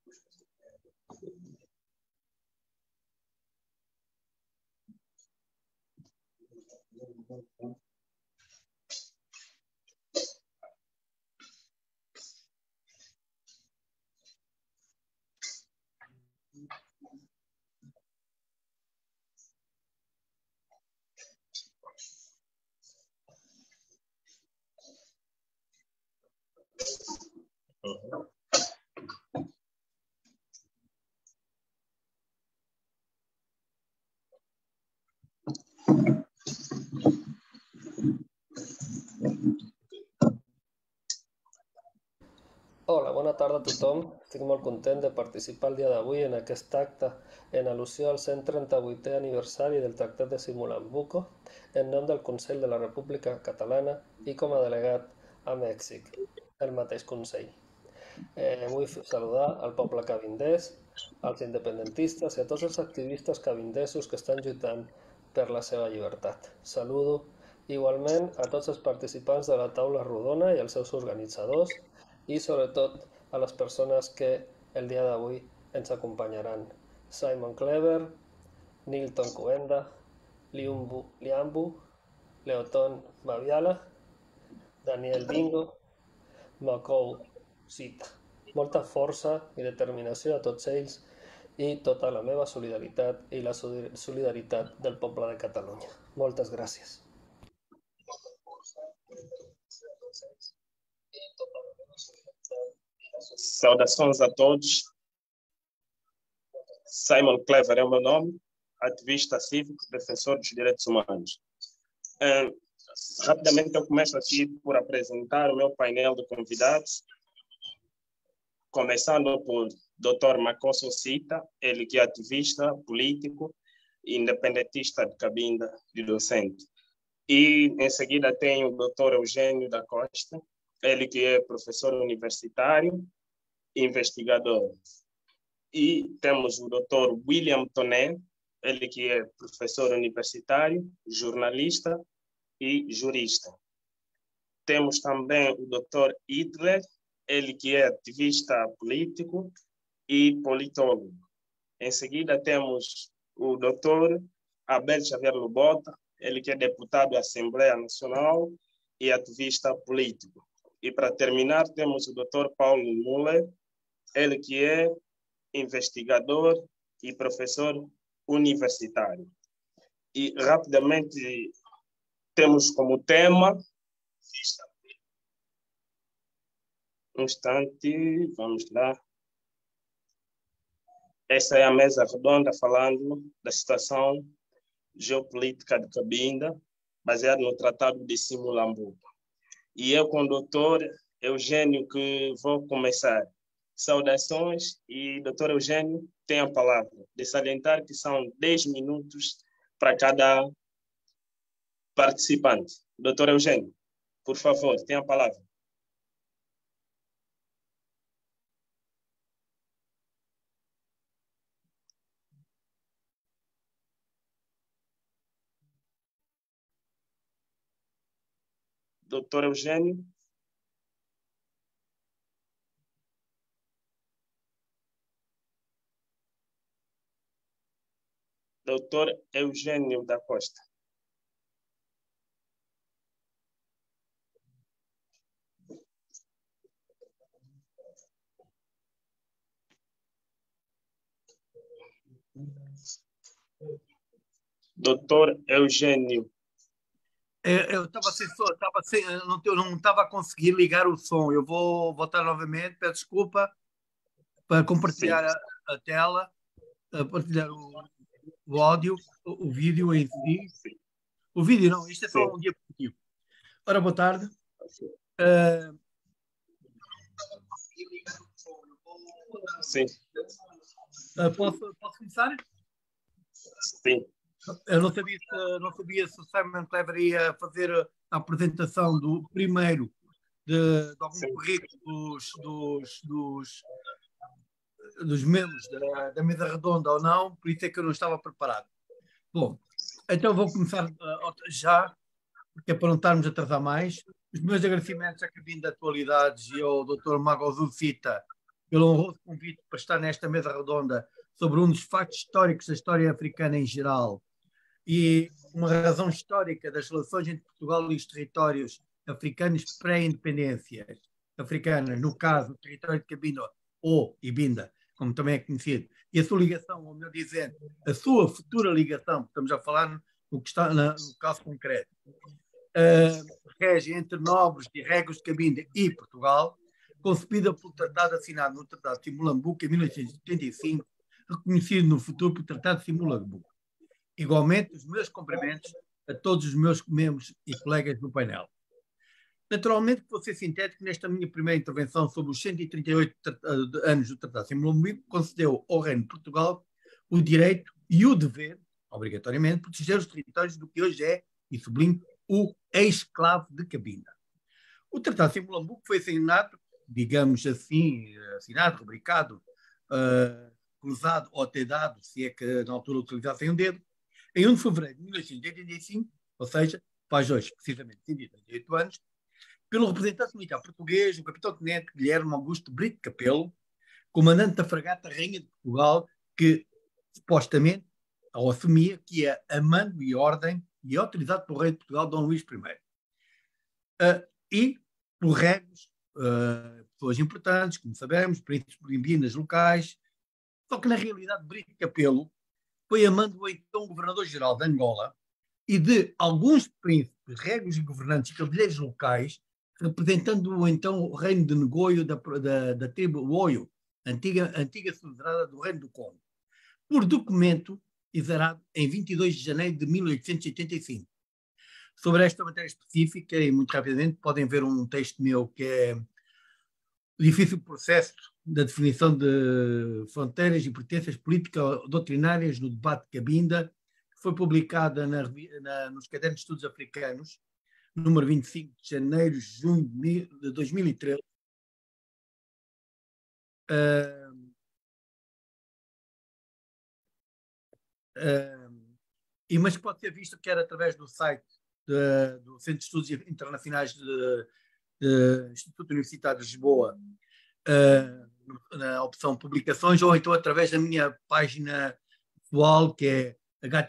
Hola, bona tarda a tothom. Estic molt content de participar el dia d'avui en aquest acte en al·lusió al 138è aniversari del Tractat de Simulambuco en nom del Consell de la República Catalana i com a delegat a Mèxic, el mateix Consell. Vull saludar al poble cabindès, als independentistes i a tots els activistes cabindesos que estan lluitant per la seva llibertat. Saludo igualment a tots els participants de la taula rodona i als seus organitzadors i sobretot a les persones que el dia d'avui ens acompanyaran. Simon Clever, Nilton Cuenda, Liambu, Leoton Baviala, Daniel Bingo, Macou Sita. Molta força i determinació a tots ells i tota la meva solidaritat i la solidaritat del poble de Catalunya. Moltes gràcies. Saudações a todos. Simon Clever é o meu nome, ativista cívico, defensor dos direitos humanos. Rapidamente eu começo aqui por apresentar o meu painel de convidados, começando por Dr. Macosso Sita, ele que é ativista, político e independentista de Cabinda, de docente. E em seguida tem o Dr. Eugênio da Costa, ele que é professor universitário, investigador. E temos o Dr. William Toné, ele que é professor universitário, jornalista e jurista. Temos também o Dr. Hitler, ele que é ativista político e politólogo. Em seguida temos o Dr. Abel Xavier Lobota, ele que é deputado da Assembleia Nacional e ativista político. E para terminar temos o Dr. Paulo Müller, ele que é investigador e professor universitário. E rapidamente temos como tema... Um instante, vamos lá. Essa é a mesa redonda falando da situação geopolítica de Cabinda, baseada no Tratado de Simulambuco. E eu com o doutor Eugênio que vou começar. Saudações e doutor Eugênio tem a palavra. De salientar que são 10 minutos para cada participante. Doutor Eugênio, por favor, tem a palavra. Doutor Eugênio. Doutor Eugênio da Costa. Doutor Eugênio. Eu estava sem som, não estava a conseguir ligar o som. Eu vou voltar novamente, peço desculpa, para compartilhar a tela, partilhar o áudio, o vídeo em si. O vídeo não, isto é só um diapositivo. Ora, boa tarde. Sim. Posso começar? Sim. Eu não sabia se o Simon Clever ia fazer a apresentação do primeiro de algum currículo dos membros da mesa redonda ou não, por isso é que eu não estava preparado. Bom, então vou começar já, porque é para não estarmos a atrasar mais. Os meus agradecimentos à Cabinda de Atualidades e ao Dr. Mago Zulcita pelo honroso convite para estar nesta mesa redonda sobre um dos factos históricos da história africana em geral e uma razão histórica das relações entre Portugal e os territórios africanos pré-independências africanas, no caso, o território de Cabinda ou Ibinda, como também é conhecido, e a sua ligação, ou melhor dizendo, a sua futura ligação, estamos a falar no que está no caso concreto, rege entre nobres e regos de Cabinda e Portugal, concebida pelo tratado assinado no Tratado de Simulambuco em 1875, reconhecido no futuro pelo Tratado de Simulambuco. Igualmente, os meus cumprimentos a todos os meus membros e colegas do painel. Naturalmente, vou ser sintético nesta minha primeira intervenção sobre os 138 anos do Tratado de Simulambuco, concedeu ao Reino de Portugal o direito e o dever, obrigatoriamente, de proteger os territórios do que hoje é, e sublinho, o ex-escravo de Cabinda. O Tratado de Simulambuco foi assinado, digamos assim, assinado, rubricado, cruzado ou até dado, se é que na altura utilizassem um dedo, em 1 de fevereiro de 1885, ou seja, faz hoje precisamente 138 anos, pelo representante militar português, o capitão-tenente Guilherme Augusto Brito Capelo, comandante da fragata Rainha de Portugal, que supostamente, ao assumia que ia a mando e ordem e autorizado pelo rei de Portugal, Dom Luís I. E por regras, pessoas importantes, como sabemos, príncipes bimbindas locais, só que na realidade Brito Capelo foi a mando do então governador-geral de Angola e de alguns príncipes, regos e governantes e cavalheiros locais, representando o então reino de Ngoio da tribo Oio, antiga suzerana do reino do Congo, por documento exarado em 22 de janeiro de 1885. Sobre esta matéria específica, e muito rapidamente, podem ver um texto meu que é o difícil processo da definição de fronteiras e pertenças político-doutrinárias no debate de Cabinda, que foi publicada nos Cadernos de Estudos Africanos, número 25 de janeiro, junho de 2013. Mas pode ser visto quer através do site do Centro de Estudos Internacionais do Instituto Universitário de Lisboa, na opção publicações, ou então através da minha página pessoal, que é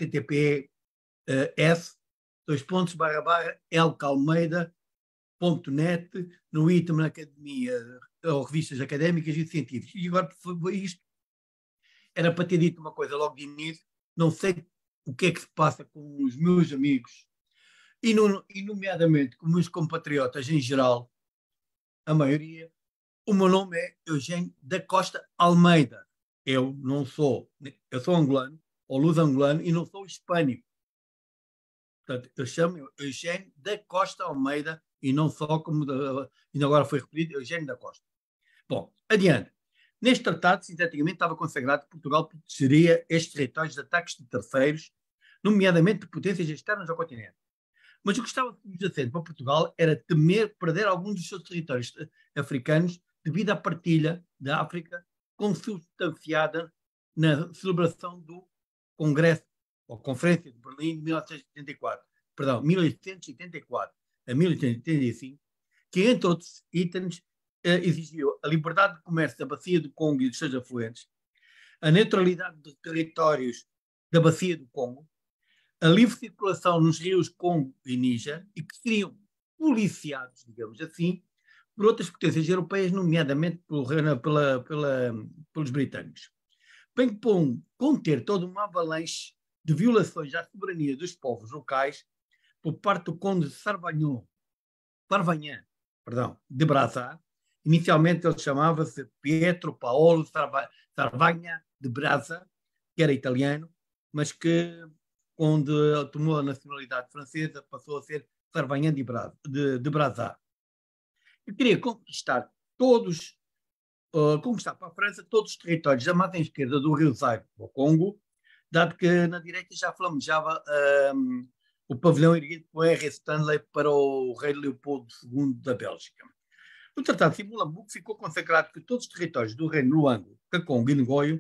https://lcalmeida.net, no item na academia ou revistas académicas e científicas. E agora isto era para ter dito uma coisa logo de início, não sei o que é que se passa com os meus amigos e nomeadamente com os meus compatriotas em geral, a maioria. O meu nome é Eugênio da Costa Almeida. Eu sou angolano, ou luso-angolano, e não sou hispânico. Portanto, eu chamo Eugênio da Costa Almeida e não só, como ainda agora foi referido, Eugênio da Costa. Bom, adiante. Neste tratado, sinteticamente, estava consagrado que Portugal protegeria estes territórios de ataques de terceiros, nomeadamente de potências externas ao continente. Mas o que estava subjacente para Portugal era temer perder alguns dos seus territórios africanos devido à partilha da África consubstanciada na celebração do Congresso, ou Conferência de Berlim de 1884 a 1885, que, entre outros itens, exigiu a liberdade de comércio da bacia do Congo e dos seus afluentes, a neutralidade dos territórios da bacia do Congo, a livre circulação nos rios Congo e Níger, e que seriam policiados, digamos assim, por outras potências europeias, nomeadamente pelos britânicos, bem que conter toda uma avalanche de violações à soberania dos povos locais por parte do conde Parvanhan de Brazza. Inicialmente ele chamava-se Pietro Paolo Sarvagna de Brazza, que era italiano, mas que, quando tomou a nacionalidade francesa, passou a ser Sarvagnan de Brazza. Eu queria conquistar para a França todos os territórios da margem esquerda do rio Zaire, o Congo, dado que na direita já flamejava o pavilhão erguido por Henry Stanley para o rei Leopoldo II da Bélgica. No Tratado de Simulambuco ficou consagrado que todos os territórios do reino Luango, Kakongo e Ngoio,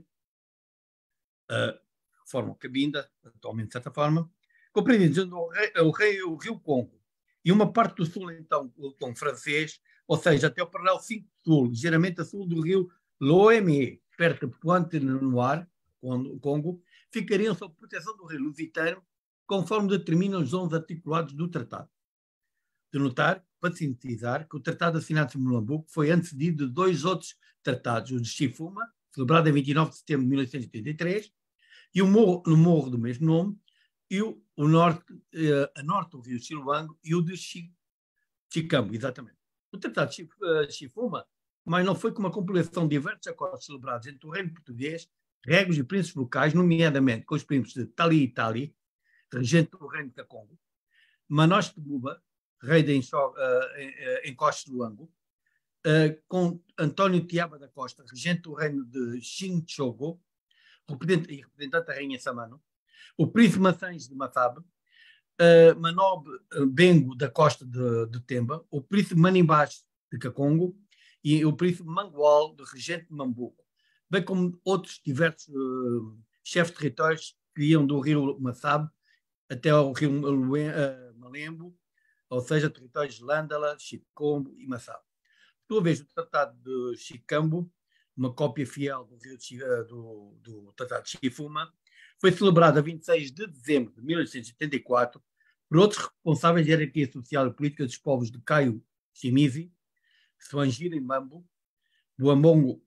formam Cabinda, atualmente de certa forma, compreendidos o rio Congo e uma parte do sul, então, o tom francês, ou seja, até o paralelo 5 sul, ligeiramente a sul do rio Lomé, perto de Pointe-Noire, Congo, ficariam sob proteção do rei lusitano, conforme determinam os 11 articulados do tratado. De notar, para sintetizar, que o tratado assinado em Molambuco foi antecedido de 2 outros tratados, o de Chifuma, celebrado em 29 de setembro de 1883, e o no morro do mesmo nome, e a norte do rio Chiluango, e o de Chicambo, exatamente. O tratado de Chifuma, mas não foi como uma compilação de diversos acordos celebrados entre o reino português, regos e príncipes locais, nomeadamente com os príncipes de Tali e Tali, regente do reino de Congo, Manos de Buba, rei de Encosta do Luango, com António Tiaba da Costa, regente do reino de Chinchogo, representante da rainha Samano, o príncipe Maçães de Mafabe, Manob Bengo da Costa de Temba, o príncipe Manimbás de Cacongo e o príncipe Mangual, do regente de Mambuco, bem como outros diversos chefes de territórios que iam do rio Massabe até ao rio Malembo, ou seja, territórios de Lândala, Chicombo e Massabe. Por sua vez, o Tratado de Chicambo, uma cópia fiel do Tratado de Chifuma, foi celebrado a 26 de dezembro de 1874 por outros responsáveis da hierarquia social e política dos povos de Caio Chimizi, Swangira e Mambo, Guambongo,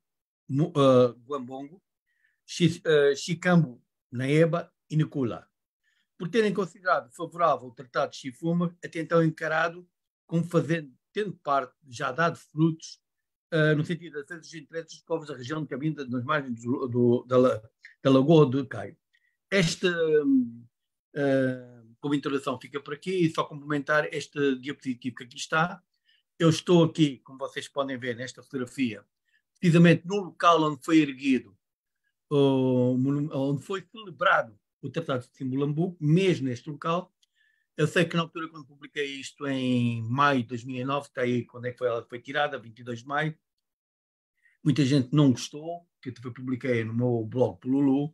Chicambo, Naeba e Nicula. Por terem considerado favorável o Tratado de Chifuma, até então encarado como tendo parte já dado frutos no sentido de defesa dos interesses dos povos da região de Cabinda, nas margens da Lagoa de Caio. Esta como introdução fica por aqui, e só complementar este diapositivo que aqui está. Eu estou aqui, como vocês podem ver nesta fotografia, precisamente no local onde foi erguido, onde foi celebrado o Tratado de Molambuco, mesmo neste local. Eu sei que na altura, quando publiquei isto em maio de 2009, está aí quando é que ela foi tirada, 22 de maio, muita gente não gostou, que eu publiquei no meu blog Pululu.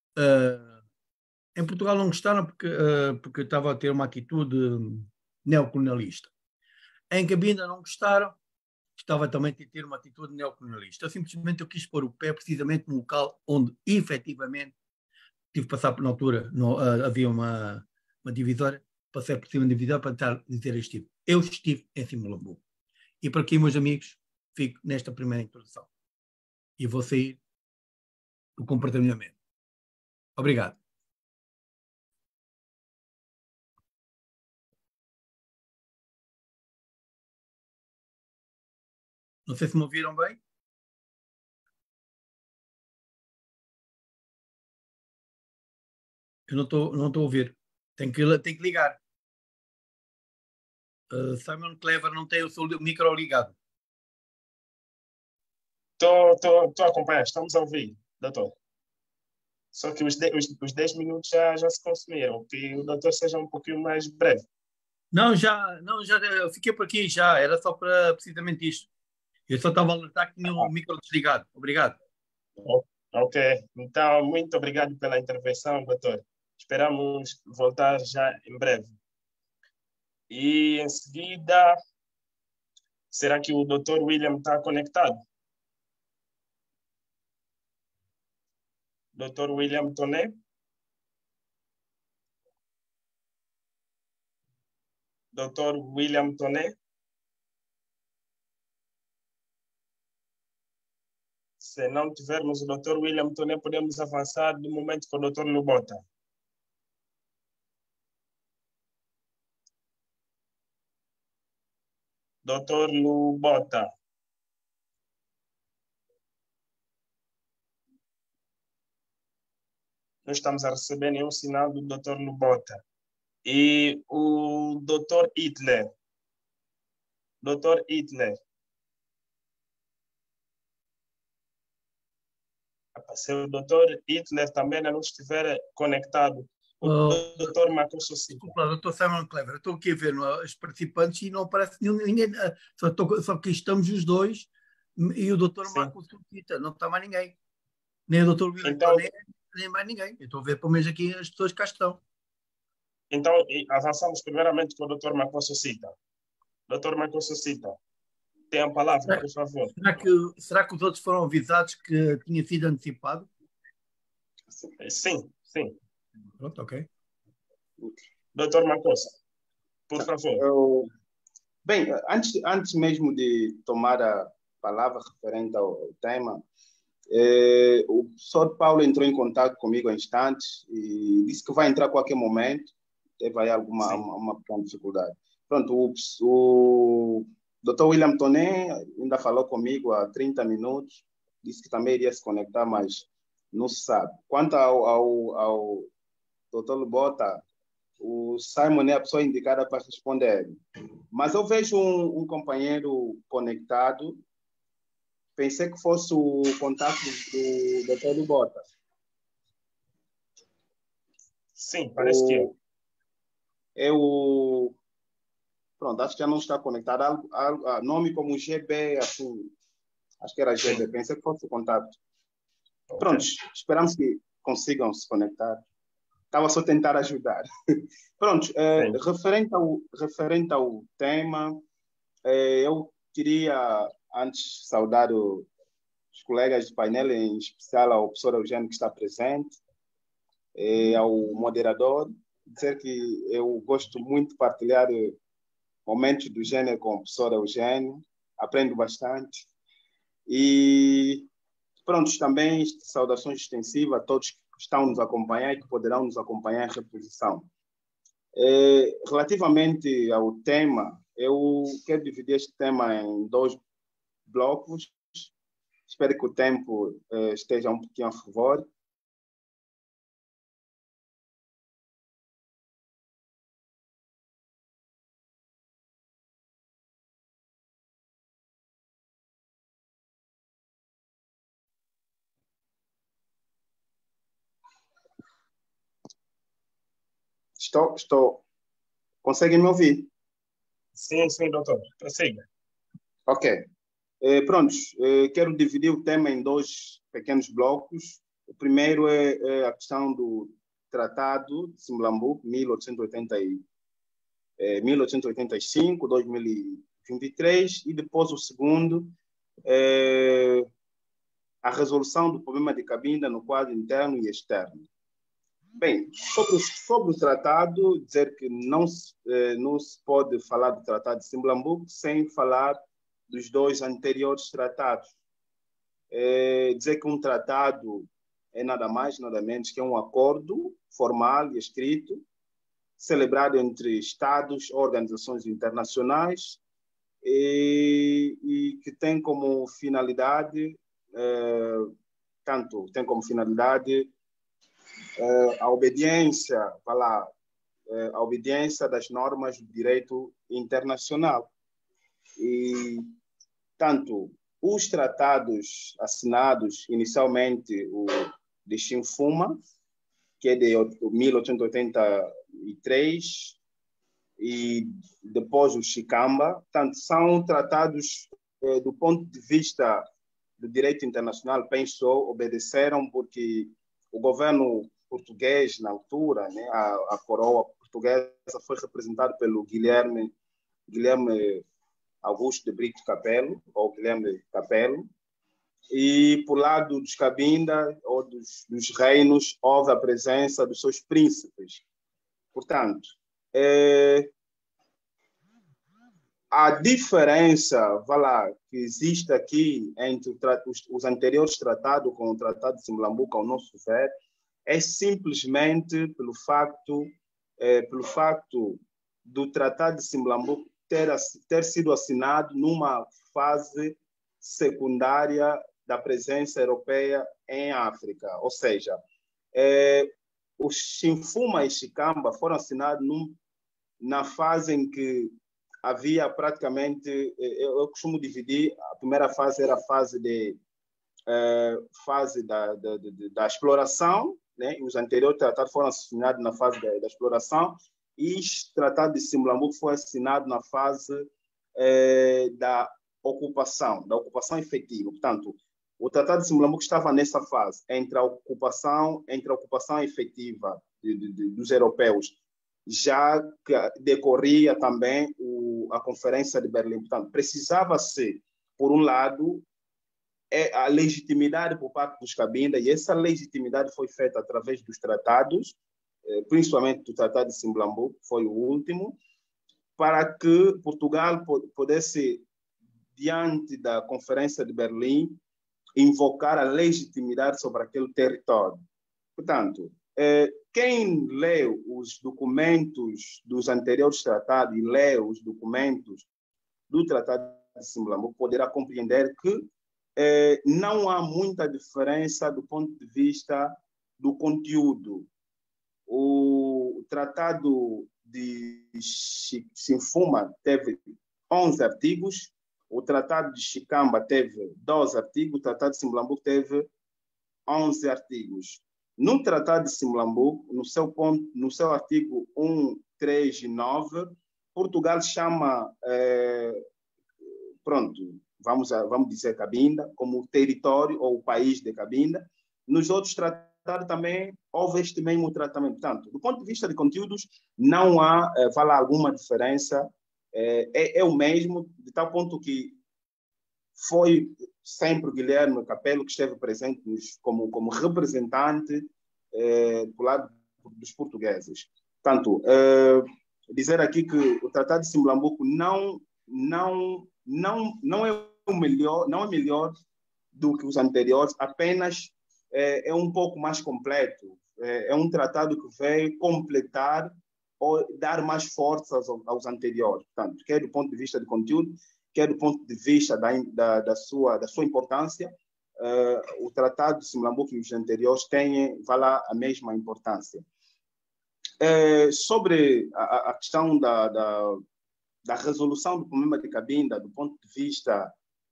Em Portugal não gostaram porque eu estava a ter uma atitude neocolonialista. Em Cabinda não gostaram, estava também a ter uma atitude neocolonialista. Eu quis pôr o pé precisamente no local onde, efetivamente, tive que passar por na altura, havia uma divisória, passei por cima da divisória para tentar dizer este tipo. Eu estive em Molambuco. E por aqui, meus amigos, fico nesta primeira introdução. E vou sair do compartilhamento. Obrigado. Não sei se me ouviram bem. Eu não estou a ouvir. Tem que ligar. Simon Clever não tem o seu micro ligado. Estou a acompanhar, estamos a ouvir, doutor. Só que os 10 minutos já se consumiram, que o doutor seja um pouquinho mais breve. Não, já eu fiquei por aqui já, era só para precisamente isto. Eu só estava a alertar que tinha o micro desligado. Obrigado. Ok, então muito obrigado pela intervenção, doutor. Esperamos voltar já em breve. E em seguida, será que o doutor William está conectado? Doutor William Toné? Doutor William Toné? Se não tivermos o doutor William Toné, podemos avançar do momento com o doutor Lubota. Doutor Lubota. Não estamos a receber nenhum sinal do doutor Lubota. E o doutor Hitler. Doutor Hitler. Se o doutor Hitler também não estiver conectado, o doutor Macoso Cita. Desculpa, doutor Simon Clever, estou aqui a ver os participantes e não aparece ninguém. Só que estamos os dois e o doutor Macoso Cita, não está mais ninguém. Nem o doutor William, então, nem mais ninguém. Eu estou a ver pelo menos aqui as pessoas que cá estão. Então, avançamos primeiramente com o doutor Macoso Cita. Doutor Macoso Cita. Tem a palavra, por favor. Será que os outros foram avisados que tinha sido antecipado? Sim, sim. Pronto, ok. Doutor Macossa, por favor. Bem, antes mesmo de tomar a palavra referente ao tema, o professor Paulo entrou em contato comigo há instantes e disse que vai entrar a qualquer momento. Teve aí uma pequena dificuldade. Pronto, o Dr. William Toné ainda falou comigo há 30 minutos, disse que também iria se conectar, mas não se sabe. Quanto ao Dr. Lubota, o Simon é a pessoa indicada para responder. Mas eu vejo um companheiro conectado. Pensei que fosse o contato do Dr. Lubota. Sim, parece que é. Pronto, acho que já não está conectado. Nome como GB, assim, acho que era GB. Sim. Pensei que fosse o contato. Okay. Pronto, esperamos que consigam se conectar. Estava só a tentar ajudar. Pronto, referente ao tema, eu queria antes saudar os colegas do painel, em especial ao professor Eugênio que está presente, ao moderador, dizer que eu gosto muito de partilhar momentos do gênero com o professor Eugênio, aprendo bastante. E pronto, também saudações extensivas a todos que estão nos acompanhar e que poderão nos acompanhar em reposição. Relativamente ao tema, eu quero dividir este tema em 2 blocos. Espero que o tempo esteja um pouquinho a favor. Estou. Conseguem me ouvir? Sim, doutor. Prossiga. Ok. Pronto, quero dividir o tema em 2 pequenos blocos. O primeiro é a questão do Tratado de Simblambuco, 1885, 2023, e depois o segundo, a resolução do problema de Cabinda no quadro interno e externo. Bem, sobre o tratado, dizer que não se pode falar do Tratado de Simblambuco sem falar dos 2 anteriores tratados. Dizer que um tratado é nada mais, nada menos que um acordo formal e escrito, celebrado entre Estados, organizações internacionais, e que tem como finalidade, a obediência, a obediência das normas do direito internacional. E tanto os tratados assinados inicialmente, o de Xinfuma, que é de 1883, e depois o Chicamba, tanto são tratados do ponto de vista do direito internacional, pensou, obedeceram porque o governo português, na altura, né, a coroa portuguesa foi representada pelo Guilherme Augusto de Brito Capelo, ou Guilherme Capelo, e por lado dos Cabinda, ou dos reinos, houve a presença dos seus príncipes. Portanto, a diferença que existe aqui entre os anteriores tratados com o Tratado de Simblambuco, ao nosso ver, é simplesmente pelo facto do Tratado de Simblambuco ter sido assinado numa fase secundária da presença europeia em África. Ou seja, os Xinfuma e Chicamba foram assinados na fase em que havia praticamente, eu costumo dividir, a primeira fase era a fase da exploração, né? E os anteriores tratados foram assinados na fase da exploração, e o Tratado de Simblambuco foi assinado na fase da ocupação efetiva. Portanto, o Tratado de Simblambuco estava nessa fase, entre a ocupação efetiva dos europeus, já que decorria também a Conferência de Berlim. Portanto, precisava-se, por um lado, a legitimidade por parte dos Cabinda, e essa legitimidade foi feita através dos tratados, principalmente do Tratado de Simblambo, que foi o último, para que Portugal pudesse, diante da Conferência de Berlim, invocar a legitimidade sobre aquele território. Portanto, quem lê os documentos dos anteriores tratados e lê os documentos do Tratado de Simblambo poderá compreender que não há muita diferença do ponto de vista do conteúdo. O Tratado de Sinfuma teve 11 artigos, o Tratado de Chicamba teve 12 artigos, o Tratado de Simblambo teve 11 artigos. No Tratado de Simblambo, no seu artigo 1, 3 e 9, Portugal chama, vamos dizer Cabinda, como território ou o país de Cabinda. Nos outros tratados também houve este mesmo tratamento. Portanto, do ponto de vista de conteúdos, não há alguma diferença. É o mesmo, de tal ponto que foi sempre o Guilherme Capello que esteve presente como representante do lado dos portugueses. Portanto, dizer aqui que o Tratado de Simblambuco não é melhor do que os anteriores, apenas é um pouco mais completo. É um tratado que veio completar ou dar mais forças aos anteriores. Portanto, quer do ponto de vista de conteúdo, quer do ponto de vista da sua importância, o Tratado de Simblambuco e os anteriores têm a mesma importância. Sobre a questão da resolução do problema de Cabinda, do ponto de vista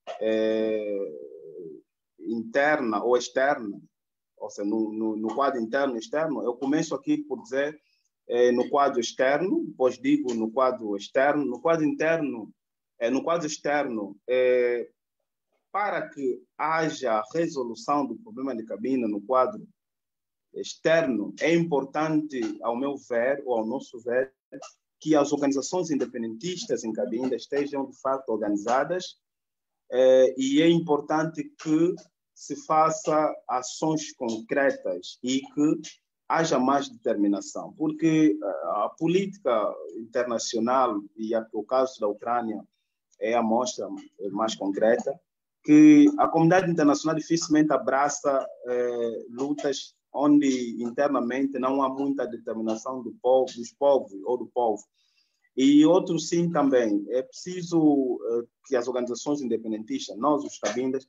interna ou externa, ou seja, no quadro interno e externo, eu começo aqui por dizer no quadro externo, depois digo no quadro externo. No quadro interno, no quadro externo, para que haja resolução do problema de Cabinda no quadro externo, é importante, ao meu ver, ou ao nosso ver, que as organizações independentistas em Cabinda estejam, de fato, organizadas, e é importante que se faça ações concretas e que haja mais determinação, porque a política internacional, e o caso da Ucrânia é a mostra mais concreta, que a comunidade internacional dificilmente abraça lutas onde internamente não há muita determinação dos povos ou do povo. E outro sim também, é preciso que as organizações independentistas, nós os Cabindas,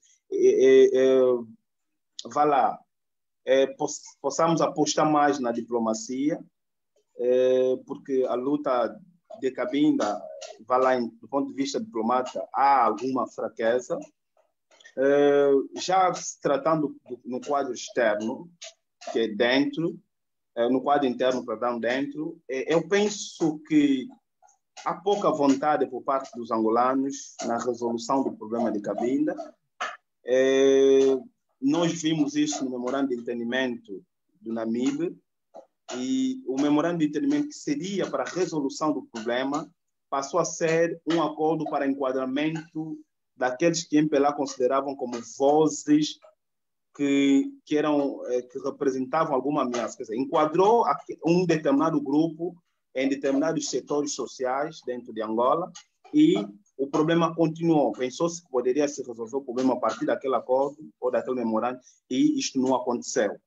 possamos apostar mais na diplomacia, porque a luta de Cabinda, do ponto de vista diplomático, há alguma fraqueza. Já se tratando no quadro externo, que é dentro, no quadro interno, perdão, dentro, eu penso que há pouca vontade por parte dos angolanos na resolução do problema de Cabinda. Nós vimos isso no memorando de entendimento do Namibe, e o memorando de entendimento que seria para a resolução do problema passou a ser um acordo para enquadramento daqueles que MPLA consideravam como vozes que representavam alguma ameaça. Quer dizer, enquadrou um determinado grupo em determinados setores sociais dentro de Angola, e o problema continuou. Pensou-se que poderia se resolver o problema a partir daquele acordo ou daquele memorando, e isto não aconteceu.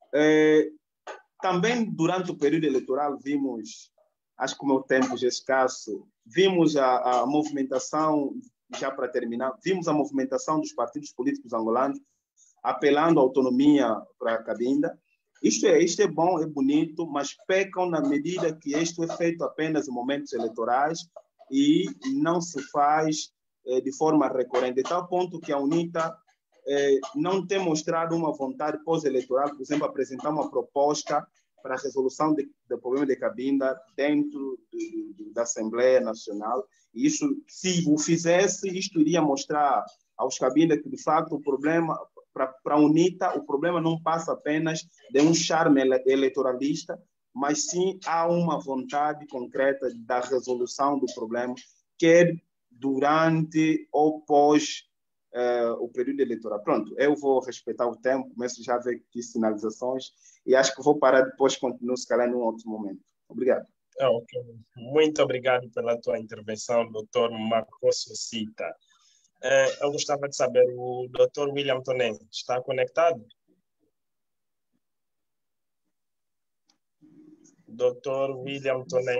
Também, durante o período eleitoral, vimos, acho que o meu tempo já é escasso, vimos a movimentação, já para terminar, vimos a movimentação dos partidos políticos angolanos apelando à autonomia para Cabinda. Isto é bom, é bonito, mas pecam na medida que isto é feito apenas em momentos eleitorais e não se faz de forma recorrente, de tal ponto que a UNITA não tem mostrado uma vontade pós-eleitoral, por exemplo, apresentar uma proposta para a resolução do problema de Cabinda dentro da Assembleia Nacional. E isso, se o fizesse, isto iria mostrar aos Cabinda que, de fato, o problema, para a UNITA, o problema não passa apenas de um charme eleitoralista, mas sim há uma vontade concreta da resolução do problema quer durante ou pós o período eleitoral. Pronto, eu vou respeitar o tempo, começo já a ver aqui sinalizações e acho que vou parar depois, continuo se calhar num outro momento. Obrigado. Ok. Muito obrigado pela tua intervenção, Dr. Macosso Sita. Eu gostava de saber, o Dr. William Toné está conectado? Dr. William Toné.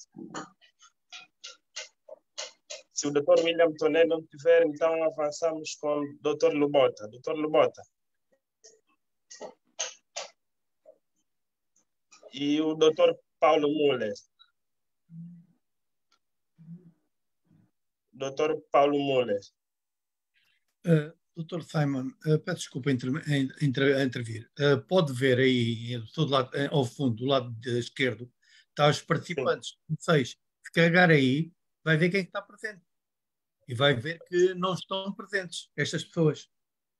Se o Dr. William Toné não tiver, então avançamos com o Dr. Lubota. Dr. Lubota. E o Dr. Paulo Muller. Dr. Paulo Muller. Dr. Simon, peço desculpa intervir. Pode ver aí, do lado, ao fundo, do lado esquerdo, está os participantes. Se carregar aí, vai ver quem está presente. E vai ver que não estão presentes estas pessoas.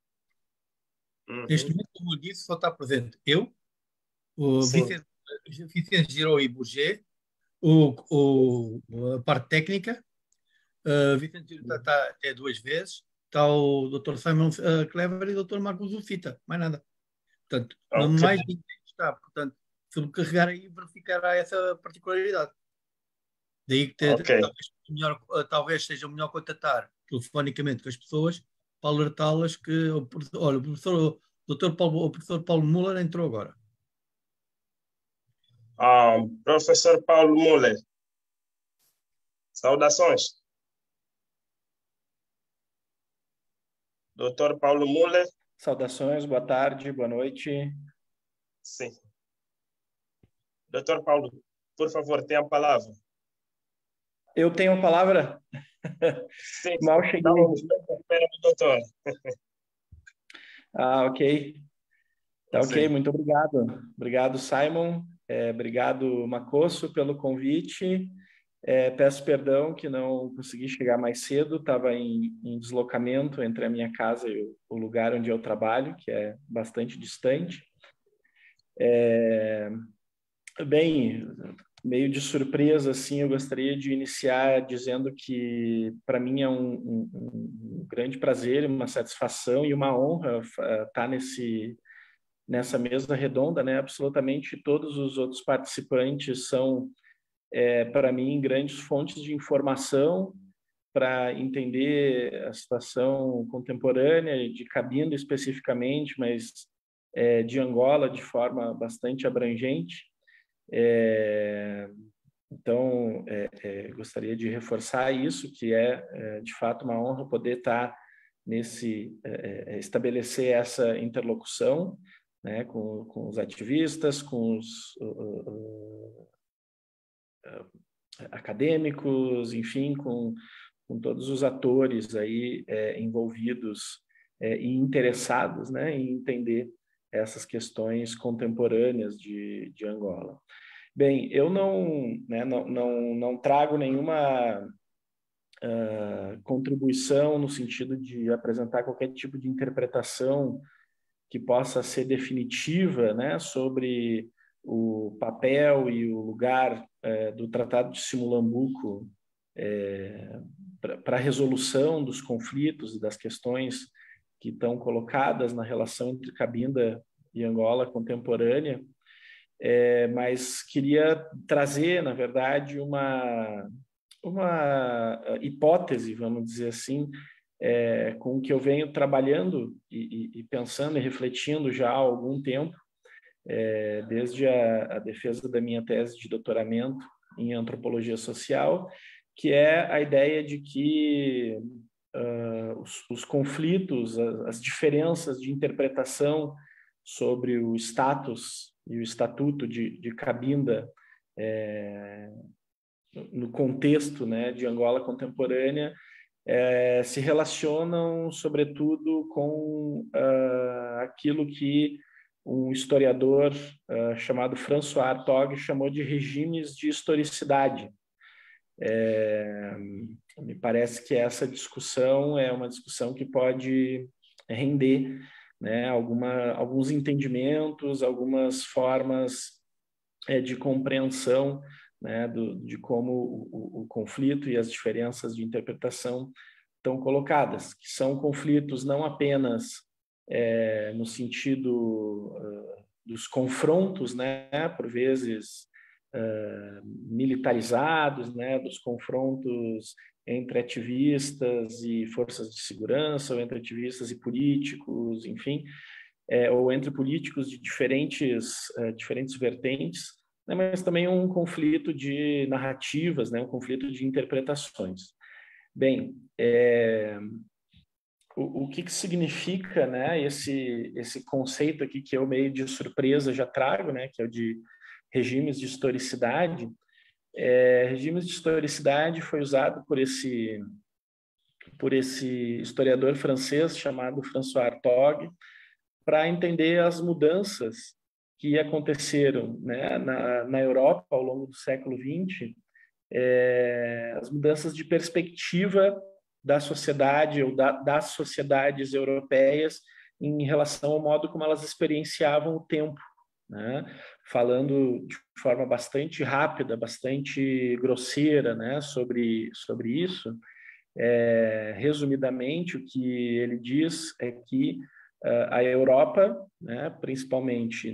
Neste momento, como eu disse, só está presente eu, o Vicente Giro e Bourget, a parte técnica, Vicente Giro está até 2 vezes, está o Dr. Simon Clever e o Dr. Marcos Ufita, mais nada. Portanto, não mais ninguém está. Portanto, se eu carregar aí, verificará essa particularidade. Daí que talvez seja melhor contatar telefonicamente com as pessoas para alertá-las que olha, o professor Paulo Muller entrou agora. Professor Paulo Muller. Saudações. Dr. Paulo Muller. Saudações, boa tarde, boa noite. Sim. Dr. Paulo, por favor, tenha a palavra. Eu tenho a palavra? Sim. Mal cheguei. Espera do doutor. Ok. Tá ok, Sim. muito obrigado. Obrigado, Simon. Obrigado, Macosso, pelo convite. Peço perdão que não consegui chegar mais cedo. Estava em deslocamento entre a minha casa e o lugar onde eu trabalho, que é bastante distante. Bem, meio de surpresa, assim, eu gostaria de iniciar dizendo que, para mim, é um grande prazer, uma satisfação e uma honra estar nessa mesa redonda, né? Absolutamente todos os outros participantes são, para mim, grandes fontes de informação para entender a situação contemporânea de Cabinda especificamente, mas de Angola de forma bastante abrangente. Então, gostaria de reforçar isso, que de fato uma honra poder estar estabelecer essa interlocução, né, com os ativistas, com os acadêmicos, enfim, com todos os atores aí envolvidos e interessados, né, em entender essas questões contemporâneas de Angola. Bem, eu não trago nenhuma contribuição no sentido de apresentar qualquer tipo de interpretação que possa ser definitiva, né, sobre o papel e o lugar do Tratado de Simulambuco para a resolução dos conflitos e das questões que estão colocadas na relação entre Cabinda e Angola contemporânea, mas queria trazer, na verdade, uma hipótese, vamos dizer assim, com que eu venho trabalhando e pensando e refletindo já há algum tempo, desde a defesa da minha tese de doutoramento em antropologia social, que é a ideia de que os conflitos, as diferenças de interpretação sobre o status e o estatuto de Cabinda no contexto, né, de Angola contemporânea se relacionam, sobretudo, com aquilo que um historiador chamado François Hartog chamou de regimes de historicidade. Me parece que essa discussão é uma discussão que pode render, né, alguns entendimentos, algumas formas de compreensão né, de como o conflito e as diferenças de interpretação estão colocadas, que são conflitos não apenas no sentido dos confrontos, né, por vezes militarizados, né, dos confrontos entre ativistas e forças de segurança, ou entre ativistas e políticos, enfim, ou entre políticos de diferentes vertentes, né, mas também um conflito de narrativas, né, um conflito de interpretações. Bem, o que significa, né, esse conceito aqui que eu meio de surpresa já trago, né, que é o de regimes de historicidade. Regimes de historicidade foi usado por esse historiador francês chamado François Hartog para entender as mudanças que aconteceram, né, na Europa ao longo do século XX, as mudanças de perspectiva da sociedade ou das sociedades europeias em relação ao modo como elas experienciavam o tempo, né? Falando de forma bastante rápida, bastante grosseira, né, sobre isso. Resumidamente, o que ele diz é que a Europa, né, principalmente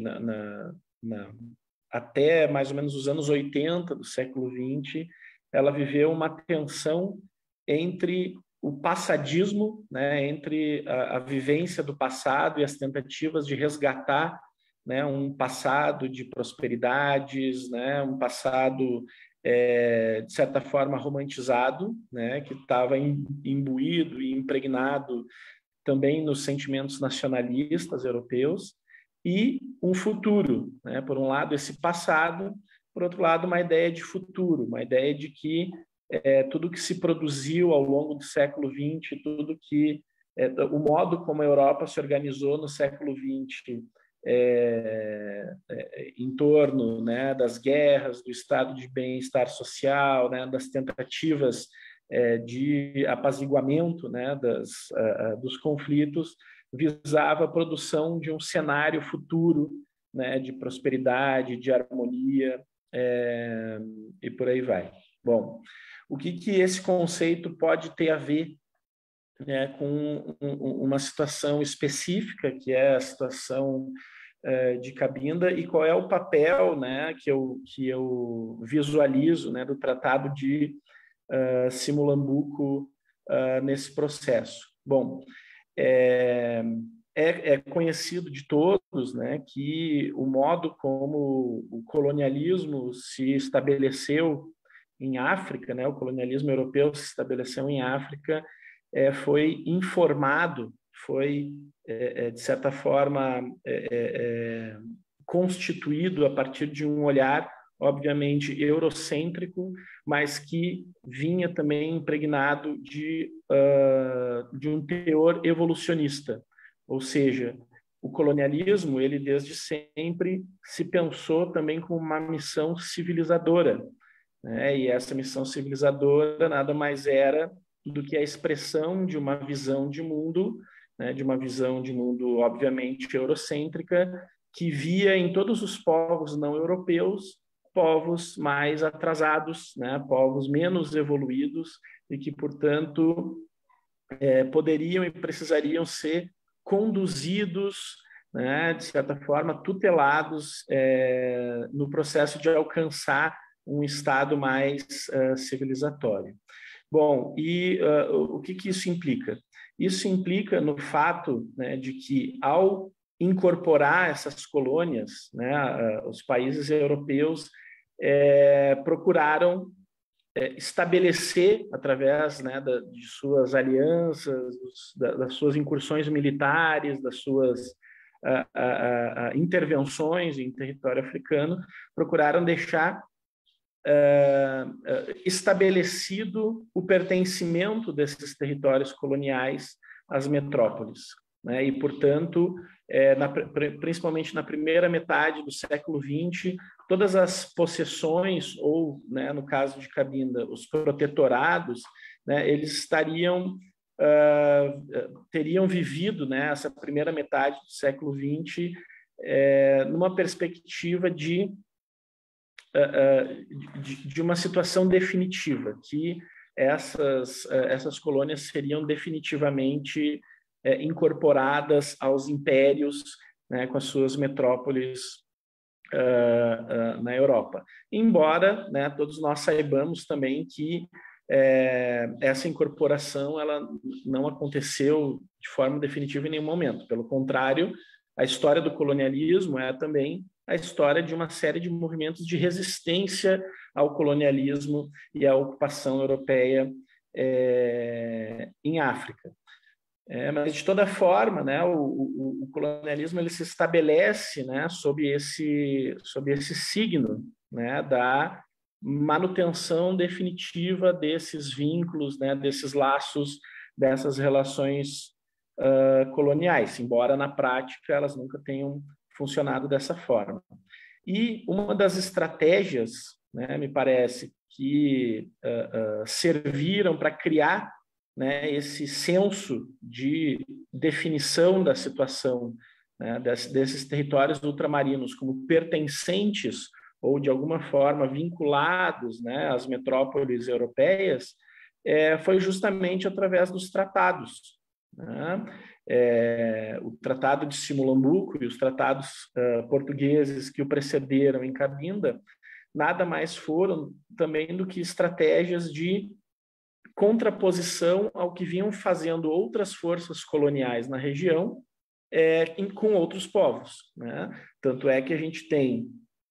até mais ou menos os anos 80 do século XX, ela viveu uma tensão entre o passadismo, né, entre a vivência do passado e as tentativas de resgatar, né, um passado de prosperidades, né, um passado de certa forma romantizado, né, que estava imbuído e impregnado também nos sentimentos nacionalistas europeus, e um futuro, né, por um lado esse passado, por outro lado uma ideia de futuro, uma ideia de que tudo que se produziu ao longo do século XX, tudo que o modo como a Europa se organizou no século XX em torno, né, das guerras, do estado de bem-estar social, né, das tentativas de apaziguamento, né, dos conflitos, visava a produção de um cenário futuro, né, de prosperidade, de harmonia, e por aí vai. Bom, o que esse conceito pode ter a ver, né, com uma situação específica, que é a situação de Cabinda, e qual é o papel, né, que eu visualizo, né, do Tratado de Simulambuco nesse processo. Bom, é conhecido de todos, né, que o modo como o colonialismo se estabeleceu em África, né, o colonialismo europeu se estabeleceu em África, foi informado, foi, de certa forma, constituído a partir de um olhar, obviamente, eurocêntrico, mas que vinha também impregnado de um teor evolucionista. Ou seja, o colonialismo, ele desde sempre se pensou também como uma missão civilizadora, né? E essa missão civilizadora nada mais era do que a expressão de uma visão de mundo, né, de uma visão de mundo, obviamente, eurocêntrica, que via em todos os povos não europeus povos mais atrasados, né, povos menos evoluídos e que, portanto, poderiam e precisariam ser conduzidos, né, de certa forma, tutelados no processo de alcançar um estado mais civilizatório. Bom, e o que isso implica? Isso implica no fato, né, de que, ao incorporar essas colônias, né, os países europeus procuraram estabelecer, através, né, de suas alianças, das suas incursões militares, das suas intervenções em território africano, procuraram deixar estabelecido o pertencimento desses territórios coloniais às metrópoles, né? E, portanto, principalmente na primeira metade do século XX, todas as possessões, ou, né, no caso de Cabinda, os protetorados, né, eles teriam vivido, né, essa primeira metade do século XX numa perspectiva de de uma situação definitiva, que essas colônias seriam definitivamente incorporadas aos impérios, né, com as suas metrópoles na Europa. Embora, né, todos nós saibamos também que essa incorporação ela não aconteceu de forma definitiva em nenhum momento. Pelo contrário, a história do colonialismo é também a história de uma série de movimentos de resistência ao colonialismo e à ocupação europeia em África. Mas, de toda forma, né, o colonialismo ele se estabelece, né, sob esse signo, né, da manutenção definitiva desses vínculos, né, desses laços, dessas relações coloniais, embora na prática elas nunca tenham funcionado dessa forma. E uma das estratégias, né, me parece, que serviram para criar, né, esse senso de definição da situação, né, desses territórios ultramarinos como pertencentes ou, de alguma forma, vinculados, né, às metrópoles europeias, foi justamente através dos tratados. Né? O Tratado de Simulambuco e os tratados portugueses que o precederam em Cabinda nada mais foram também do que estratégias de contraposição ao que vinham fazendo outras forças coloniais na região com outros povos. Né? Tanto é que a gente tem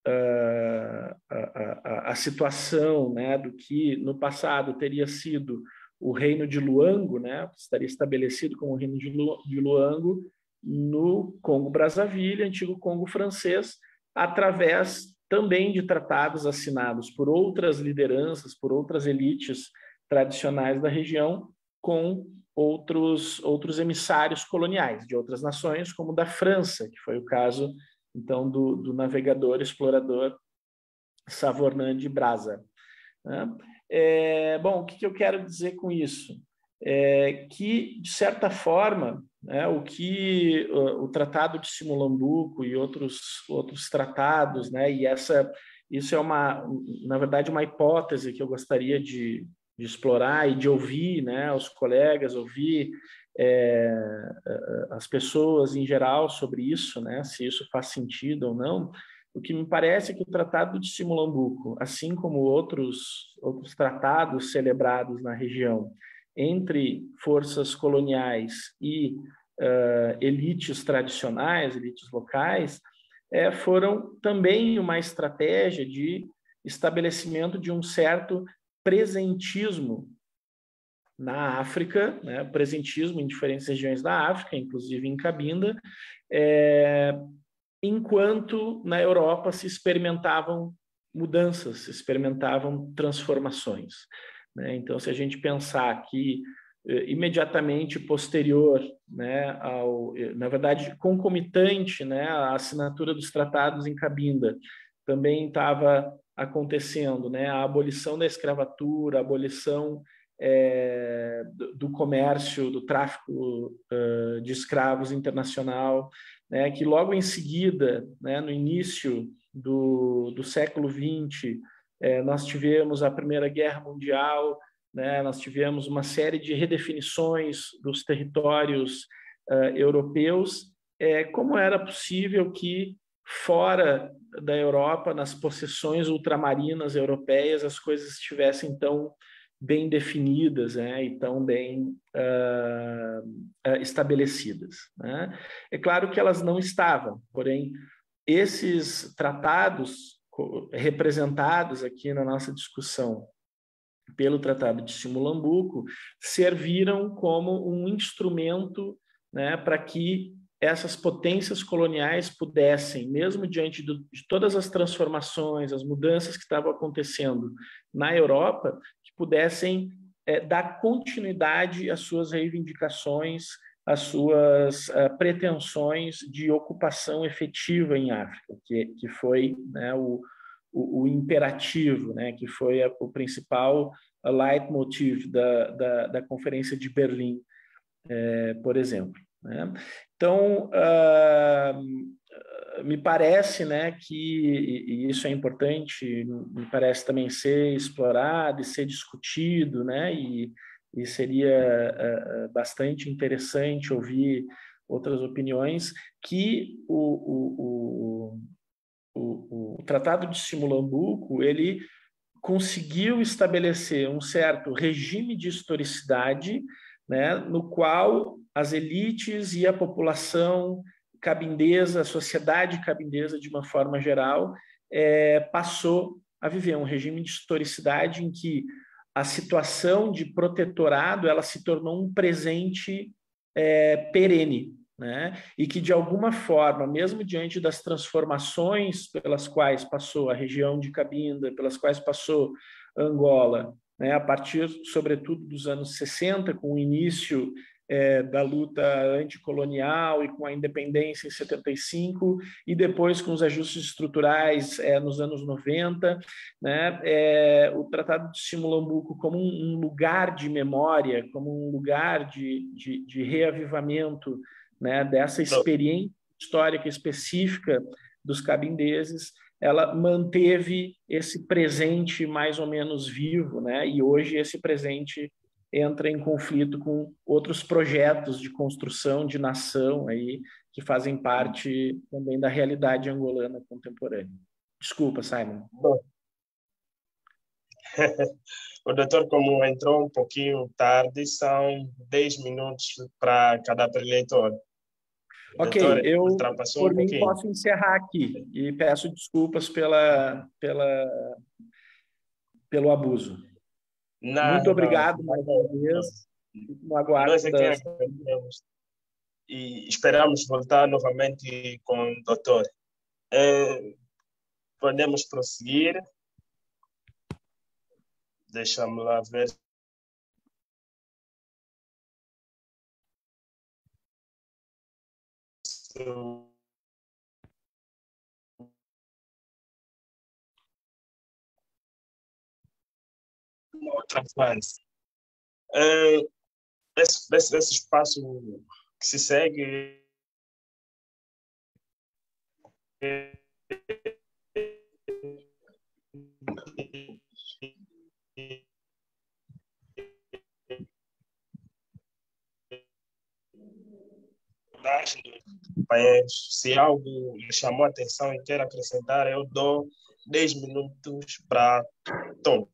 a situação, né, do que no passado teria sido o reino de Luango, né, que estaria estabelecido como o reino de Luango no Congo-Brazzaville, antigo Congo francês, através também de tratados assinados por outras lideranças, por outras elites tradicionais da região, com outros emissários coloniais de outras nações, como da França, que foi o caso, então, do navegador explorador Savornin de Brazza. Né? Bom, o que eu quero dizer com isso? Que, de certa forma, né, o Tratado de Simulambuco e outros tratados, né, e isso é na verdade, uma hipótese que eu gostaria de explorar e de ouvir, né, os colegas, ouvir as pessoas em geral sobre isso, né, se isso faz sentido ou não. O que me parece é que o Tratado de Simulambuco, assim como outros tratados celebrados na região entre forças coloniais e elites tradicionais, elites locais, foram também uma estratégia de estabelecimento de um certo presentismo na África, né, presentismo em diferentes regiões da África, inclusive em Cabinda, enquanto na Europa se experimentavam mudanças, se experimentavam transformações. Né? Então, se a gente pensar que imediatamente posterior, né, na verdade, concomitante, né, à assinatura dos tratados em Cabinda, também estava acontecendo, né, a abolição da escravatura, a abolição do comércio, do tráfico de escravos internacional, né, que logo em seguida, né, no início do século XX, nós tivemos a Primeira Guerra Mundial, né, nós tivemos uma série de redefinições dos territórios europeus. Como era possível que fora da Europa, nas possessões ultramarinas europeias, as coisas estivessem tão bem definidas, né, e tão bem estabelecidas. Né? É claro que elas não estavam, porém, esses tratados representados aqui na nossa discussão pelo Tratado de Simulambuco serviram como um instrumento, né, para que essas potências coloniais pudessem, mesmo diante de todas as transformações, as mudanças que estavam acontecendo na Europa, que pudessem dar continuidade às suas reivindicações, às suas pretensões de ocupação efetiva em África, que foi, né, o imperativo, né, que foi o principal leitmotiv da Conferência de Berlim, por exemplo. Né? Então, me parece, né, e isso é importante, me parece também ser explorado e ser discutido, né, e seria bastante interessante ouvir outras opiniões, que o Tratado de Simulambuco, ele conseguiu estabelecer um certo regime de historicidade, né, no qual as elites e a população cabindesa, a sociedade cabindesa, de uma forma geral, passou a viver um regime de historicidade em que a situação de protetorado ela se tornou um presente perene, né? E que, de alguma forma, mesmo diante das transformações pelas quais passou a região de Cabinda, pelas quais passou Angola, né? A partir, sobretudo, dos anos 60, com o início da luta anticolonial e com a independência em 75, e depois com os ajustes estruturais nos anos 90, né? O Tratado de Simulambuco como um lugar de memória, como um lugar de reavivamento, né, dessa experiência histórica específica dos cabindeses, ela manteve esse presente mais ou menos vivo, né? E hoje esse presente entra em conflito com outros projetos de construção de nação aí que fazem parte também da realidade angolana contemporânea. Desculpa, Simon. Bom, o doutor, como entrou um pouquinho tarde, são 10 minutos para cada preletor. Ok, doutor eu, ultrapassou por um mim, pouquinho. posso encerrar aqui e peço desculpas pelo abuso. Muito obrigado mais uma vez. No aguardo Nós é quem agradecemos e esperamos voltar novamente com o doutor. Podemos prosseguir. Deixa-me lá ver. Uma outra fase. Esse espaço que se segue se algo lhe chamou a atenção e quer acrescentar, eu dou 10 minutos para Tom.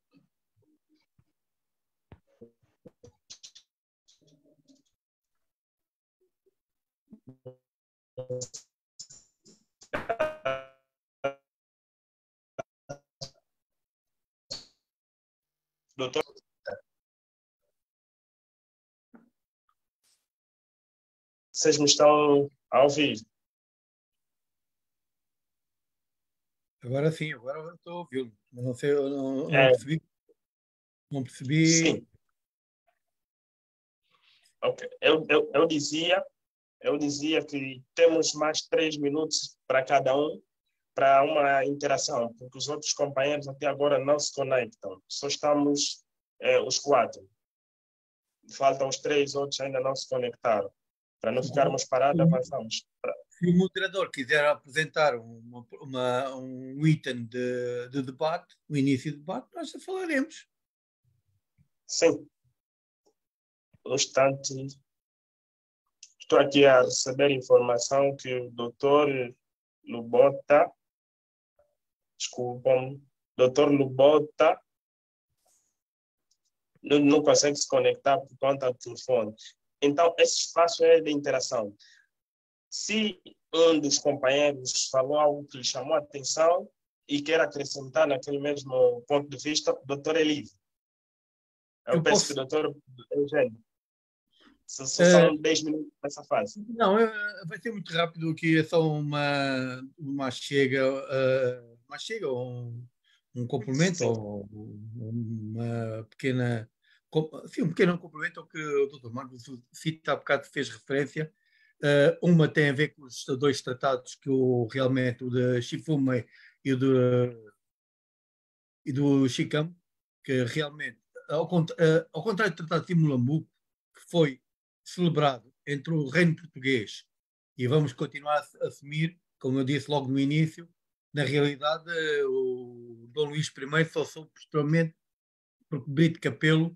Doutor, vocês me estão a ouvir? Agora sim, agora eu estou a ouvi-lo. Não sei, eu não percebi. Não percebi. Sim. Ok. Eu dizia que temos mais 3 minutos para cada um para uma interação, porque os outros companheiros até agora não se conectam. Só estamos os 4. Faltam os 3 outros ainda não se conectaram. Para não ficarmos parados, avançamos. Se o moderador quiser apresentar um item de debate, o início do debate, nós já falaremos. Sim. Um instante. Estou aqui a receber informação que o doutor Lubota, desculpam, doutor Lubota não consegue se conectar por conta do telefone. Então, esse espaço é de interação. Se um dos companheiros falou algo que lhe chamou a atenção e quer acrescentar naquele mesmo ponto de vista, o doutor é livre. Eu peço que o doutor Eugênio. São 10 minutos nessa fase. Não, vai ser muito rápido aqui, é só uma chega um complemento, ou uma pequena, sim, um pequeno complemento ao que o Dr. Marcos Cita há bocado fez referência. Uma tem a ver com os 2 tratados que realmente o de Chifume e do Chicam, que realmente, ao contrário do Tratado de Simulambuco, que foi celebrado entre o Reino Português e vamos continuar a assumir, como eu disse logo no início, na realidade o Dom Luís I só soube posteriormente porque Brito Capelo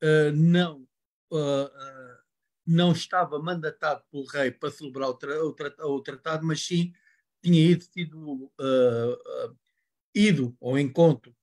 não estava mandatado pelo rei para celebrar o tratado, mas sim tinha ido ao encontro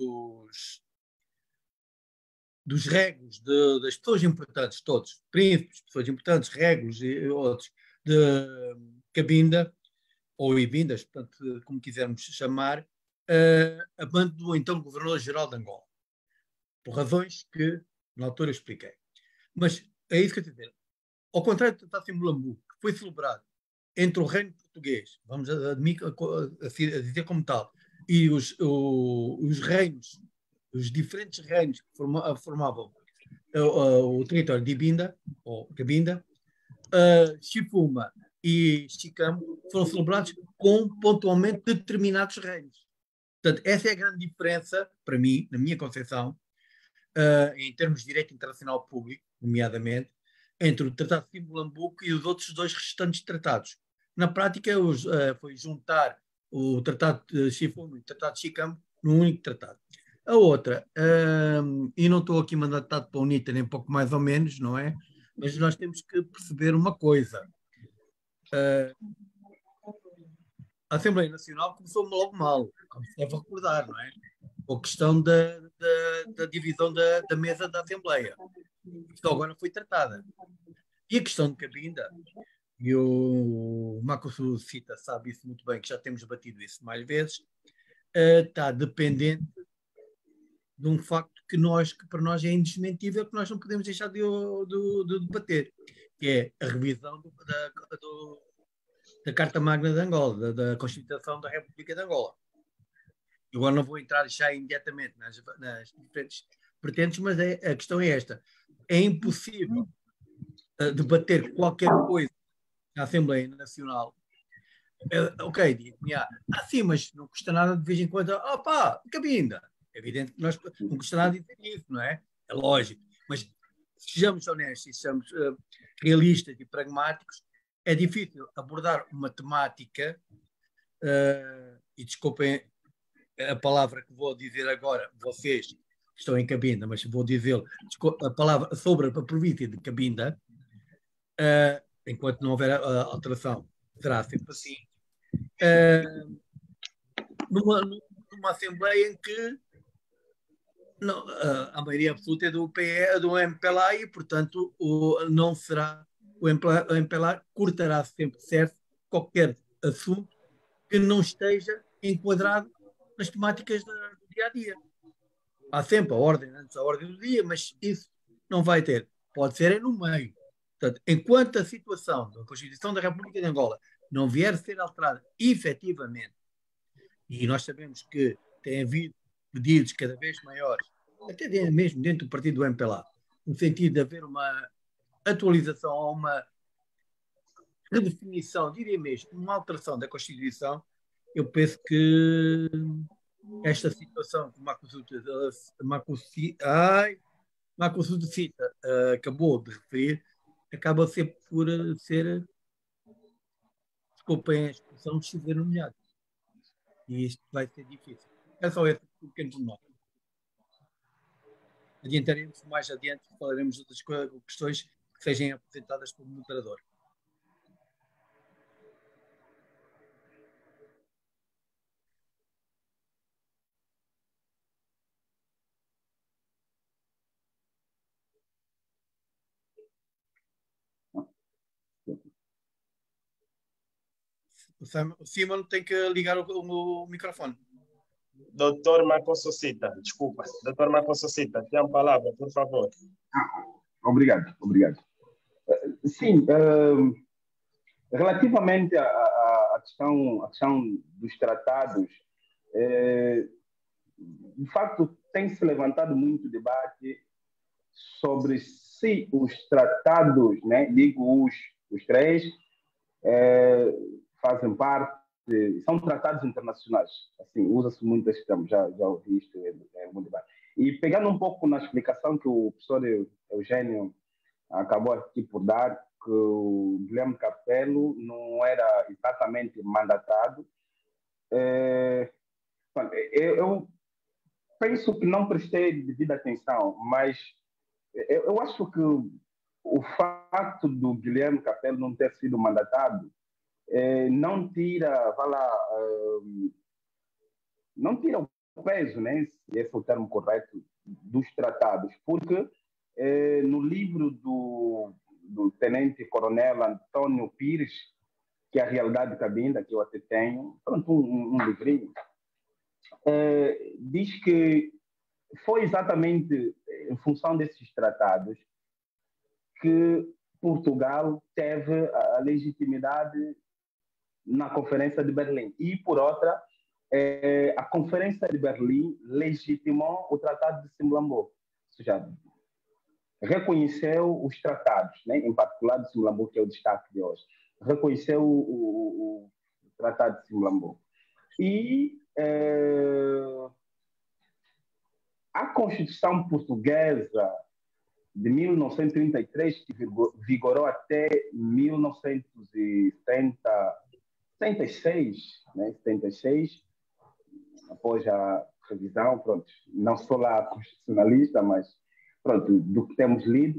dos regos, das pessoas importantes, todos, príncipes, pessoas importantes, regos e outros, de Cabinda, ou Ibindas, portanto, como quisermos chamar, a bando do então governador-geral de Angola, por razões que na altura eu expliquei. Mas é isso que eu estou a dizer. Ao contrário do Tratado de Mulambu, que foi celebrado entre o reino português, vamos a dizer como tal, e os reinos, os diferentes reinos que formavam o território de Ibinda, ou Cabinda, Chifuma e Chicamo, foram celebrados com pontualmente determinados reinos. Portanto, essa é a grande diferença, para mim, na minha concepção, em termos de direito internacional público, nomeadamente, entre o Tratado de Mulambuco e os outros dois restantes tratados. Na prática, foi juntar o Tratado de Chifuma e o Tratado de Chicamo num único tratado. A outra, e não estou aqui mandatado para a UNITA, nem pouco mais ou menos, não é? Mas nós temos que perceber uma coisa. A Assembleia Nacional começou logo mal, como se deve recordar, não é? A questão da divisão da mesa da Assembleia. Isto agora foi tratada. E a questão de Cabinda, e o Macosu Cita sabe isso muito bem, que já temos debatido isso mais vezes, está dependente de um facto que para nós é indesmentível, que nós não podemos deixar de debater, que é a revisão da Carta Magna de Angola, da Constituição da República de Angola. Eu agora não vou entrar já imediatamente nas diferentes vertentes, mas a questão é esta. É impossível debater qualquer coisa na Assembleia Nacional. Ok, sim, mas não custa nada de vez em quando. Cabinda. É evidente que não custa nada dizer isso, não é? É lógico. Mas sejamos honestos e sejamos realistas e pragmáticos, é difícil abordar uma temática, e desculpem a palavra que vou dizer agora, vocês que estão em Cabinda, mas vou dizer a palavra sobre a província de Cabinda, enquanto não houver alteração, será sempre assim, numa Assembleia em que não, a maioria absoluta é do MPLA e, portanto, não será o MPLA cortará sempre certo qualquer assunto que não esteja enquadrado nas temáticas do dia a dia. Há sempre a ordem antes da ordem do dia, mas isso não vai ter. Pode ser no meio. Portanto, enquanto a situação da Constituição da República de Angola não vier a ser alterada efetivamente, e nós sabemos que tem havido pedidos cada vez maiores, até mesmo dentro do partido do MPLA, no sentido de haver uma atualização ou uma redefinição, diria mesmo, uma alteração da Constituição, eu penso que esta situação que o Macosu de Cita acabou de referir, acaba por ser, desculpem a expressão, de chover no molhado. E isto vai ser difícil. É só esse pequeno pormenor. Adiantaremos mais adiante, falaremos de outras questões que sejam apresentadas pelo moderador. O Simon tem que ligar o microfone. Doutor Marco Socita, desculpa. Doutor Marco Socita, tem a palavra, por favor. Obrigado. Sim, relativamente à questão dos tratados, de facto, tem-se levantado muito debate sobre se os tratados, né, digo os três, fazem parte, são tratados internacionais. Assim, usa-se muito esse termo, já ouvi isto em algum debate. E pegando um pouco na explicação que o professor Eugênio acabou aqui por dar, que o Guilherme Capello não era exatamente mandatado. Eu penso que não prestei devida atenção, mas eu acho que o facto do Guilherme Capello não ter sido mandatado não tira, não tira o peso, né, se esse é o termo correto, dos tratados, porque no livro do tenente-coronel Antônio Pires, que é a Realidade de Cabinda, que eu até tenho, pronto, um livrinho, diz que foi exatamente em função desses tratados que Portugal teve a legitimidade na Conferência de Berlim. E, por outra, a Conferência de Berlim legitimou o Tratado de Simlambo. Ou seja, reconheceu os tratados, né? Em particular de Simlambo, que é o destaque de hoje. Reconheceu o Tratado de Simlambo. E a Constituição Portuguesa de 1933, que vigorou até 1976, né? 76, após a revisão, pronto, não sou lá constitucionalista, mas pronto, do que temos lido,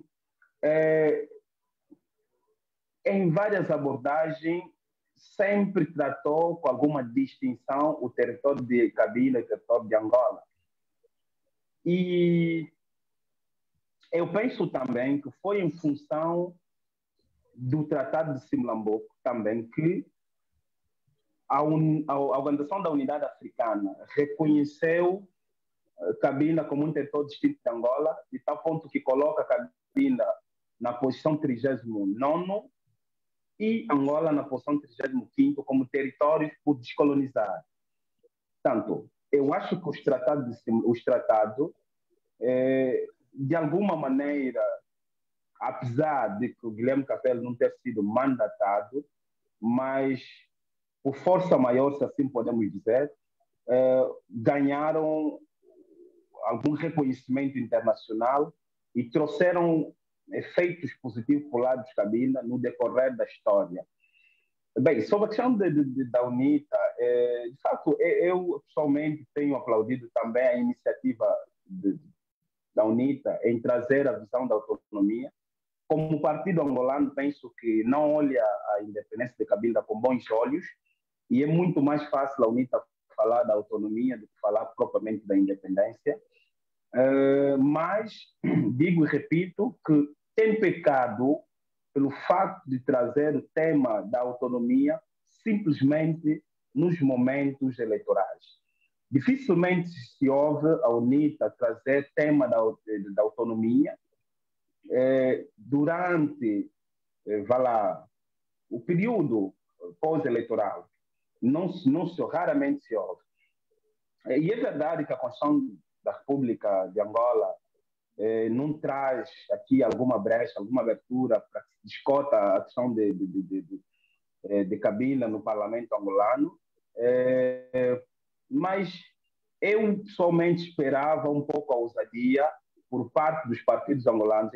em várias abordagens, sempre tratou com alguma distinção o território de Cabinda e o território de Angola. E eu penso também que foi em função do Tratado de Simlambo também que a Organização da Unidade Africana reconheceu Cabinda como um território distinto de Angola, de tal ponto que coloca Cabinda na posição 39º e Angola na posição 35º como territórios por descolonizar. Portanto, eu acho que os tratados de alguma maneira, apesar de que o Guilherme Capello não ter sido mandatado, mas por força maior, se assim podemos dizer, ganharam algum reconhecimento internacional e trouxeram efeitos positivos para o lado de Cabinda no decorrer da história. Bem, sobre a questão da UNITA, de fato, eu pessoalmente tenho aplaudido também a iniciativa da UNITA em trazer a visão da autonomia. Como partido angolano, penso que não olha a independência de Cabinda com bons olhos e é muito mais fácil a UNITA falar da autonomia do que falar propriamente da independência. Mas digo e repito que tem pecado pelo facto de trazer o tema da autonomia simplesmente nos momentos eleitorais. Dificilmente se ouve a UNITA trazer tema da autonomia durante o período pós-eleitoral. Raramente se ouve. E é verdade que a Constituição da República de Angola não traz aqui alguma brecha, alguma abertura para que se discuta a questão de Cabinda no parlamento angolano, mas eu pessoalmente esperava um pouco a ousadia por parte dos partidos angolanos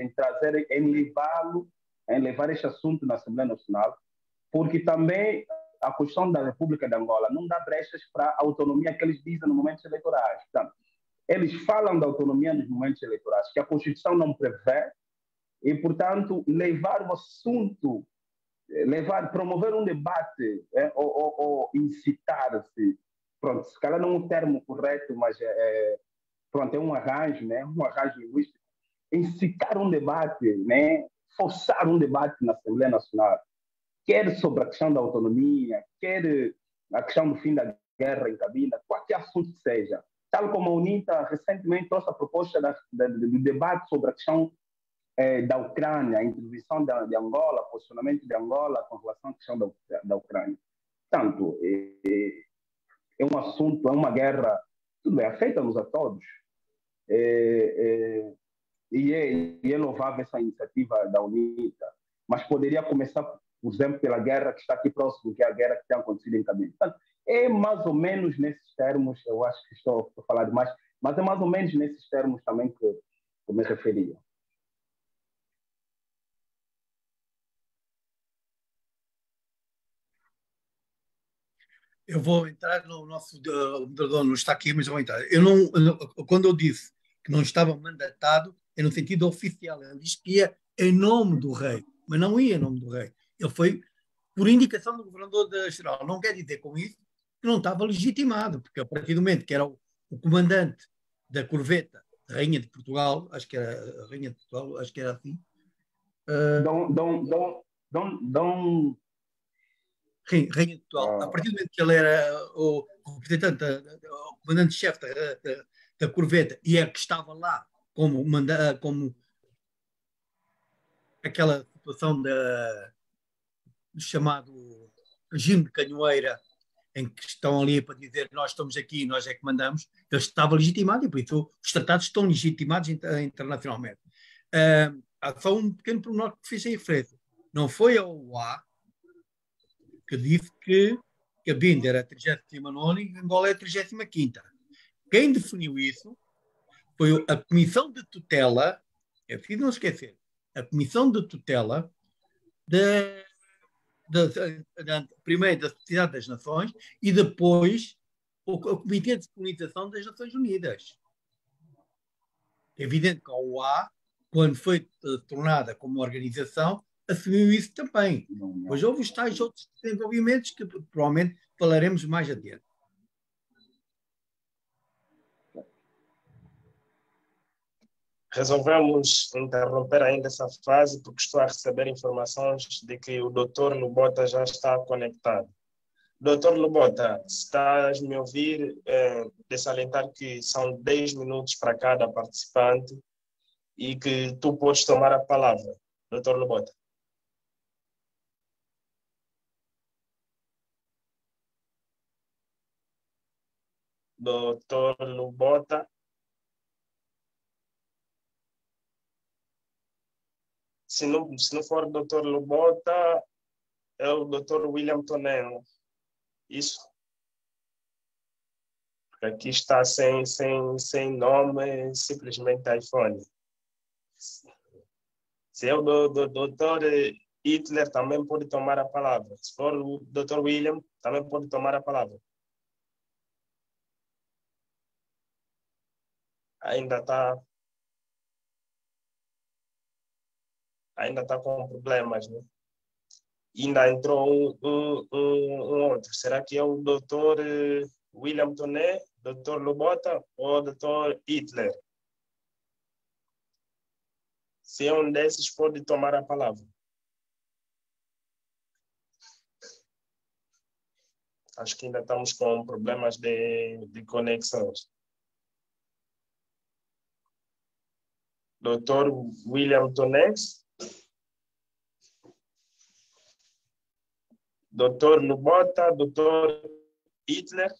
em levar este assunto na Assembleia Nacional, porque também a Constituição da República de Angola não dá brechas para a autonomia que eles dizem nos momentos eleitorais. Portanto, eles falam da autonomia nos momentos eleitorais, que a Constituição não prevê, e, portanto, levar o assunto, promover um debate ou incitar-se, pronto, se calhar não é um termo correto, mas pronto, é um arranjo, né? Um arranjo linguístico, incitar um debate, né? Forçar um debate na Assembleia Nacional, quer sobre a questão da autonomia, quer a questão do fim da guerra em Cabinda, qualquer assunto que seja. Tal como a UNITA recentemente trouxe a proposta do debate sobre a questão da Ucrânia, a intervenção de Angola, posicionamento de Angola com relação à questão da Ucrânia. Portanto, é um assunto, é uma guerra, tudo bem, afeta-nos a todos. E é louvável essa iniciativa da UNITA, mas poderia começar, por exemplo, pela guerra que está aqui próximo, que é a guerra que tem acontecido em Cabinda. Portanto, é mais ou menos nesses termos, eu acho que estou a falar demais, mas é mais ou menos nesses termos também que eu me referia. eu vou entrar no nosso moderador, não está aqui, mas eu vou entrar. Quando eu disse que não estava mandatado, é no sentido oficial. Ele disse que ia em nome do rei, mas não ia em nome do rei. Ele foi por indicação do governador da Geral. Não quer dizer com isso que não estava legitimado, porque a partir do momento que era o comandante da corveta Rainha de Portugal, acho que era a Rainha de Portugal, acho que era assim. Rainha de Portugal. A partir do momento que ele era o representante, o comandante-chefe da corveta e é que estava lá como aquela situação do chamado regime de canhoeira, em que estão ali para dizer nós estamos aqui, nós é que mandamos, ele estava legitimado e por isso os tratados estão legitimados internacionalmente. Só um pequeno pormenor que fiz em referência. Não foi a OA que disse que Cabinda era a 39ª e Angola é a 35ª. Quem definiu isso foi a Comissão de Tutela, é preciso não esquecer, a Comissão de Tutela primeiro da Sociedade das Nações e depois o Comitê de Colonização das Nações Unidas. É evidente que a OA, quando foi tornada como organização, assumiu isso também. Mas houve os tais outros desenvolvimentos que provavelmente falaremos mais adiante. Resolvemos interromper ainda essa fase porque estou a receber informações de que o Dr. Lubota já está conectado. Dr. Lubota, se estás me ouvir, de salientar que são 10 minutos para cada participante e que tu podes tomar a palavra. Dr. Lubota. Dr. Lubota. Se não for o Dr. Lubota, é o Dr. William Tonel. Isso. Aqui está sem nome, simplesmente iPhone. Se é o Dr. Hitler, também pode tomar a palavra. Se for o Dr. William, também pode tomar a palavra. Ainda está com problemas, né? Ainda entrou um outro. Será que é o Dr. William Toné, Dr. Lubota ou Dr. Hitler? Se é um desses, pode tomar a palavra. Acho que ainda estamos com problemas de conexões. Dr. William Toné, Dr. Lubota, Dr. Hitler.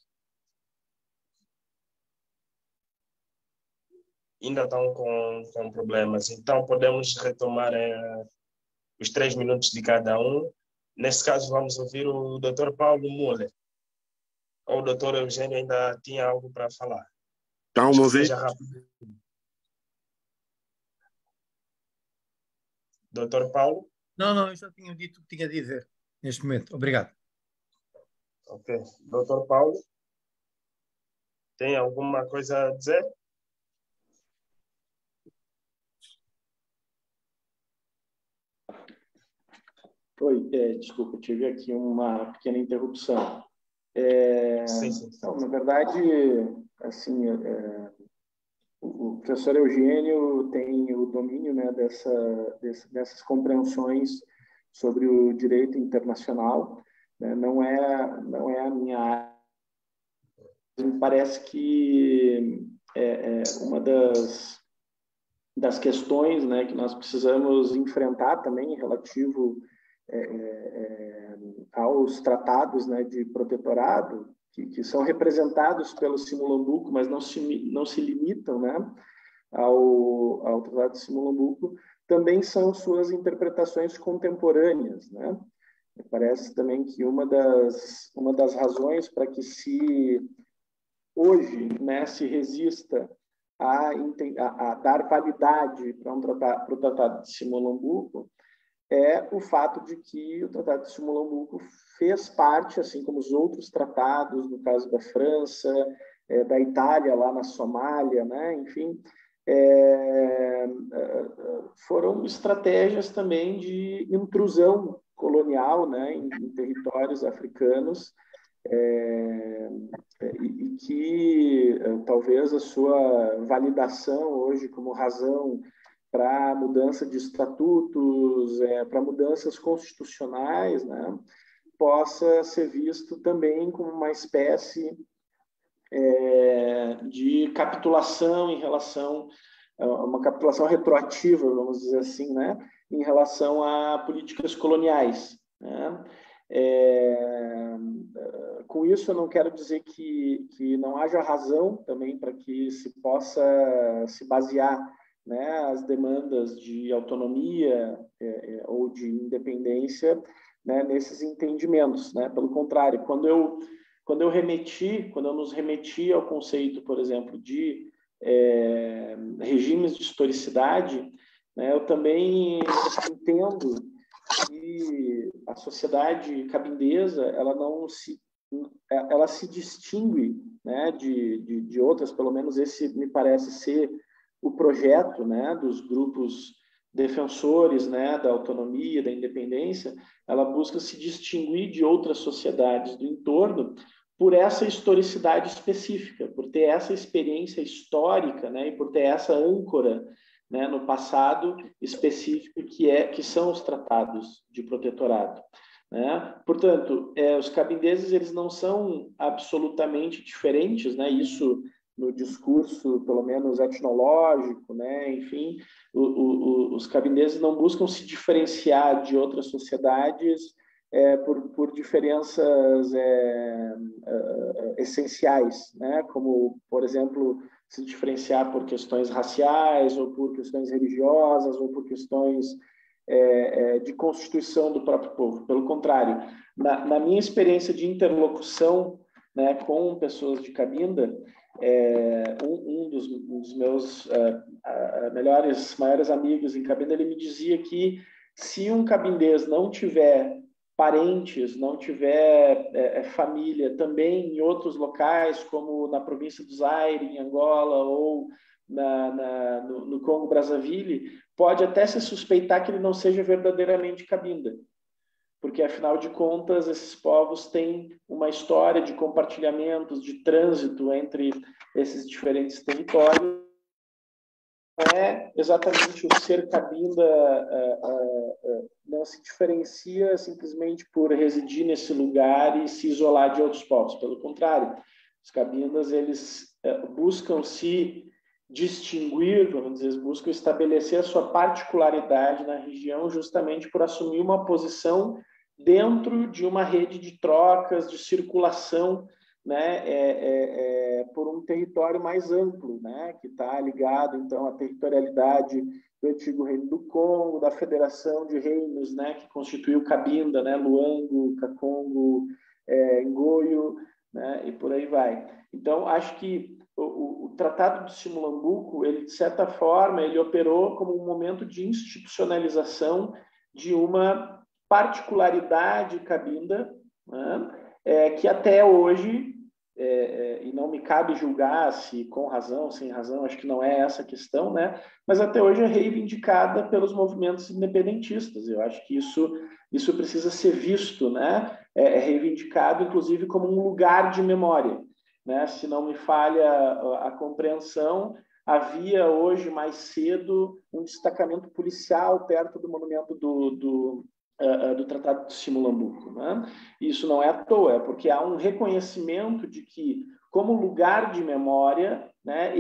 Ainda estão com problemas. Então, podemos retomar os 3 minutos de cada um. Nesse caso, vamos ouvir o Dr. Paulo Muller. Ou o Dr. Eugênio ainda tinha algo para falar. Estão a ouvir? Dr. Paulo? Não, eu já tinha dito o que tinha a dizer neste momento. Obrigado. Ok. Dr. Paulo? Tem alguma coisa a dizer? Oi, desculpa, tive aqui uma pequena interrupção. Sim. Não, na verdade, assim, o professor Eugênio tem o domínio, né, dessas compreensões sobre o direito internacional, né? Não é a minha área. Me parece que uma das questões, né, que nós precisamos enfrentar também relativo aos tratados, né, de protetorado, que são representados pelo Simulambúco, mas não se limitam, né, ao Tratado de Simulambúco, também são suas interpretações contemporâneas, né? Parece também que uma das razões para que hoje, né, se resista a dar validade para o Tratado de Simulambúco é o fato de que o Tratado de Simulambouco fez parte, assim como os outros tratados, no caso da França, da Itália, lá na Somália, né? Enfim, foram estratégias também de intrusão colonial, né, em territórios africanos, e que talvez a sua validação hoje como razão para mudança de estatutos, para mudanças constitucionais, né, possa ser visto também como uma espécie de capitulação em relação a uma capitulação retroativa, vamos dizer assim, né, em relação a políticas coloniais, né? Com isso, eu não quero dizer que não haja razão também para que se possa se basear, né, as demandas de autonomia ou de independência, né, nesses entendimentos, né? Pelo contrário, quando eu nos remeti ao conceito, por exemplo, de regimes de historicidade, né, eu também entendo que a sociedade cabindesa ela se distingue, né, de outras, pelo menos esse me parece ser o projeto, né, dos grupos defensores, né, da autonomia, da independência. Ela busca se distinguir de outras sociedades do entorno por essa historicidade específica, por ter essa experiência histórica, né, e por ter essa âncora, né, no passado específico que são os tratados de protetorado, né? Portanto, os cabindeses eles não são absolutamente diferentes, né? Isso no discurso, pelo menos etnológico, né? Enfim, os cabindeses não buscam se diferenciar de outras sociedades por diferenças essenciais, né? Como, por exemplo, se diferenciar por questões raciais, ou por questões religiosas, ou por questões de constituição do próprio povo. Pelo contrário, na minha experiência de interlocução, né, com pessoas de Cabinda, um dos meus maiores amigos em Cabinda, ele me dizia que se um cabindês não tiver parentes, não tiver família também em outros locais, como na província do Zaire, em Angola, ou no Congo-Brazzaville, pode até se suspeitar que ele não seja verdadeiramente cabinda, porque, afinal de contas, esses povos têm uma história de compartilhamentos, de trânsito entre esses diferentes territórios. Não é exatamente o ser cabinda, não se diferencia simplesmente por residir nesse lugar e se isolar de outros povos. Pelo contrário, os cabindas eles buscam se distinguir, vamos dizer, buscam estabelecer a sua particularidade na região justamente por assumir uma posição dentro de uma rede de trocas, de circulação, né, por um território mais amplo, né, que está ligado, então, à territorialidade do antigo Reino do Congo, da Federação de Reinos, né, que constituiu Cabinda, né, Luango, Kakongo, Ngoio, né, e por aí vai. Então, acho que o Tratado de Simulambouco, ele, de certa forma, ele operou como um momento de institucionalização de uma particularidade cabinda, né, que até hoje, e não me cabe julgar se com razão, sem razão, acho que não é essa a questão, né, mas até hoje é reivindicada pelos movimentos independentistas. Eu acho que isso precisa ser visto, né, reivindicado, inclusive, como um lugar de memória. Né? Se não me falha a compreensão, havia hoje, mais cedo, um destacamento policial perto do monumento do Tratado de Simulambouco. Né? Isso não é à toa, é porque há um reconhecimento de que, como lugar de memória, né,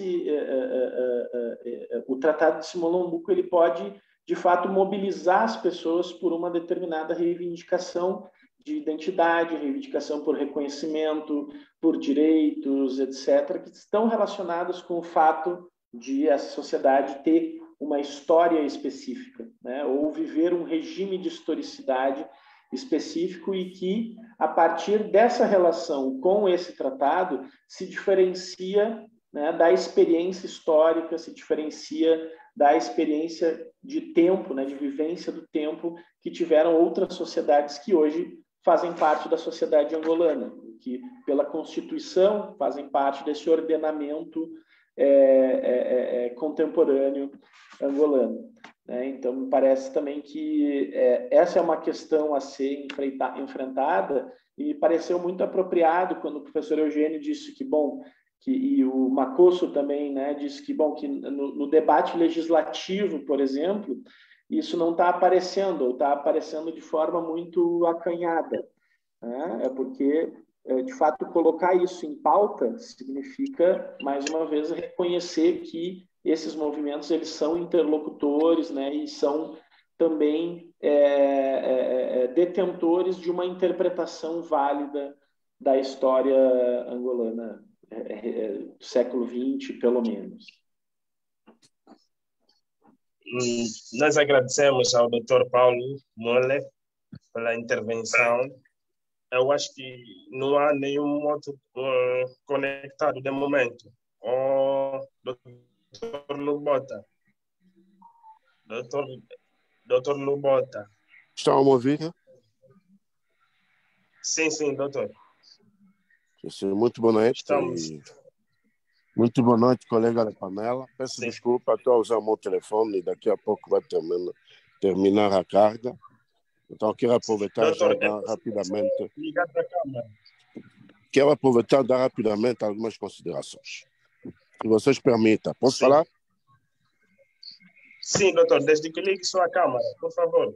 o Tratado de Simulambouco ele pode, de fato, mobilizar as pessoas por uma determinada reivindicação de identidade, reivindicação por reconhecimento, por direitos, etc., que estão relacionados com o fato de a sociedade ter uma história específica, né? Ou viver um regime de historicidade específico e que, a partir dessa relação com esse tratado, se diferencia, né, da experiência histórica, se diferencia da experiência de tempo, né, de vivência do tempo que tiveram outras sociedades que hoje fazem parte da sociedade angolana, que pela Constituição fazem parte desse ordenamento contemporâneo angolano. Né? Então, me parece também que essa é uma questão a ser enfrentada, e me pareceu muito apropriado quando o professor Eugênio disse que, bom, e o Macosso também, né, disse que, bom, que no debate legislativo, por exemplo, isso não está aparecendo, ou está aparecendo de forma muito acanhada. Né? Porque, de fato, colocar isso em pauta significa, mais uma vez, reconhecer que esses movimentos eles são interlocutores, né, e são também detentores de uma interpretação válida da história angolana do século XX, pelo menos. Nós agradecemos ao Dr. Paulo Moller pela intervenção. Eu acho que não há nenhum outro conectado de momento. O Dr. Lubota. Dr. Lubota. Estão a me ouvir? Sim, doutor. Sim, muito boa noite. Muito boa noite, colega da panela. Peço desculpa, estou a usar o meu telefone e daqui a pouco vai terminar a carga. Então, quero aproveitar doutor, rapidamente. Ligar para a câmera. Quero aproveitar e dar rapidamente algumas considerações. Se vocês permitam. Posso falar? Sim, doutor. Desde que ligue sua câmera, por favor.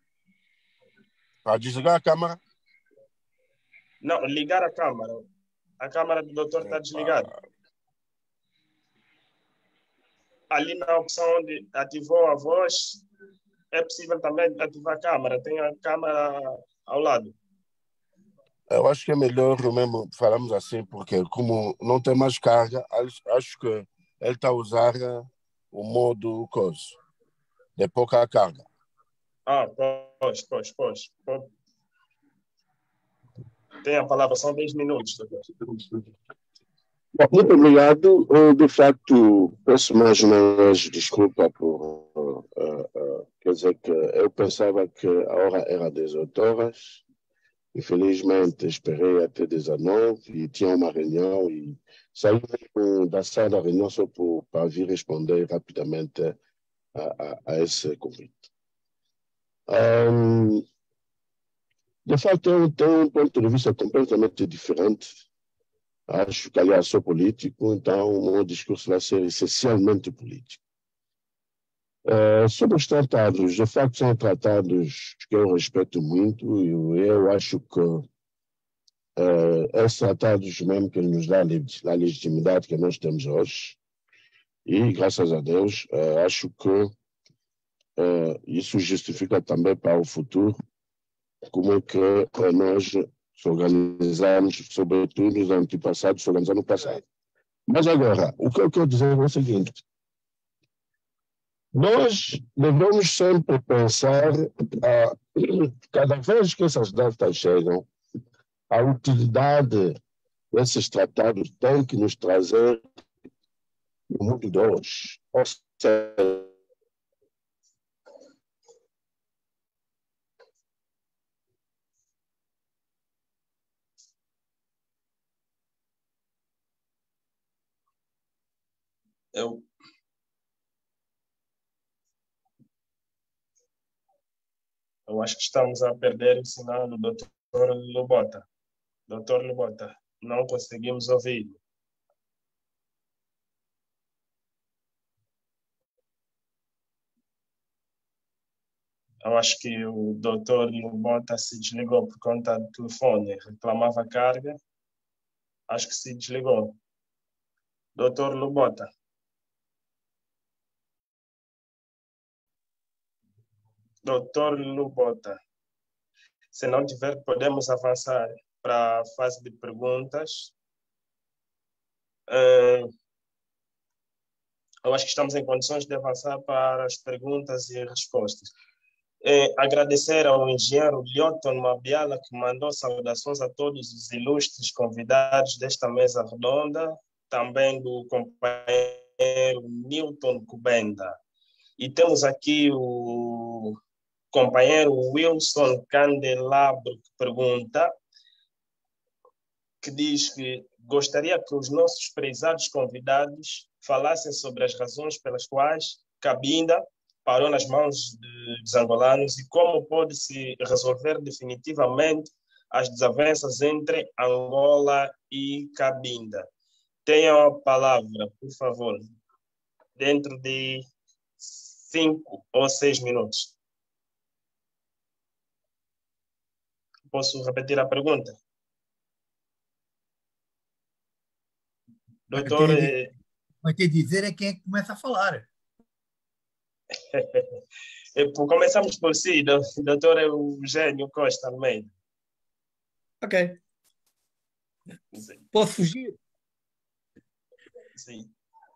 Para desligar a câmera? Não, ligar a câmera. A câmera do doutor está desligada. Ali na opção de ativou a voz, é possível também ativar a câmera. Tem a câmera ao lado. Eu acho que é melhor mesmo falarmos assim, porque como não tem mais carga, acho que ele está a usar o modo coisa, de pouca carga. Pois. Tem a palavra, são 10 minutos. Muito obrigado. De facto, peço mais uma vez desculpa por... quer dizer que eu pensava que a hora era 18 horas. Infelizmente, esperei até 19 e tinha uma reunião e saí da sala da reunião só para vir responder rapidamente a esse convite. De facto, eu tenho um ponto de vista completamente diferente. Acho que, aliás, sou político, então o meu discurso vai ser essencialmente político. Sobre os tratados, de facto, são tratados que eu respeito muito e eu acho que esses tratados mesmo que nos dão a legitimidade que nós temos hoje e, graças a Deus, acho que isso justifica também para o futuro como é que nós se organizamos, sobretudo os antepassados, se organizamos no passado. Mas agora, o que eu quero dizer é o seguinte: nós devemos sempre pensar, cada vez que essas datas chegam, a utilidade desses tratados tem que nos trazer o mundo de hoje. Ou seja, Eu acho que estamos a perder o sinal do Dr. Lubota. Dr. Lubota, não conseguimos ouvir. Eu acho que o Dr. Lubota se desligou por conta do telefone. Reclamava carga. Acho que se desligou. Dr. Lubota. Dr. Lubota. Se não tiver, podemos avançar para a fase de perguntas. Eu acho que estamos em condições de avançar para as perguntas e respostas. Agradecer ao engenheiro Lyoton Mabiala, que mandou saudações a todos os ilustres convidados desta mesa redonda, também do companheiro Newton Kubenda. E temos aqui o companheiro Wilson Candelabro que pergunta, que diz que gostaria que os nossos prezados convidados falassem sobre as razões pelas quais Cabinda parou nas mãos dos angolanos e como pode-se resolver definitivamente as desavenças entre Angola e Cabinda. Tenham a palavra, por favor, dentro de 5 ou 6 minutos. Posso repetir a pergunta? Doutor... Vai ter de dizer é quem é que começa a falar. Começamos por si, doutor Eugênio Costa Almeida. Ok. Sim. Posso fugir? Sim.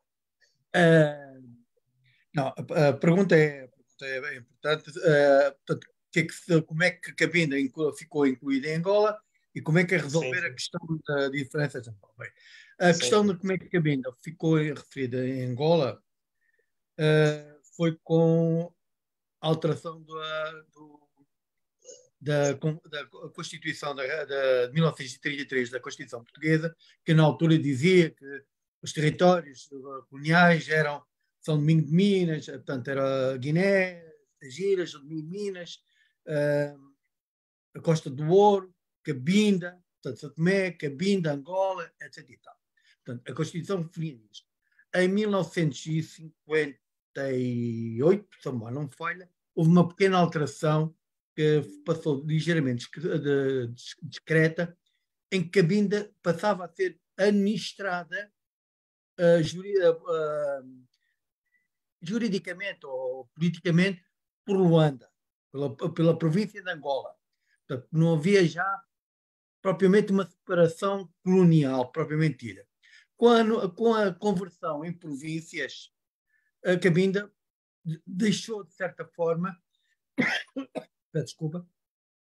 Não, a pergunta é importante. Portanto, como é que a Cabinda ficou incluída em Angola e como é que é resolver Sim. a questão da diferença de Angola? Bem, a questão de como é que a Cabinda ficou referida em Angola foi com a alteração da Constituição de 1933, da Constituição Portuguesa, que na altura dizia que os territórios coloniais eram São Domingo de Minas, portanto era Guiné, as Ilhas, São Domingo de Minas, a Costa do Ouro, Cabinda, portanto São Tomé, Cabinda, Angola, etc. E tal. Portanto, a Constituição definia isto. Em 1958, se não me falha, houve uma pequena alteração que passou ligeiramente discreta, em que Cabinda passava a ser administrada juridicamente ou politicamente por Luanda, pela província de Angola. Portanto, não havia já propriamente uma separação colonial, propriamente dita. Com a conversão em províncias, a Cabinda deixou, de certa forma, desculpa,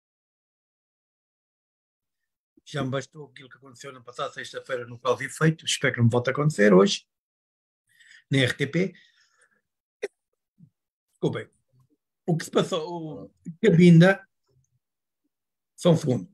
já me bastou aquilo que aconteceu na passada sexta-feira no Causa e Efeito, espero que não volte a acontecer hoje, na RTP. Desculpem. O que se passou, Cabinda, só um segundo.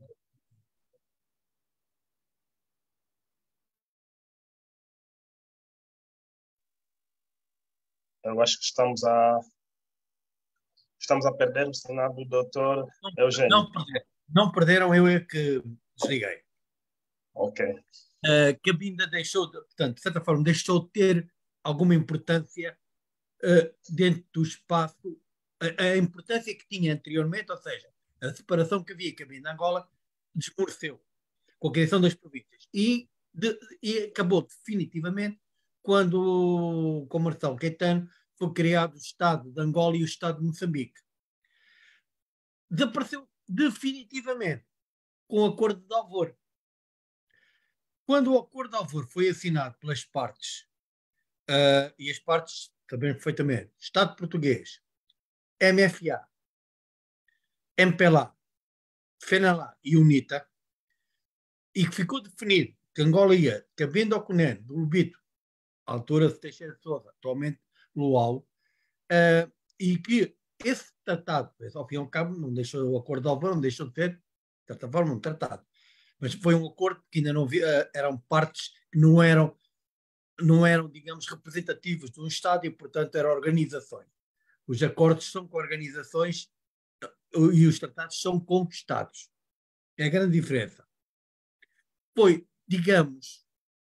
Eu acho que estamos a perder o sinal do doutor Eugênio. Não perderam, eu é que desliguei. Ok. Cabinda deixou, portanto, de certa forma, deixou de ter alguma importância dentro do espaço, a importância que tinha anteriormente, ou seja, a separação que havia em Cabinda Angola, desmoreceu com a criação das províncias e acabou definitivamente quando, com Marcelo Caetano, foi criado o Estado de Angola e o Estado de Moçambique. Desapareceu definitivamente com o Acordo de Alvor. Quando o Acordo de Alvor foi assinado pelas partes, e as partes também perfeitamente, Estado português, MFA, MPLA, FENALA e UNITA, e que ficou definido que Angola ia, cabendo ao CUNEN, do Lubito, à altura de Teixeira de Sousa, atualmente Luau, e que esse tratado, ao fim e ao cabo, não deixou o Acordo de Alvor, não deixou de ter, de certa forma, um tratado. Mas foi um acordo que ainda não havia, eram partes que não eram, digamos, representativos de um Estado e, portanto, eram organizações. Os acordos são com organizações e os tratados são com Estados. É a grande diferença. Foi, digamos,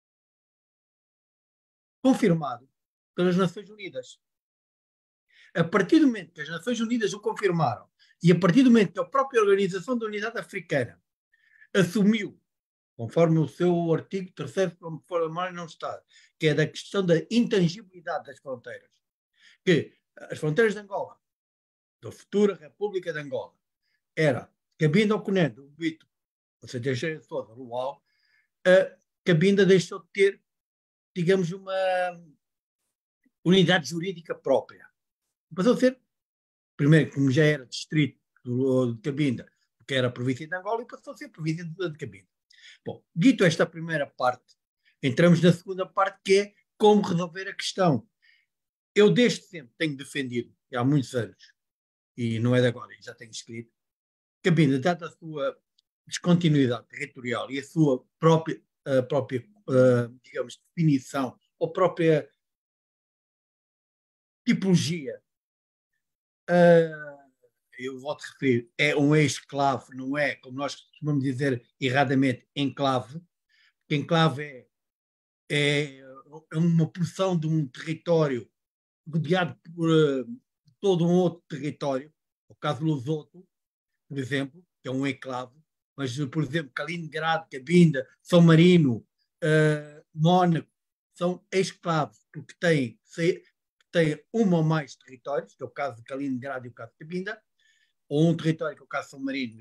confirmado pelas Nações Unidas. A partir do momento que as Nações Unidas o confirmaram e a partir do momento que a própria Organização da Unidade Africana assumiu, conforme o seu artigo 3º, conforme não está, que é da questão da intangibilidade das fronteiras, que as fronteiras de Angola, da futura República de Angola, era Cabinda ao CUNEN, do Lubito, ou seja, Teixeira de Sousa, Luau, a Cabinda deixou de ter, digamos, uma unidade jurídica própria. Passou a ser, primeiro, como já era distrito de Cabinda, porque era a província de Angola, e passou a ser a província de Cabinda. Bom, dito esta primeira parte, entramos na segunda parte, que é como resolver a questão. Eu desde sempre tenho defendido, há muitos anos, e não é de agora, já tenho escrito, Cabinda, dada a sua descontinuidade territorial e a sua própria, digamos, definição, ou própria tipologia, eu volto a referir, é um ex-enclave, não é, como nós costumamos dizer erradamente, enclave, porque enclave é uma porção de um território rodeado por todo um outro território, o caso de Lusoto, por exemplo, que é um enclave, mas, por exemplo, Kaliningrado, Cabinda, São Marino, Mónaco, são exclaves, porque têm uma ou mais territórios, que é o caso de Kaliningrado e o caso de Cabinda, ou um território que é o caso de São Marino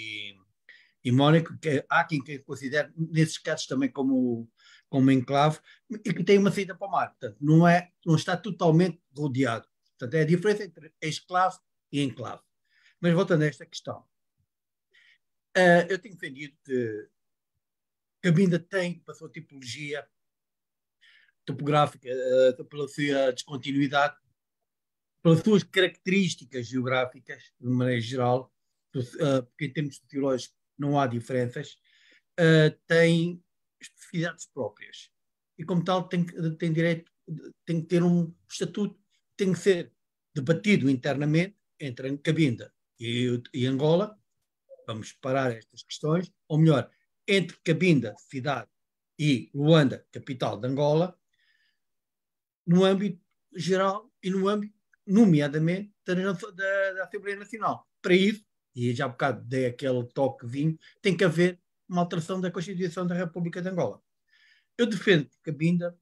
e Mónaco, que há quem considere, nesses casos também como enclave, e que tem uma saída para o mar. Portanto, não está totalmente rodeado. Portanto, é a diferença entre exclave e enclave. Mas voltando a esta questão, eu tenho defendido que Cabinda tem, pela sua tipologia topográfica, pela sua descontinuidade, pelas suas características geográficas, de maneira geral, porque em termos sociológicos não há diferenças, tem especificidades próprias. E, como tal, tem direito, tem que ter um estatuto, tem que ser debatido internamente entre Cabinda e Angola. Vamos parar estas questões, ou melhor, entre Cabinda, cidade, e Luanda, capital de Angola, no âmbito geral e no âmbito, nomeadamente, da Assembleia Nacional. Para isso, e já há bocado dei aquele toquezinho, tem que haver uma alteração da Constituição da República de Angola. Eu defendo que Cabinda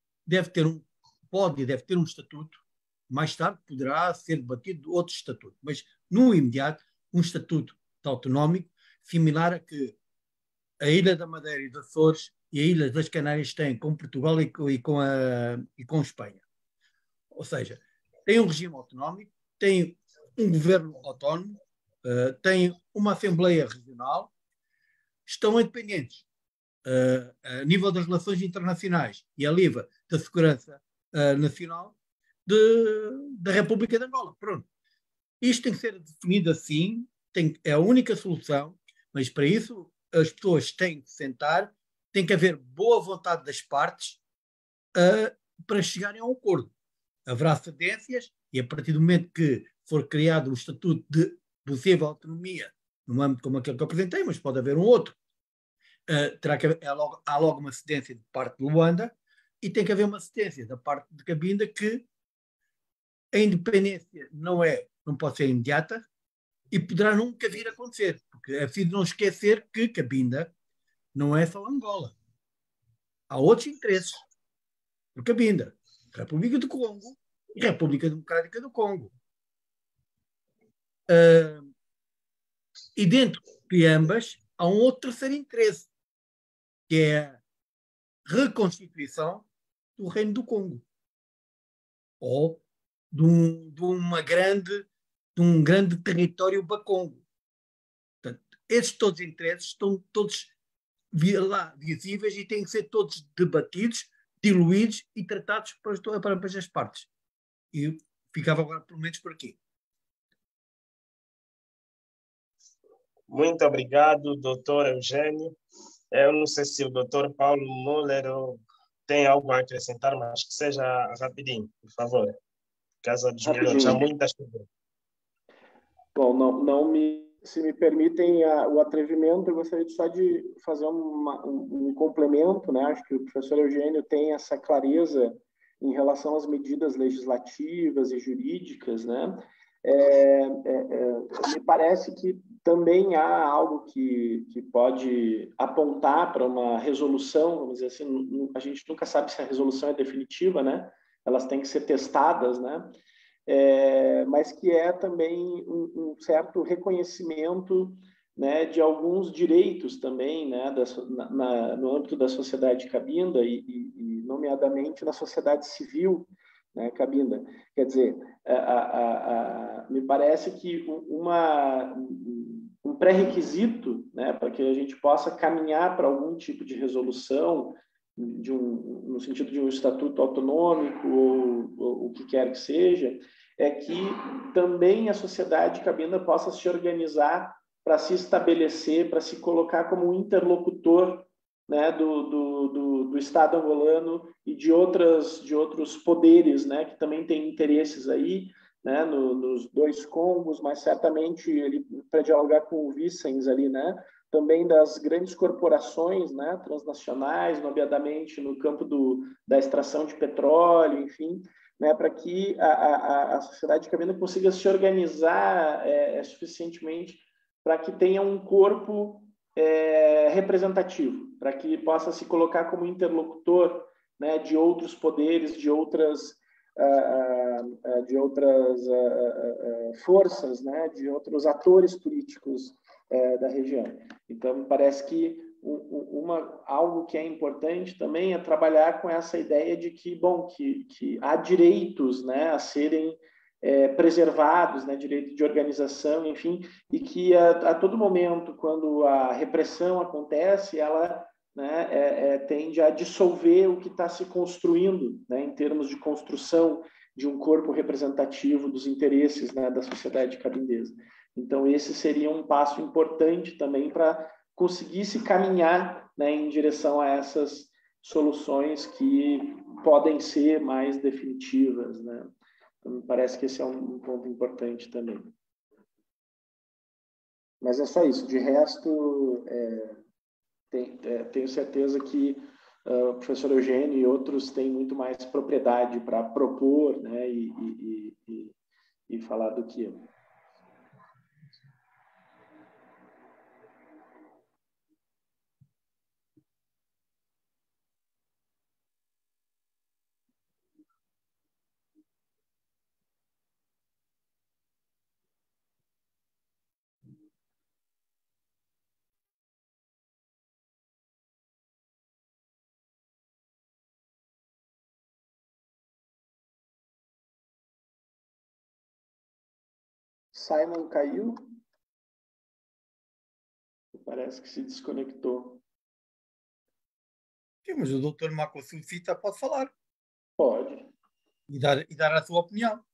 pode e deve ter um estatuto, mais tarde poderá ser debatido outro estatuto, mas no imediato um estatuto autonómico similar a que a Ilha da Madeira e dos Açores e a Ilha das Canárias têm com Portugal e com Espanha. Ou seja, tem um regime autonómico, tem um governo autónomo, tem uma Assembleia Regional, estão independentes a nível das relações internacionais e a nível da segurança nacional da República de Angola. Pronto. Isto tem que ser definido assim, é a única solução, mas para isso as pessoas têm que sentar, tem que haver boa vontade das partes para chegarem a um acordo. Haverá cedências e a partir do momento que for criado um estatuto de possível autonomia, num âmbito como aquele que eu apresentei, mas pode haver um outro, há logo uma cedência de parte de Luanda e tem que haver uma cedência da parte de Cabinda que a independência não pode ser imediata e poderá nunca vir a acontecer, porque é preciso não esquecer que Cabinda não é só Angola. Há outros interesses por Cabinda. República do Congo e República Democrática do Congo. E dentro de ambas há um outro terceiro interesse, que é a reconstituição do Reino do Congo. Ou de um grande território bacongo. Portanto, esses todos os interesses estão todos lá visíveis e têm que ser todos debatidos, diluídos e tratados para as partes. E ficava agora pelo menos por aqui. Muito obrigado, doutor Eugênio. Eu não sei se o doutor Paulo Moller tem algo a acrescentar, mas que seja rapidinho, por favor. Caso dos minutos, há muitas perguntas. Bom, se me permitem o atrevimento, eu gostaria só de fazer um complemento, né? Acho que o professor Eugênio tem essa clareza em relação às medidas legislativas e jurídicas, né? Me parece que também há algo que pode apontar para uma resolução, vamos dizer assim, a gente nunca sabe se a resolução é definitiva, né? Elas têm que ser testadas, né? Mas que é também um certo reconhecimento, né, de alguns direitos também, né, no âmbito da sociedade cabinda e nomeadamente na sociedade civil, né, cabinda. Quer dizer, me parece que um pré-requisito, né, para que a gente possa caminhar para algum tipo de resolução no sentido de um estatuto autonômico ou o que quer que seja, é que também a sociedade cabina possa se organizar para se estabelecer, para se colocar como um interlocutor, né, do Estado angolano e de outros poderes, né, que também têm interesses aí, né, nos dois Congos, mas certamente ele para dialogar com o Vicens ali, né, também das grandes corporações, né, transnacionais, nomeadamente no campo da extração de petróleo, enfim, né, para que a sociedade cabina consiga se organizar suficientemente para que tenha um corpo representativo, para que possa se colocar como interlocutor, né, de outros poderes, de outras forças, né, de outros atores políticos da região. Então, me parece que algo que é importante também é trabalhar com essa ideia de que, bom, que há direitos, né, a serem preservados, né, direito de organização, enfim, e que a todo momento, quando a repressão acontece, ela, né, tende a dissolver o que está se construindo, né, em termos de construção de um corpo representativo dos interesses, né, da sociedade cabindesa. Então, esse seria um passo importante também para conseguir se caminhar, né, em direção a essas soluções que podem ser mais definitivas, né? Então, me parece que esse é um ponto importante também. Mas é só isso. De resto, tenho certeza que o professor Eugênio e outros têm muito mais propriedade para propor, né, e falar do que eu. Simon caiu? Parece que se desconectou. Sim, mas o doutor Makosufita pode falar. Pode. E dar a sua opinião.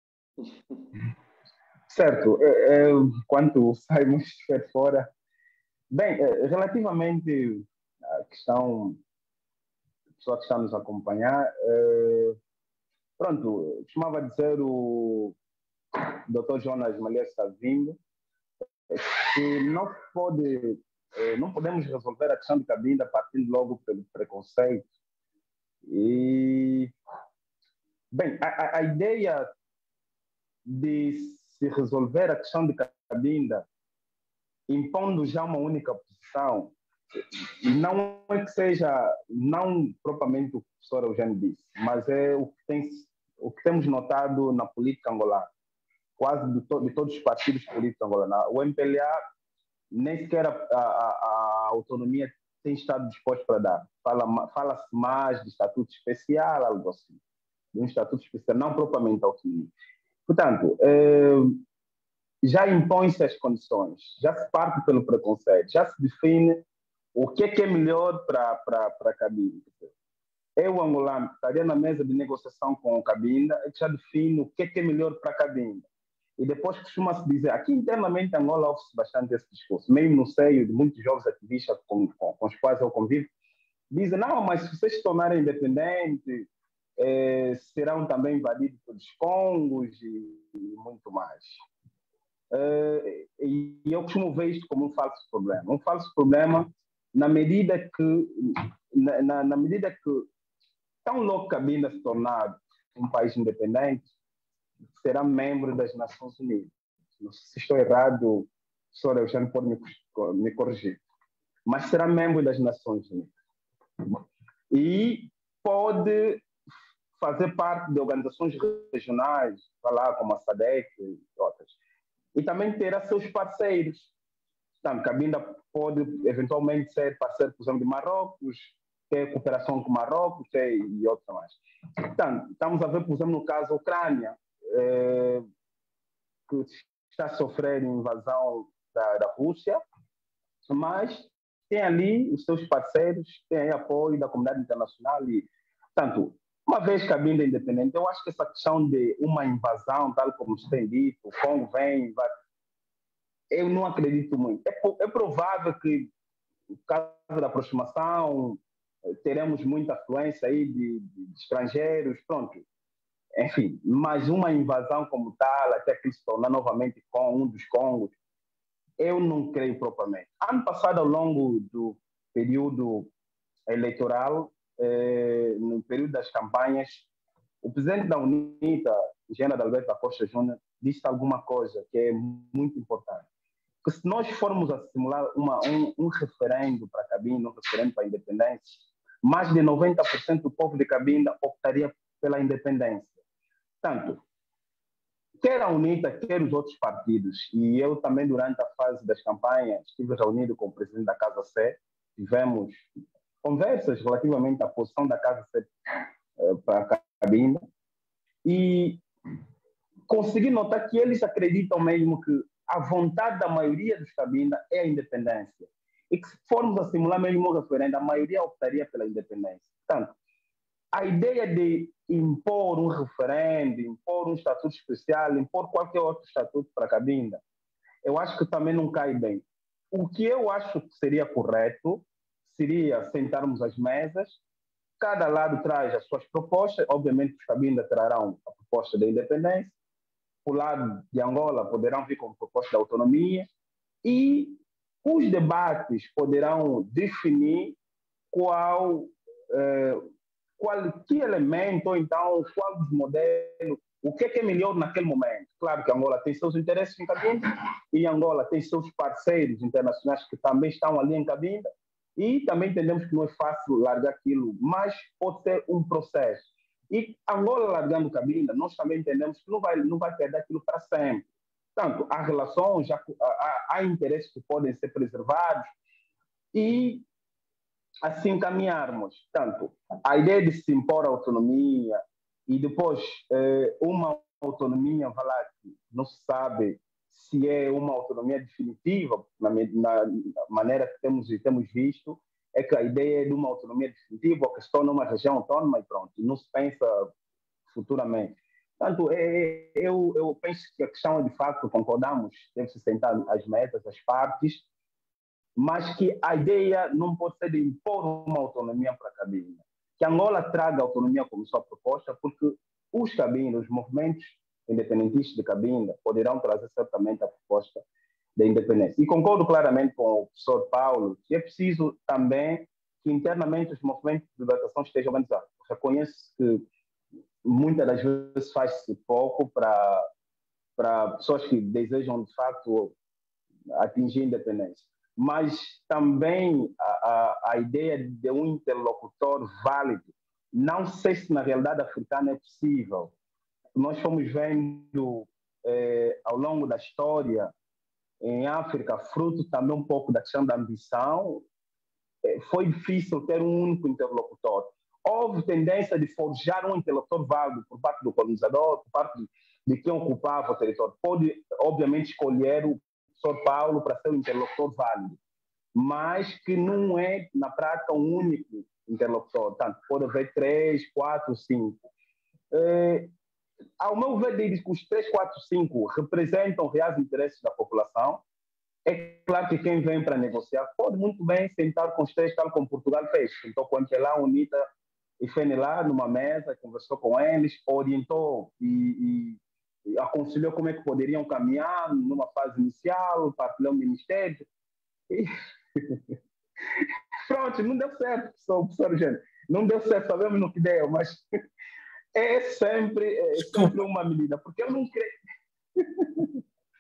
Certo. Quanto Simon estiver fora... Bem, relativamente à questão... A pessoa que está a nos acompanhar... Pronto, costumava dizer o Dr. Jonas Malheiro Savinho que não podemos resolver a questão de Cabinda partindo logo pelo preconceito. E, bem, a ideia de se resolver a questão de Cabinda impondo já uma única posição, não é que seja, não propriamente o professor Eugênio disse, mas é o que temos notado na política angolana, quase de todos os partidos políticos angolanos. O MPLA nem sequer a autonomia tem estado disposto para dar. Fala-se mais de estatuto especial, algo assim. De um estatuto especial, não propriamente autonomia. Portanto, já impõe-se as condições, já se parte pelo preconceito, já se define o que é melhor para a Cabinda. Eu, angolano, estaria na mesa de negociação com a Cabinda e já define o que é melhor para a Cabinda. E depois costuma-se dizer, aqui internamente em Angola ouve-se bastante esse discurso, mesmo no seio de muitos jovens ativistas com os quais eu convivo, dizem, não, mas se vocês se tornarem independentes, serão também invadidos pelos Congos e muito mais. E eu costumo ver isto como um falso problema. Um falso problema na medida que, tão logo Cabinda se tornar um país independente, será membro das Nações Unidas. Se estou errado, o senhor Eugênio pode me corrigir. Mas será membro das Nações Unidas. E pode fazer parte de organizações regionais, como a SADC e outras. E também terá seus parceiros. Portanto, Cabinda pode eventualmente ser parceiro, por exemplo, de Marrocos, ter cooperação com Marrocos e outros mais. Portanto, estamos a ver, por exemplo, no caso da Ucrânia, que está a sofrer invasão da Rússia, mas tem ali os seus parceiros, tem aí apoio da comunidade internacional e, portanto, uma vez que a Cabinda é independente, eu acho que essa questão de uma invasão, tal como se tem dito, o Congo vem, vai, eu não acredito muito. É provável que, no caso da aproximação, teremos muita afluência aí de estrangeiros, pronto. Enfim, mas uma invasão como tal, até que se tornar novamente com um dos Congos, eu não creio propriamente. Ano passado, ao longo do período eleitoral, no período das campanhas, o presidente da UNITA, Engenheiro Adalberto da Costa Júnior, disse alguma coisa que é muito importante. Que se nós formos a simular um referendo para a Cabinda, um referendo para a independência, mais de 90% do povo de Cabinda optaria pela independência. Portanto, quer a UNITA, quer os outros partidos, e eu também, durante a fase das campanhas, estive reunido com o presidente da Casa C, tivemos conversas relativamente à posição da Casa C para a Cabinda, e consegui notar que eles acreditam mesmo que a vontade da maioria dos Cabinda é a independência. E que se formos a simular mesmo o referendo, a maioria optaria pela independência. Portanto, a ideia de impor um referendo, impor um estatuto especial, impor qualquer outro estatuto para a Cabinda, eu acho que também não cai bem. O que eu acho que seria correto seria sentarmos às mesas, cada lado traz as suas propostas, obviamente os Cabinda trarão a proposta da independência, o lado de Angola poderão vir com proposta da autonomia, e os debates poderão definir que elemento, ou então, qual dos modelos, o que é melhor naquele momento. Claro que Angola tem seus interesses em Cabinda, e Angola tem seus parceiros internacionais que também estão ali em Cabinda, e também entendemos que não é fácil largar aquilo, mas pode ser um processo. E Angola largando Cabinda, nós também entendemos que não vai perder aquilo para sempre. Portanto, há relações, há interesses que podem ser preservados, e assim caminharmos. Portanto, a ideia de se impor a autonomia e depois uma autonomia, não se sabe se é uma autonomia definitiva, na maneira que temos visto, é que a ideia é de uma autonomia definitiva, que se torna uma região autônoma e pronto, não se pensa futuramente. Portanto, eu penso que a questão é, de facto, concordamos, deve-se sentar as metas, as partes, mas que a ideia não pode ser de impor uma autonomia para a Cabinda. Que Angola traga autonomia como sua proposta, porque os Cabinda, os movimentos independentistas de Cabinda, poderão trazer certamente a proposta da independência. E concordo claramente com o professor Paulo que é preciso também que internamente os movimentos de libertação estejam organizados. Reconheço que muitas das vezes faz-se pouco para pessoas que desejam, de facto, atingir a independência. Mas também a ideia de um interlocutor válido, não sei se na realidade africana é possível. Nós fomos vendo ao longo da história em África, fruto também um pouco da questão da ambição, foi difícil ter um único interlocutor. Houve tendência de forjar um interlocutor válido por parte do colonizador, por parte de quem ocupava o território. Pode, obviamente, escolher o professor Paulo para ser um interlocutor válido, mas que não é, na prática, um único interlocutor. Portanto, pode haver 3, 4, 5. Ao meu ver, digo que os 3, 4, 5 representam reais interesses da população. É claro que quem vem para negociar pode muito bem sentar com os 3, tal como Portugal fez. Então, quando lá a UNITA e FENILA numa mesa, conversou com eles, orientou e aconselhou como é que poderiam caminhar numa fase inicial, partilhou o ministério. E... Pronto, não deu certo, professor Eugênio. Não deu certo, sabemos no que deu, mas é sempre uma medida, porque eu não creio...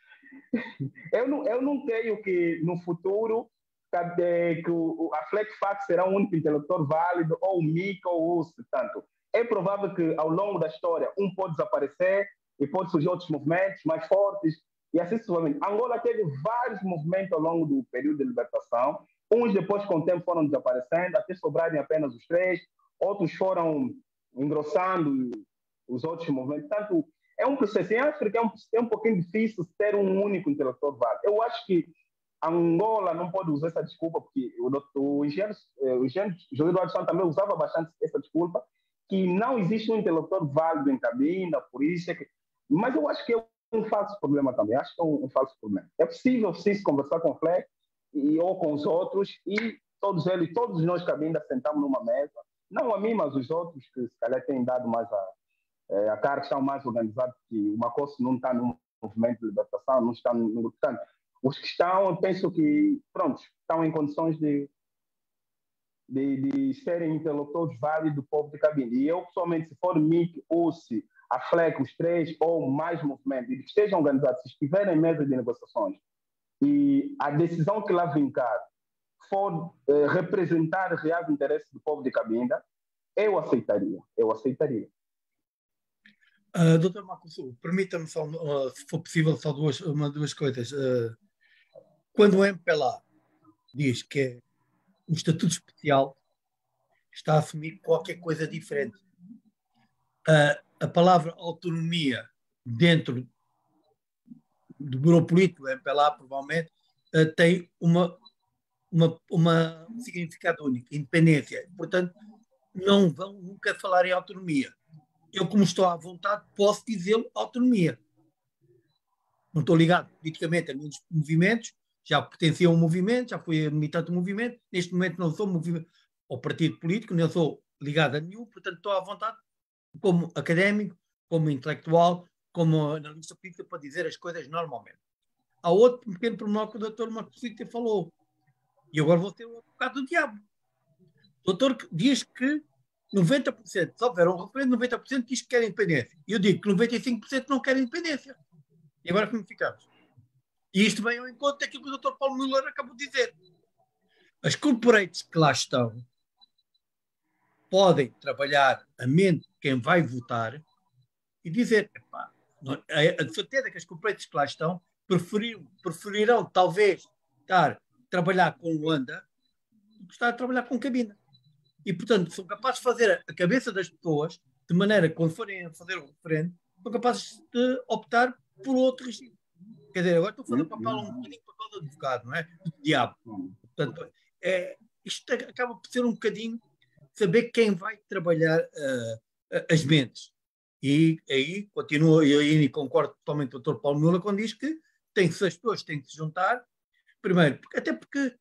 eu não creio que no futuro que a FLECFAC será um único interlocutor válido, ou o MICA ou o USP. Portanto, é provável que ao longo da história um pode desaparecer e pode surgir outros movimentos mais fortes, e assim sucessivamente. Angola teve vários movimentos ao longo do período de libertação, uns depois com o tempo foram desaparecendo, até sobrarem apenas os 3, outros foram engrossando os outros movimentos. Portanto, é um processo. Em África é um pouquinho difícil ter um único interlocutor válido. Eu acho que Angola não pode usar essa desculpa, porque o engenheiro José Eduardo Santos também usava bastante essa desculpa, que não existe um interlocutor válido em cabina, por isso é que... Mas eu acho que é um falso problema também, acho que é um falso problema. É possível, sim, conversar com o FLEC ou com os outros, e todos nós cabina sentamos numa mesa, não a mim, mas os outros que se calhar têm dado mais a cara, que estão mais organizados, que o Macosso não está no movimento de libertação, não está no... Portanto, os que estão, eu penso que, pronto, estão em condições de serem interlocutores válidos do povo de cabine. E eu, pessoalmente, se for MIC, UCI, a FLEC, os três ou mais movimentos, e que estejam organizados, se estiverem em mesa de negociações, e a decisão que lá vincar for representar reais interesses do povo de Cabinda, eu aceitaria. Doutor Macosso, permita-me só, se for possível, só duas coisas. Quando o MPLA diz que é um estatuto especial, está a assumir qualquer coisa diferente. A palavra autonomia dentro do bureau político do MPLA, provavelmente, tem um significado único, independência. Portanto, não vão nunca falar em autonomia. Eu, como estou à vontade, posso dizer autonomia. Não estou ligado politicamente a nenhum dos movimentos, já pertencia a um movimento, já fui militante do movimento, neste momento não sou movimento ao partido político, não sou ligado a nenhum, portanto estou à vontade como académico, como intelectual, como analista política para dizer as coisas normalmente. Há outro pequeno pormenor que o doutor Macosso falou, e agora vou ter o advogado do diabo. O doutor diz que 90%, se houver um referendo, 90% diz que querem independência. E eu digo que 95% não querem independência. E agora como ficamos? E isto vem ao encontro daquilo que o Dr. Paulo Müller acabou de dizer. As corporates que lá estão podem trabalhar a mente de quem vai votar e dizer, epá, a certeza que as corporates que lá estão preferirão talvez trabalhar com Luanda do que estar a trabalhar com Cabina. E, portanto, são capazes de fazer a cabeça das pessoas de maneira que, quando forem a fazer o referendo, são capazes de optar por outro regime. Quer dizer, agora estou a fazer um bocadinho papel de advogado, não é? Do diabo. Portanto, isto acaba por ser um bocadinho saber quem vai trabalhar as mentes. E aí continuo, e aí concordo totalmente com o Dr. Paulo Müller quando diz que as pessoas têm que se juntar, primeiro, até porque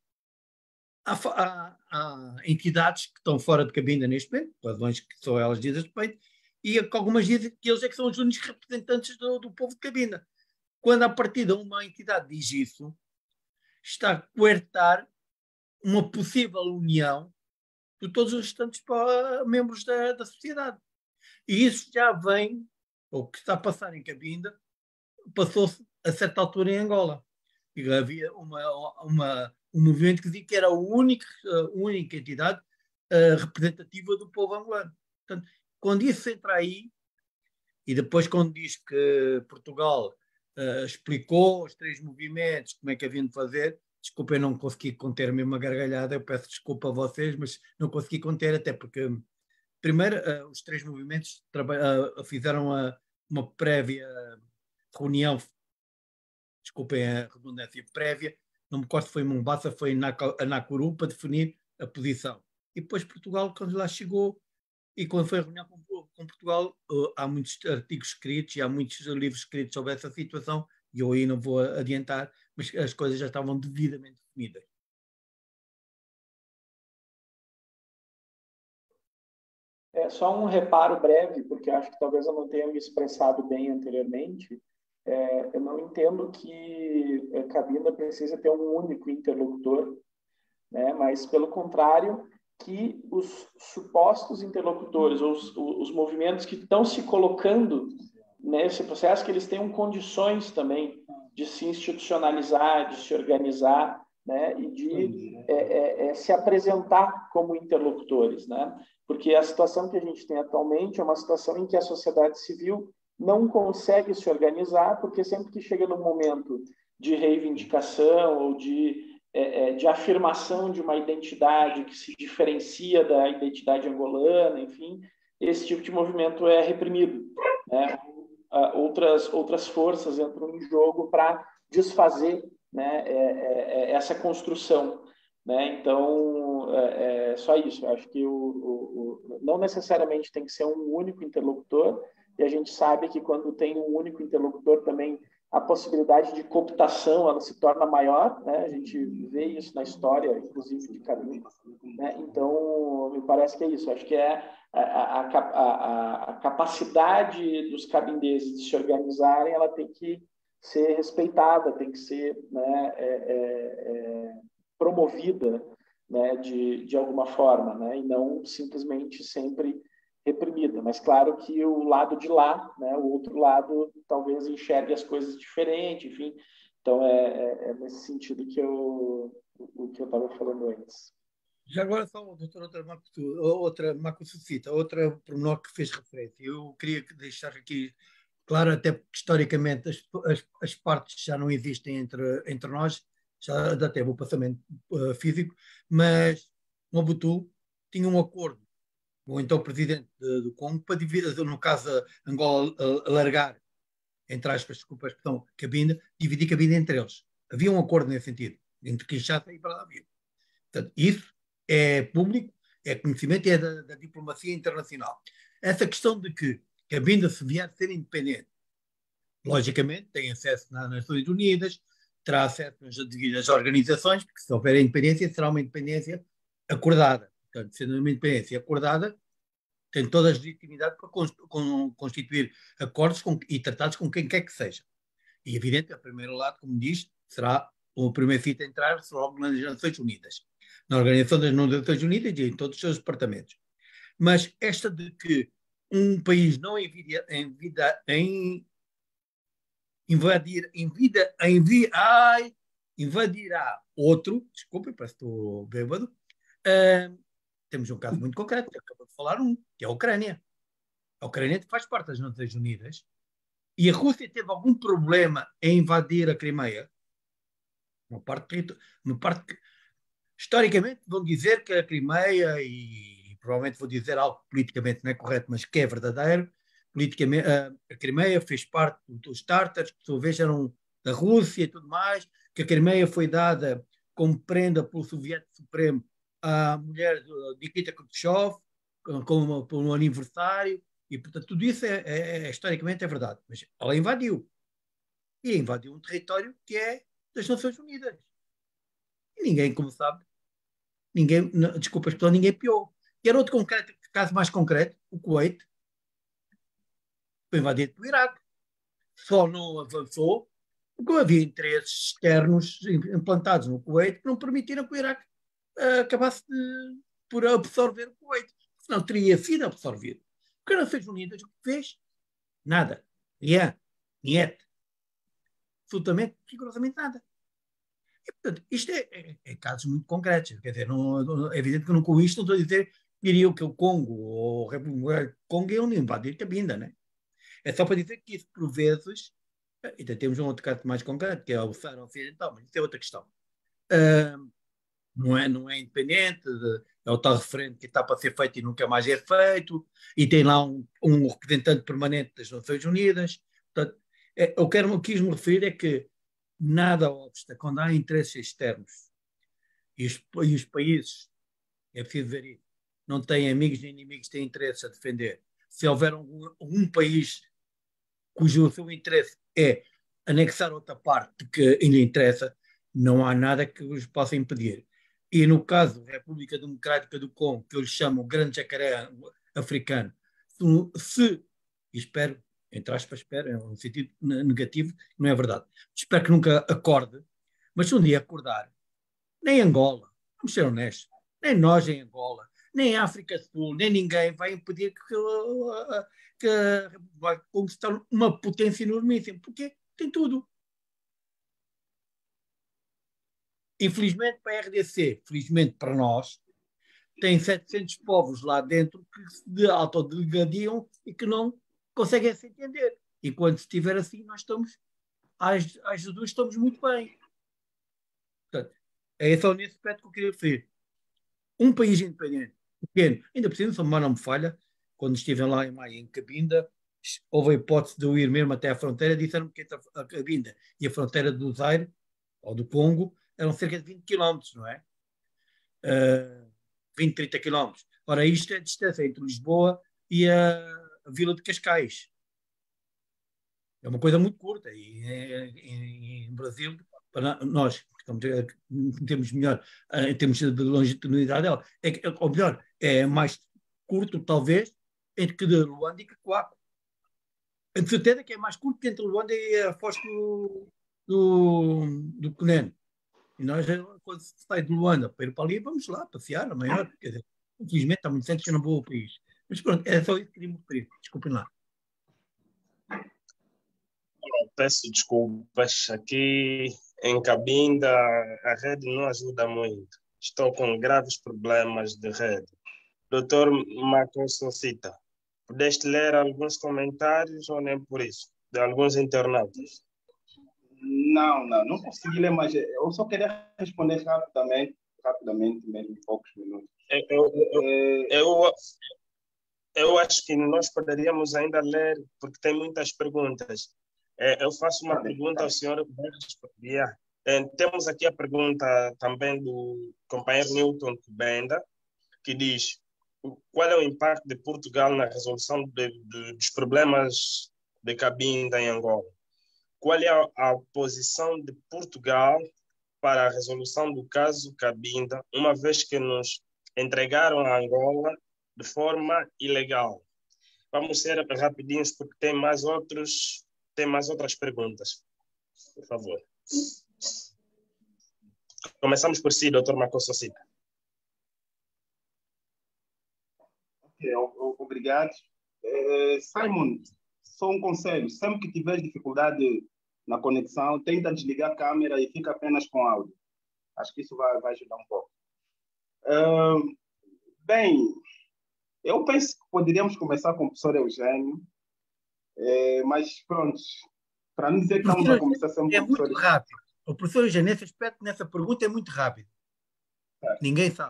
há entidades que estão fora de Cabinda neste momento, razões que só elas dizem respeito, e algumas dizem que eles é que são os únicos representantes do povo de Cabinda. Quando, a partir de uma entidade diz isso, está a coertar uma possível união de todos os restantes membros da sociedade. E isso já vem, o que está a passar em Cabinda, passou-se a certa altura em Angola. E havia um movimento que dizia que era a única entidade representativa do povo angolano. Portanto, quando isso entra aí, e depois quando diz que Portugal explicou os três movimentos, como é que haviam de fazer, desculpa, eu não consegui conter mesmo a gargalhada, eu peço desculpa a vocês, mas não consegui conter, até porque, primeiro, os três movimentos fizeram uma prévia reunião, desculpem a redundância, prévia, não me recordo se foi em Mombasa, foi em Nakuru, para definir a posição. E depois Portugal, quando lá chegou, e quando foi a reunião com Portugal, há muitos artigos escritos e há muitos livros escritos sobre essa situação, e eu aí não vou adiantar, mas as coisas já estavam devidamente definidas. Só um reparo breve, porque acho que talvez eu não tenha me expressado bem anteriormente. Eu não entendo que a Cabinda precisa ter um único interlocutor, né? Mas, pelo contrário, que os supostos interlocutores, ou os movimentos que estão se colocando nesse processo, que eles tenham condições também de se institucionalizar, de se organizar, né? E de se apresentar como interlocutores, né? Porque a situação que a gente tem atualmente é uma situação em que a sociedade civil não consegue se organizar, porque sempre que chega no momento de reivindicação ou de afirmação de uma identidade que se diferencia da identidade angolana, enfim, esse tipo de movimento é reprimido, né? Outras forças entram em jogo para desfazer né, essa construção. Né? Então, só isso. Eu acho que não necessariamente tem que ser um único interlocutor, e a gente sabe que quando tem um único interlocutor também a possibilidade de cooptação ela se torna maior, né? A gente vê isso na história, inclusive de Cabinda, né? Então, me parece que é isso. Acho que é a capacidade dos cabindeses de se organizarem, ela tem que ser respeitada, tem que ser, né, promovida, né, de alguma forma, né, e não simplesmente sempre reprimida. Mas claro que o lado de lá, né, o outro lado, talvez enxergue as coisas diferente, enfim. Então é nesse sentido que eu estava falando antes. Já agora só, doutor, outra Macusucita, outra pormenor que fez referência. Eu queria deixar aqui claro, até porque historicamente as partes já não existem entre nós, já até o passamento físico, mas Mobutu tinha um acordo com o então presidente do Congo para dividir, no caso Angola alargar, entre aspas, desculpa a expressão, Cabinda, dividir Cabinda entre eles. Havia um acordo nesse sentido, entre Kinshasa e Brazzaville. Portanto, isso é público, é conhecimento e é da diplomacia internacional. Essa questão de que Cabinda se vier a ser independente, logicamente tem acesso nas Nações Unidas, terá acesso às devidas organizações, porque se houver independência, será uma independência acordada. Portanto, sendo uma independência acordada, tem toda a legitimidade para constituir acordos e tratados com quem quer que seja. E, evidente, a primeiro lado, como diz, será o primeiro sítio a entrar, será logo nas Nações Unidas. Na Organização das Nações Unidas e em todos os seus departamentos. Mas esta de que um país não invadirá outro, desculpe, parece que estou bêbado, temos um caso muito concreto, que acabou de falar que é a Ucrânia. A Ucrânia faz parte das Nações Unidas e a Rússia teve algum problema em invadir a Crimeia. Uma parte historicamente vão dizer que a Crimeia, e provavelmente vou dizer algo politicamente não é correto, mas que é verdadeiro, politicamente, a Crimeia fez parte dos tártaros, que por sua vez eram da Rússia e tudo mais, que a Crimeia foi dada como prenda pelo Soviético Supremo à mulher de Nikita Khrushchev, por um aniversário, e portanto tudo isso historicamente é verdade. Mas ela invadiu. E invadiu um território que é das Nações Unidas. E ninguém, como sabe, desculpa a expressão, ninguém piou. E era outro caso mais concreto, o Kuwait, foi invadido pelo Iraque. Só não avançou porque havia interesses externos implantados no Kuwait que não permitiram que o Iraque acabasse por absorver o Kuwait. Senão teria sido absorvido. Porque as Nações Unidas o que fez? Nada. Niet. Absolutamente, rigorosamente nada. E, portanto, isto é casos muito concretos. Quer dizer, é evidente que com isto não estou a dizer que diria que o Congo ou a República do Congo iam invadir Cabinda, né? É só para dizer que isso, por vezes, ainda temos um outro caso mais concreto, que é o Saara Ocidental, mas isso é outra questão. Não é independente, é o tal referendo que está para ser feito e nunca mais é feito, e tem lá um representante permanente das Nações Unidas. Portanto, o que quis me referir é que nada obsta quando há interesses externos e os países, é preciso ver isso, não têm amigos nem inimigos, têm interesses a defender. Se houver um país cujo seu interesse é anexar outra parte que lhe interessa, não há nada que os possa impedir. E no caso da República Democrática do Congo, que eles chamam o grande jacaré africano, espero, entre aspas, espero, é um sentido negativo, não é verdade. Espero que nunca acorde, mas se um dia acordar, nem Angola, vamos ser honestos, nem nós em Angola, nem África do Sul, nem ninguém vai impedir que vai conquistar uma potência enormíssima, porque tem tudo. Infelizmente para a RDC, felizmente para nós, tem 700 povos lá dentro que se autodelegadiam e que não conseguem se entender. E quando estiver assim, nós estamos, às duas, estamos muito bem. Portanto, é só nesse aspecto que eu queria referir. Um país independente, pequeno, ainda por cima, se a memória não me falha, quando estive lá em maio em Cabinda, houve a hipótese de eu ir mesmo até à fronteira, disseram-me que entre a Cabinda e a fronteira do Zaire, ou do Congo, eram cerca de 20 quilómetros, não é? 20, 30 quilómetros. Ora, isto é a distância entre Lisboa e a Vila de Cascais. É uma coisa muito curta. E em Brasil, para nós, que temos melhor em termos de longitudinalidade dela, ou melhor, é mais curto, talvez, entre que de Luanda e Cacoaco. De certeza que é mais curto que entre Luanda e a foz do Cunene. E nós, quando se sai de Luanda para ir para ali, vamos lá passear, a maior. Quer dizer, infelizmente, há muitos anos que eu não vou ao país. Mas pronto, é só isso que queria me referir. Desculpem lá. Peço desculpas. Aqui em Cabinda, a rede não ajuda muito. Estou com graves problemas de rede. Doutor Marcos Socita, pudeste ler alguns comentários ou nem por isso? De alguns internautas? Não consegui ler, mas eu só queria responder rapidamente, mesmo em poucos minutos. Eu acho que nós poderíamos ainda ler, porque tem muitas perguntas. Eu faço uma pergunta ao senhor. Temos aqui a pergunta também do companheiro Newton Kubenda, que diz: qual é o impacto de Portugal na resolução dos problemas de Cabinda em Angola? Qual é a posição de Portugal para a resolução do caso Cabinda, uma vez que nos entregaram a Angola de forma ilegal? Vamos ser rapidinhos, porque tem mais outras perguntas. Por favor. Começamos por si, Dr. Marcos Socita. Obrigado. Simon, só um conselho. Sempre que tiver dificuldade na conexão, tenta desligar a câmera e fica apenas com áudio. Acho que isso vai ajudar um pouco. Bem, eu penso que poderíamos começar com o professor Eugênio, mas pronto, para não dizer que estamos a começar sempre com o professor... É muito rápido. O professor Eugênio, nesse aspecto, nessa pergunta, é muito rápido. Ninguém sabe.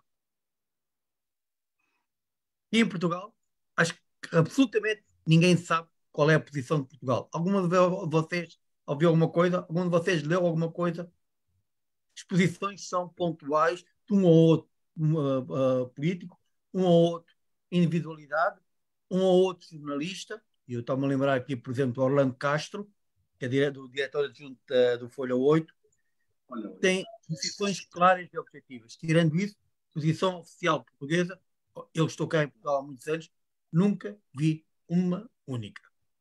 E em Portugal, acho que absolutamente ninguém sabe qual é a posição de Portugal. Alguma de vocês ouviu alguma coisa? Algum de vocês leu alguma coisa? As posições são pontuais de um ou outro político, um ou outro individualidade, um ou outro jornalista. E eu estou-me a lembrar aqui, por exemplo, do Orlando Castro, que é do diretor adjunto do Folha 8, tem posições claras e objetivas. Tirando isso, posição oficial portuguesa, eu estou cá em Portugal há muitos anos, nunca vi uma única.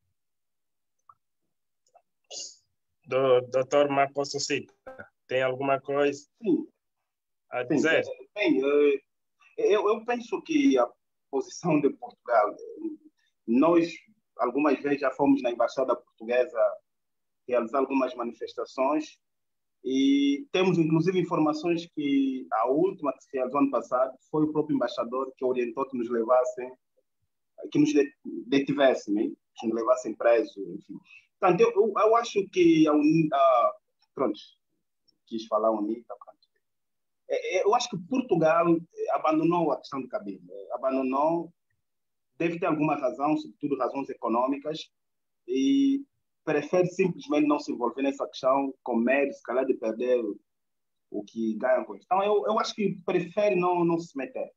Doutor Marcos Socita, tem alguma coisa a dizer? Bem, eu penso que a posição de Portugal, nós algumas vezes já fomos na Embaixada Portuguesa realizar algumas manifestações e temos inclusive informações que a última que se realizou ano passado foi o próprio embaixador que orientou que nos levassem, que nos detivessem, né? Que nos levassem presos, enfim. Portanto, eu acho que pronto, quis falar UNITA, pronto. Eu acho que Portugal abandonou a questão de Cabinda, deve ter alguma razão, sobretudo razões econômicas, e prefere simplesmente não se envolver nessa questão com medo, se calhar, de perder o que ganha com isso. Então, eu acho que prefere não se meter.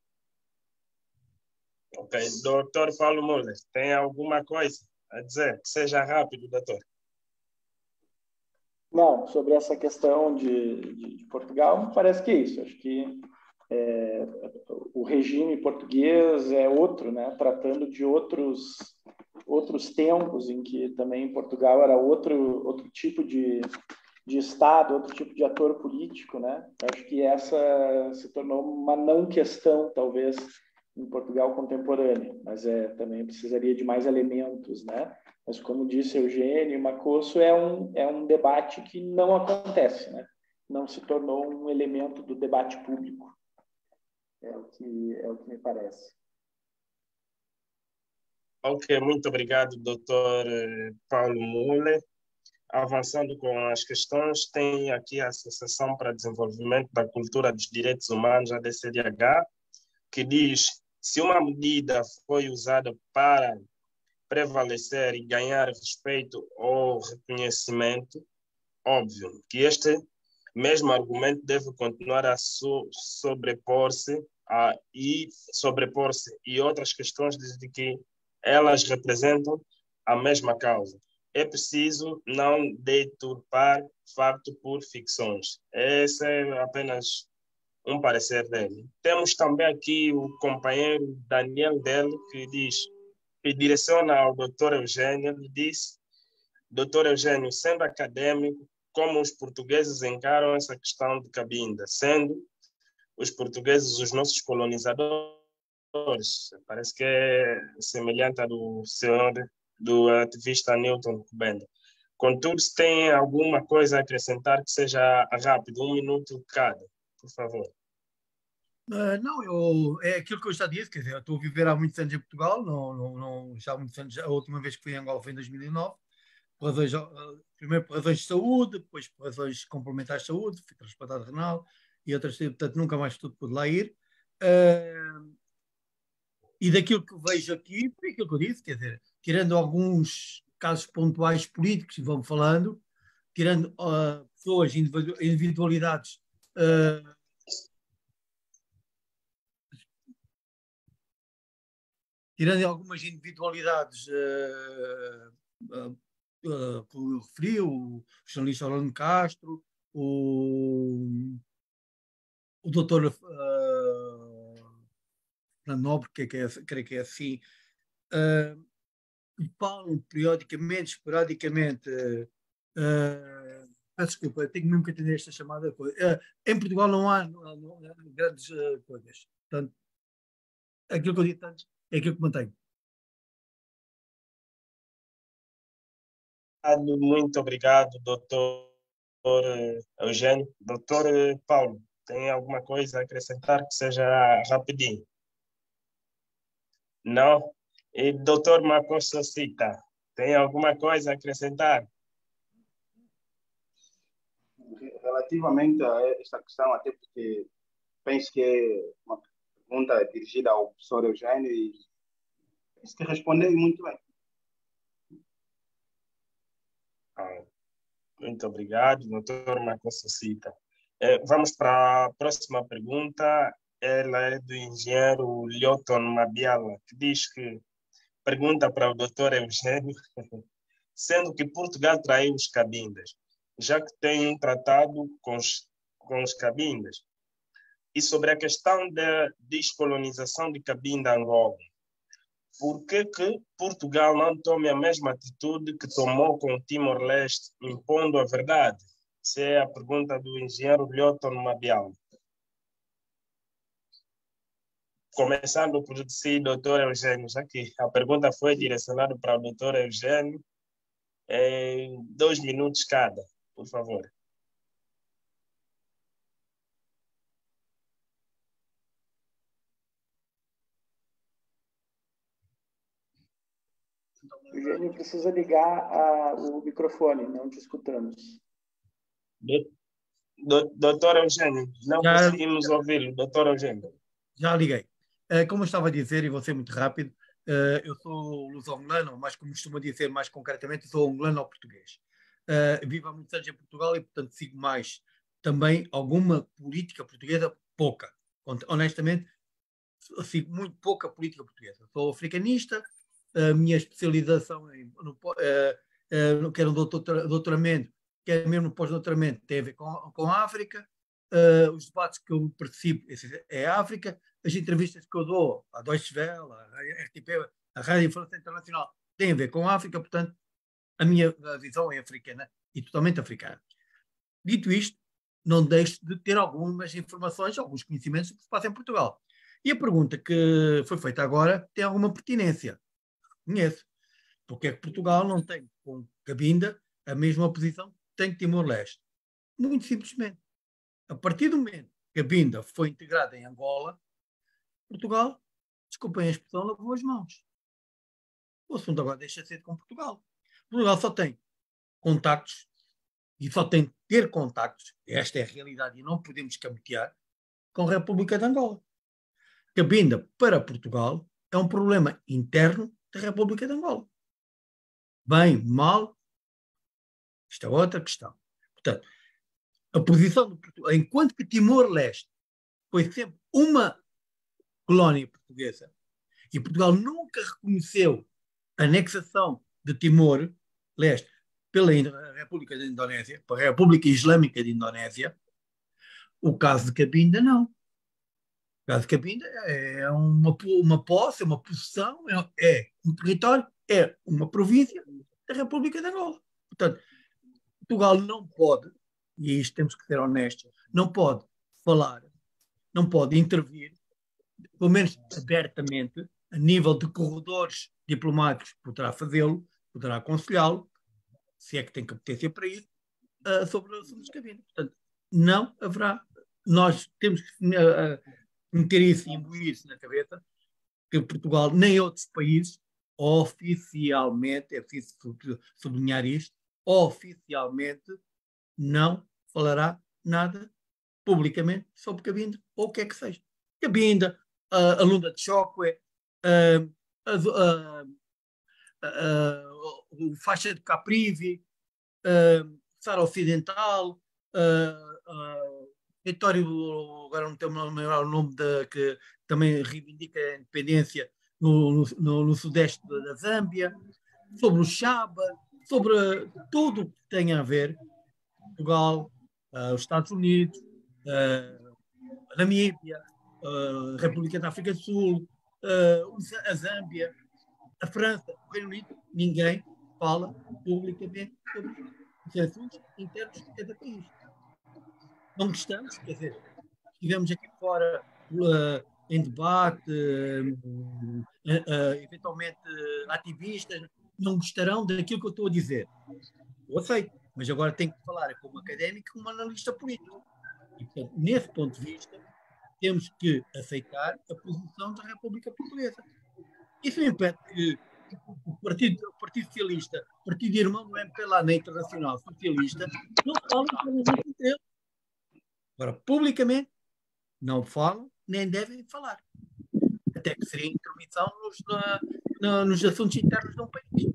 Ok. Doutor Paulo Muller, tem alguma coisa a dizer? Que seja rápido, doutor. Não, sobre essa questão de Portugal, parece que é isso. Acho que o regime português é outro, né? Tratando de outros tempos em que também Portugal era outro tipo de Estado, outro tipo de ator político, né? Acho que essa se tornou uma não questão, talvez, em Portugal contemporâneo, mas também precisaria de mais elementos, né? Mas, como disse Eugênio e Macosso, é um debate que não acontece, né? Não se tornou um elemento do debate público. É o que me parece. Ok, muito obrigado, doutor Paulo Muller. Avançando com as questões, tem aqui a Associação para Desenvolvimento da Cultura dos Direitos Humanos, a ADCDH, que diz: se uma medida foi usada para prevalecer e ganhar respeito ou reconhecimento, óbvio que este mesmo argumento deve continuar a sobrepor-se e outras questões desde que elas representam a mesma causa. É preciso não deturpar facto por ficções. Esse é apenas um parecer dele. Temos também aqui o companheiro Daniel dele, que direciona ao Dr. Eugênio, ele diz: Dr. Eugênio, sendo acadêmico, como os portugueses encaram essa questão de Cabinda, sendo os portugueses os nossos colonizadores? Parece que é semelhante à do senhor, do ativista Newton Kubenda. Contudo, se tem alguma coisa a acrescentar que seja rápido, 1 minuto cada, por favor. Não, é aquilo que eu já disse, quer dizer, eu estou a viver há muitos anos em Portugal, já há muitos anos, a última vez que fui em Angola foi em 2009, primeiro por razões de saúde, depois por razões complementares de saúde, fui transplantado renal e outras, portanto nunca mais pude lá ir. E daquilo que vejo aqui, foi aquilo que eu disse, quer dizer, tirando alguns casos pontuais políticos, e vamos falando, tirando pessoas, individualidades, tirando algumas individualidades como eu referi, o jornalista Orlando Castro, o doutor Fernando Nobre, creio que é assim, falam periodicamente, esporadicamente. Desculpa, eu tenho mesmo que atender esta chamada. Em Portugal não há grandes coisas. Portanto, aquilo que eu disse antes é aquilo que mantenho. Muito obrigado, doutor Eugênio. Doutor Paulo, tem alguma coisa a acrescentar que seja rapidinho? Não? E doutor Marcos Cita, tem alguma coisa a acrescentar? Relativamente a esta questão, até porque penso que é uma pergunta dirigida ao professor Eugênio e penso que respondeu muito bem. Muito obrigado, doutor Marcos Cita. Vamos para a próxima pergunta. Ela é do engenheiro Lyoton Mabiala, que diz que pergunta para o doutor Eugênio, sendo que Portugal traiu os cabindas, já que tem um tratado com os cabindas, e sobre a questão da descolonização de Cabinda Angola, por que Portugal não tome a mesma atitude que tomou com o Timor-Leste, impondo a verdade? Essa é a pergunta do engenheiro Lyoton Mabiala. Começando por si, doutor Eugênio, já que a pergunta foi direcionada para o doutor Eugênio, 2 minutos cada, por favor. Eugênio, precisa ligar o microfone, não te escutamos. Doutor Eugênio, não conseguimos ouvi-lo. Doutor Eugênio. Já liguei. Como eu estava a dizer, e vou ser muito rápido, eu sou luso-angolano, mas como costumo dizer mais concretamente, sou angolano-português. Vivo há muitos anos em Portugal e, portanto, sigo mais também alguma política portuguesa, pouca. Honestamente, sigo muito pouca política portuguesa. Sou africanista, a minha especialização, quer um doutoramento, quer mesmo pós-doutoramento, tem a ver com a África. Os debates que eu participo é a África. As entrevistas que eu dou à Deutsche Welle, à RTP, à Rádio França Internacional, têm a ver com a África. Portanto, a minha visão é africana e totalmente africana. Dito isto, não deixo de ter algumas informações, alguns conhecimentos do que se passa em Portugal. E a pergunta que foi feita agora tem alguma pertinência. Conheço. Porque é que Portugal não tem com Cabinda a mesma posição que tem Timor-Leste? Muito simplesmente. A partir do momento que Cabinda foi integrada em Angola, Portugal, desculpem a expressão, lavou as mãos. O assunto agora deixa de ser com Portugal. Portugal só tem contactos e só tem que ter contactos, esta é a realidade e não podemos camutear, com a República de Angola. Cabinda para Portugal é um problema interno da República de Angola. Bem, mal, isto é outra questão. Portanto, a posição de Portugal, enquanto que Timor-Leste foi sempre uma colónia portuguesa e Portugal nunca reconheceu a anexação de Timor-Leste pela República da Indonésia, pela República Islâmica de Indonésia, o caso de Cabinda não. O caso de Cabinda é uma posse, é uma possessão, é um território, é uma província da República de Angola. Portanto, Portugal não pode, e isto temos que ser honestos, não pode falar, não pode intervir, pelo menos abertamente, a nível de corredores diplomáticos, poderá fazê-lo, poderá aconselhá-lo, se é que tem competência para isso, sobre o assunto de Cabinda. Portanto, não haverá. Nós temos que meter isso e imbuir isso na cabeça, que Portugal, nem outros países, oficialmente, é preciso sublinhar isto, oficialmente não falará nada publicamente sobre Cabinda, ou o que é que seja. Cabinda, a Lunda de Chocwe, o Faixa de Caprivi, Sara Ocidental, Vitório, agora não tenho o nome que também reivindica a independência no sudeste da Zâmbia, sobre o Chaba, sobre tudo o que tem a ver Portugal, os Estados Unidos, a Namíbia, a República da África do Sul, a Zâmbia, a França, o Reino Unido, ninguém fala publicamente sobre os assuntos internos de cada país. Não gostamos, quer dizer, estivemos aqui fora em debate, eventualmente ativistas, não gostarão daquilo que eu estou a dizer. Eu aceito, mas agora tenho que falar como académico e como analista político. E, portanto, nesse ponto de vista, temos que aceitar a posição da República Portuguesa. Isso não impede que o Partido Socialista, Partido Irmão do MPLA na Internacional Socialista, não falem publicamente dele. Agora, publicamente, não falam, nem devem falar. Até que seria intermissão nos assuntos internos de um país.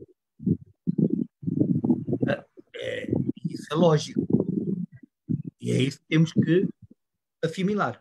Isso é lógico. E é isso que temos que assimilar.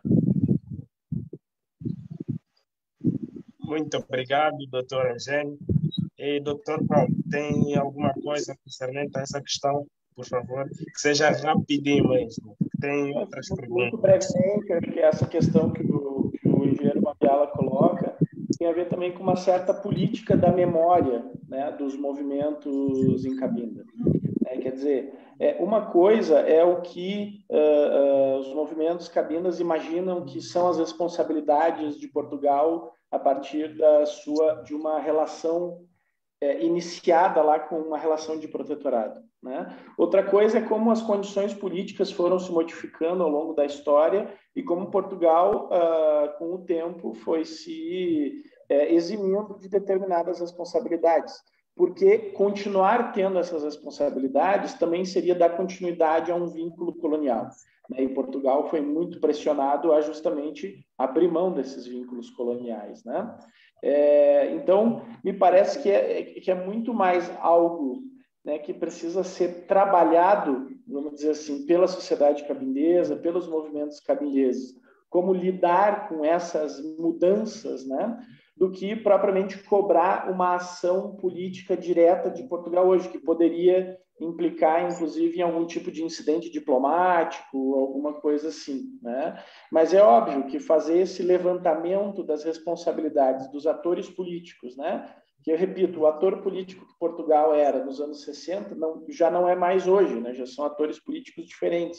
Muito obrigado, doutor Eugênio. E, doutor Paulo, tem alguma coisa concernente a essa questão, por favor? Que seja rapidinho mesmo. Tem outras perguntas. Muito brevemente, acho que essa questão que o engenheiro Mabiala coloca tem a ver também com uma certa política da memória, né, dos movimentos em Cabinda. Quer dizer, uma coisa é o que os movimentos cabindas imaginam que são as responsabilidades de Portugal a partir de uma relação iniciada lá com uma relação de protetorado, né? Outra coisa é como as condições políticas foram se modificando ao longo da história e como Portugal, com o tempo, foi se eximindo de determinadas responsabilidades. Porque continuar tendo essas responsabilidades também seria dar continuidade a um vínculo colonial, né? E Portugal foi muito pressionado a justamente abrir mão desses vínculos coloniais, né? Então, me parece que é muito mais algo, né, que precisa ser trabalhado, vamos dizer assim, pela sociedade cabindesa, pelos movimentos cabindeses, como lidar com essas mudanças, né, do que propriamente cobrar uma ação política direta de Portugal hoje, que poderia implicar, inclusive, em algum tipo de incidente diplomático, alguma coisa assim, né? Mas é óbvio que fazer esse levantamento das responsabilidades dos atores políticos, né? Que, eu repito, o ator político que Portugal era nos anos 60 já não é mais hoje, né? Já são atores políticos diferentes.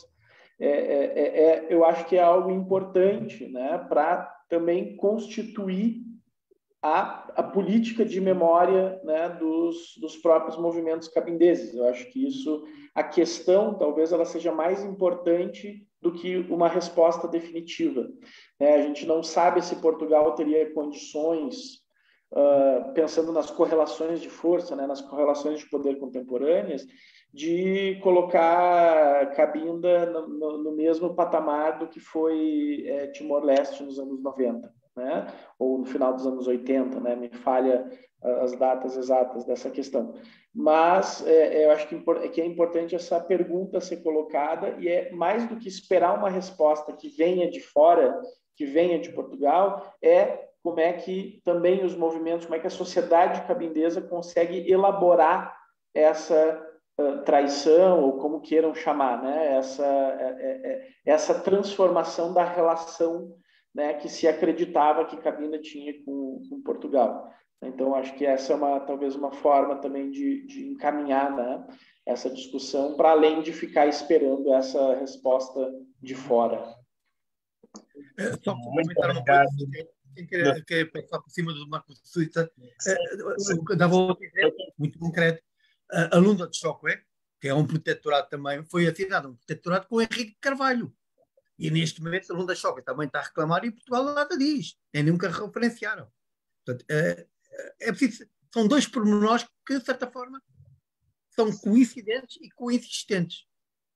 Eu acho que é algo importante, né? Para também constituir a política de memória, né, dos próprios movimentos cabindeses. Eu acho que isso, a questão, talvez ela seja mais importante do que uma resposta definitiva. A gente não sabe se Portugal teria condições, pensando nas correlações de força, né, nas correlações de poder contemporâneas, de colocar Cabinda no mesmo patamar do que foi Timor-Leste nos anos 90. né? Ou no final dos anos 80, né? Me falha as datas exatas dessa questão. Mas eu acho que é importante essa pergunta ser colocada, e é mais do que esperar uma resposta que venha de fora, que venha de Portugal, como é que também os movimentos, como é que a sociedade cabindesa consegue elaborar essa traição, ou como queiram chamar, né? Essa transformação da relação, né, que se acreditava que Cabinda tinha com Portugal. Então, acho que essa é talvez uma forma também de encaminhar, né, essa discussão, para além de ficar esperando essa resposta de fora. Só complementar uma coisa, sem querer passar por cima do Marco Suíça, dava outro exemplo muito concreto. A Lunda de Chocoé, que é um protetorado também, foi assinado um protetorado com o Henrique Carvalho. E neste momento a Lunda de Chocoé também está a reclamar, e Portugal nada diz, nem nunca referenciaram. Portanto, preciso, são dois pormenores que, de certa forma, são coincidentes e coexistentes.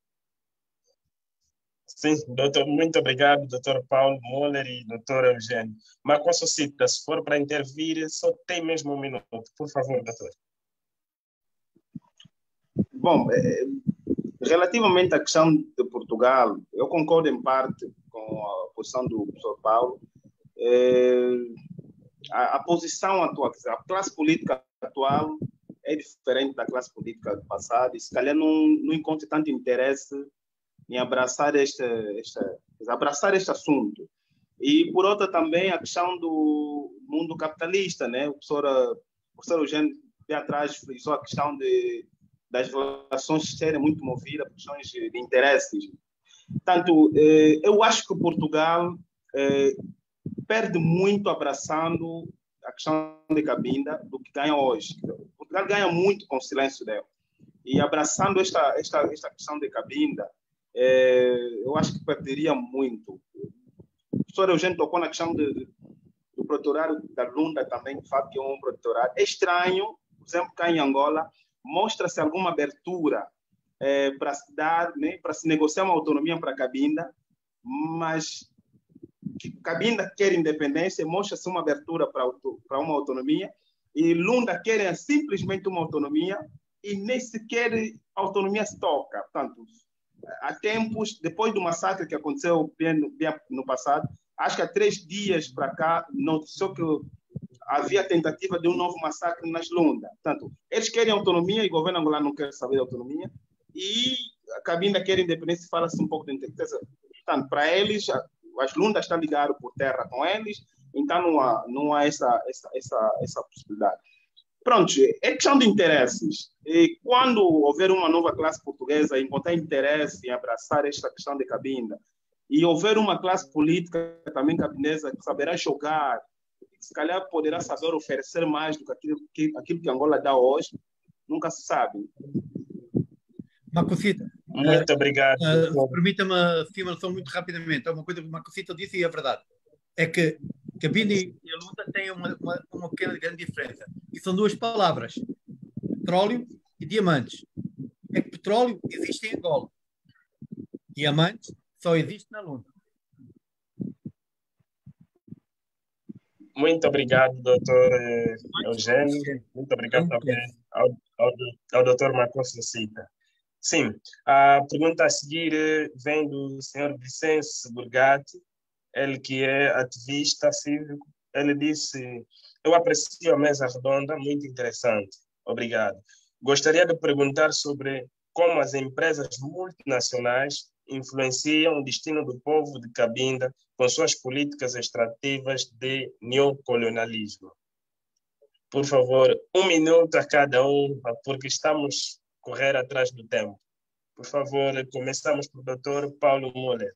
Sim, doutor, muito obrigado, doutor Paulo Moller e doutor Eugênio. Marcosso Cita, se for para intervir, só tem mesmo um minuto. Por favor, doutor. Bom, relativamente à questão de Portugal, eu concordo em parte com a posição do professor Paulo. A posição atual, a classe política atual é diferente da classe política do passado, e se calhar não encontra tanto interesse em abraçar este assunto. E, por outra, também a questão do mundo capitalista, né? O professor Eugênio, de atrás, frisou a questão das relações serem muito movidas por questões de interesses. Portanto, eu acho que Portugal perde muito abraçando a questão de Cabinda do que ganha hoje. Portugal ganha muito com o silêncio dela. E abraçando esta questão de Cabinda, eu acho que perderia muito. O professor Eugênio tocou na questão do protetorado da Lunda também, de fato que é um protetorado. É estranho, por exemplo, cá em Angola, mostra-se alguma abertura para se dar, né, para se negociar uma autonomia para Cabinda, mas que Cabinda quer independência, mostra-se uma abertura para uma autonomia, e Lunda quer simplesmente uma autonomia, e nem sequer a autonomia se toca. Portanto, há tempos, depois do massacre que aconteceu bem no passado, acho que há 3 dias para cá, noticiou que havia tentativa de um novo massacre nas Lunda. Portanto, eles querem autonomia e o governo angolano não quer saber de autonomia, e a Cabinda quer independência, fala-se um pouco de independência. Portanto, para eles, as Lundas estão ligadas por terra com eles, então não há essa possibilidade. Pronto, é questão de interesses. E quando houver uma nova classe portuguesa encontrar interesse em abraçar esta questão de Cabinda, e houver uma classe política também cabinesa que saberá jogar, se calhar poderá saber oferecer mais do que aquilo que Angola dá hoje, nunca se sabe. Macocita, muito obrigado. Permita-me a afirmação muito rapidamente. É uma coisa que o Macocita disse e é verdade. É que Cabinda e a Lunda têm uma pequena grande diferença. E são 2 palavras: petróleo e diamantes. É que petróleo existe em Angola. Diamantes só existe na Lunda. Muito obrigado, doutor Eugênio. Muito obrigado também ao doutor Marcosso Cita. Sim, a pergunta a seguir vem do senhor Vicente Burgatti, ele que é ativista cívico. Ele disse: eu aprecio a mesa redonda, muito interessante. Obrigado. Gostaria de perguntar sobre como as empresas multinacionais influenciam o destino do povo de Cabinda com suas políticas extrativas de neocolonialismo. Por favor, 1 minuto a cada um, porque estamos a correr atrás do tempo. Por favor, começamos por doutor Paulo Moller.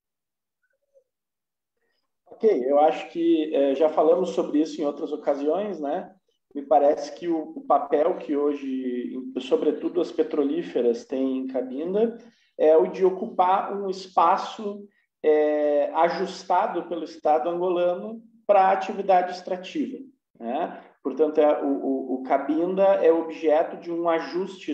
Ok, eu acho que já falamos sobre isso em outras ocasiões, né? Me parece que o papel que hoje, sobretudo as petrolíferas, têm em Cabinda é o de ocupar um espaço ajustado pelo Estado angolano para a atividade extrativa, né? Portanto, o Cabinda é objeto de um ajuste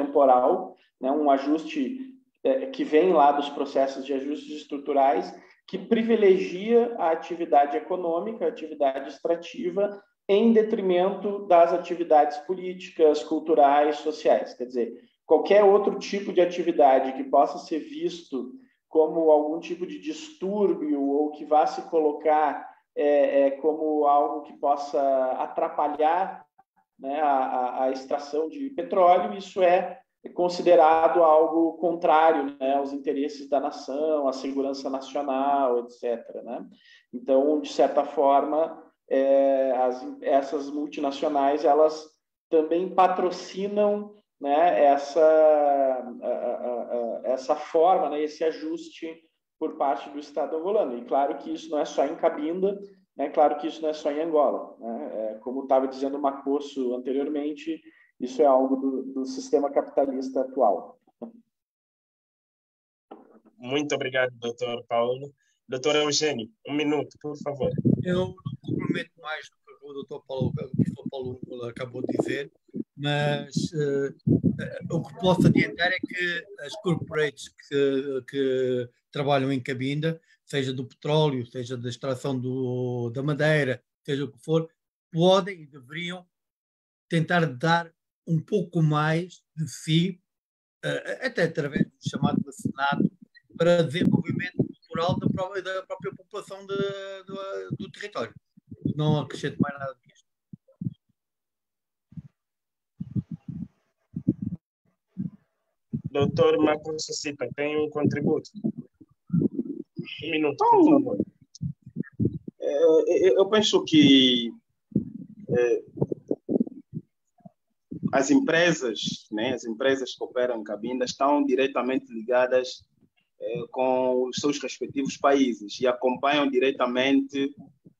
espaço-temporal, né? Um ajuste que vem lá dos processos de ajustes estruturais, que privilegia a atividade econômica, a atividade extrativa, em detrimento das atividades políticas, culturais, sociais. Quer dizer, qualquer outro tipo de atividade que possa ser visto como algum tipo de distúrbio ou que vá se colocar como algo que possa atrapalhar, né, a extração de petróleo, isso é considerado algo contrário, né, aos interesses da nação, à segurança nacional, etc., né? Então, de certa forma, essas multinacionais, elas também patrocinam, né, essa forma, né, esse ajuste por parte do Estado angolano. E claro que isso não é só em Cabinda, né, claro que isso não é só em Angola, né? Como estava dizendo o Macosso anteriormente, isso é algo do sistema capitalista atual. Muito obrigado, doutor Paulo. Doutor Eugênio, 1 minuto, por favor. Eu não complemento mais do que o doutor Paulo acabou de dizer, mas o que posso adiantar é que as corporates que trabalham em Cabinda, seja do petróleo, seja da extração da madeira, seja o que for, podem e deveriam tentar dar um pouco mais de si, até através do chamado mecenato, para desenvolvimento cultural da própria população do território. Não acrescento mais nada disto. Doutor Macosso Sita, tem um contributo? 1 minuto, por favor. Eu penso que as empresas, né, as empresas que operam em Cabinda estão diretamente ligadas com os seus respectivos países e acompanham diretamente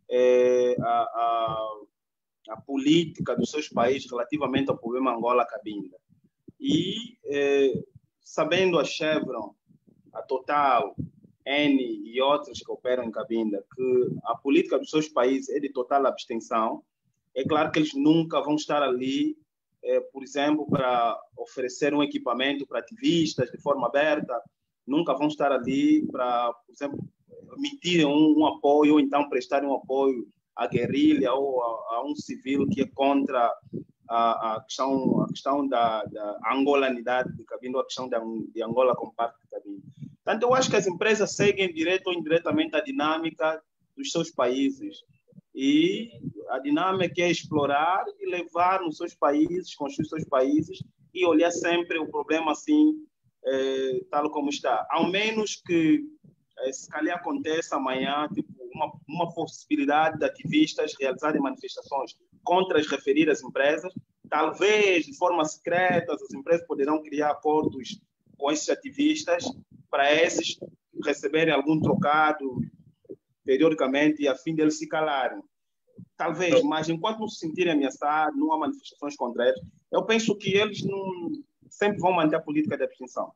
a política dos seus países relativamente ao problema Angola-Cabinda. E sabendo a Chevron, a Total, Eni e outras que operam em Cabinda, que a política dos seus países é de total abstenção, é claro que eles nunca vão estar ali, por exemplo, para oferecer um equipamento para ativistas de forma aberta, nunca vão estar ali para, por exemplo, emitir um apoio ou então prestar um apoio à guerrilha ou a um civil que é contra a questão da angolanidade de Cabinda, ou a questão de Angola como parte de Cabinda. Portanto, eu acho que as empresas seguem direto ou indiretamente a dinâmica dos seus países. E a dinâmica é explorar e levar nos seus países, construir seus países e olhar sempre o problema assim, tal como está. Ao menos que, se calhar aconteça amanhã, tipo, uma possibilidade de ativistas realizarem manifestações contra as referidas empresas, talvez de forma secreta as empresas poderão criar acordos com esses ativistas para esses receberem algum trocado periodicamente a fim deles se calarem. Talvez, mas enquanto não se sentirem ameaçados, não há manifestações contra eles, eu penso que eles sempre vão manter a política de abstenção.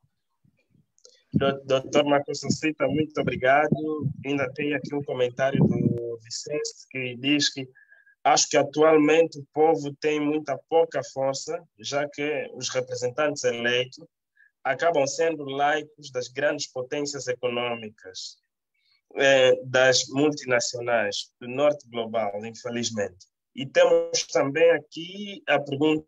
Doutor Macosso Sita, muito obrigado. Ainda tem aqui um comentário do Vicente que diz que acho que atualmente o povo tem muita pouca força, já que os representantes eleitos acabam sendo laicos das grandes potências econômicas, das multinacionais do norte global, infelizmente. E temos também aqui a pergunta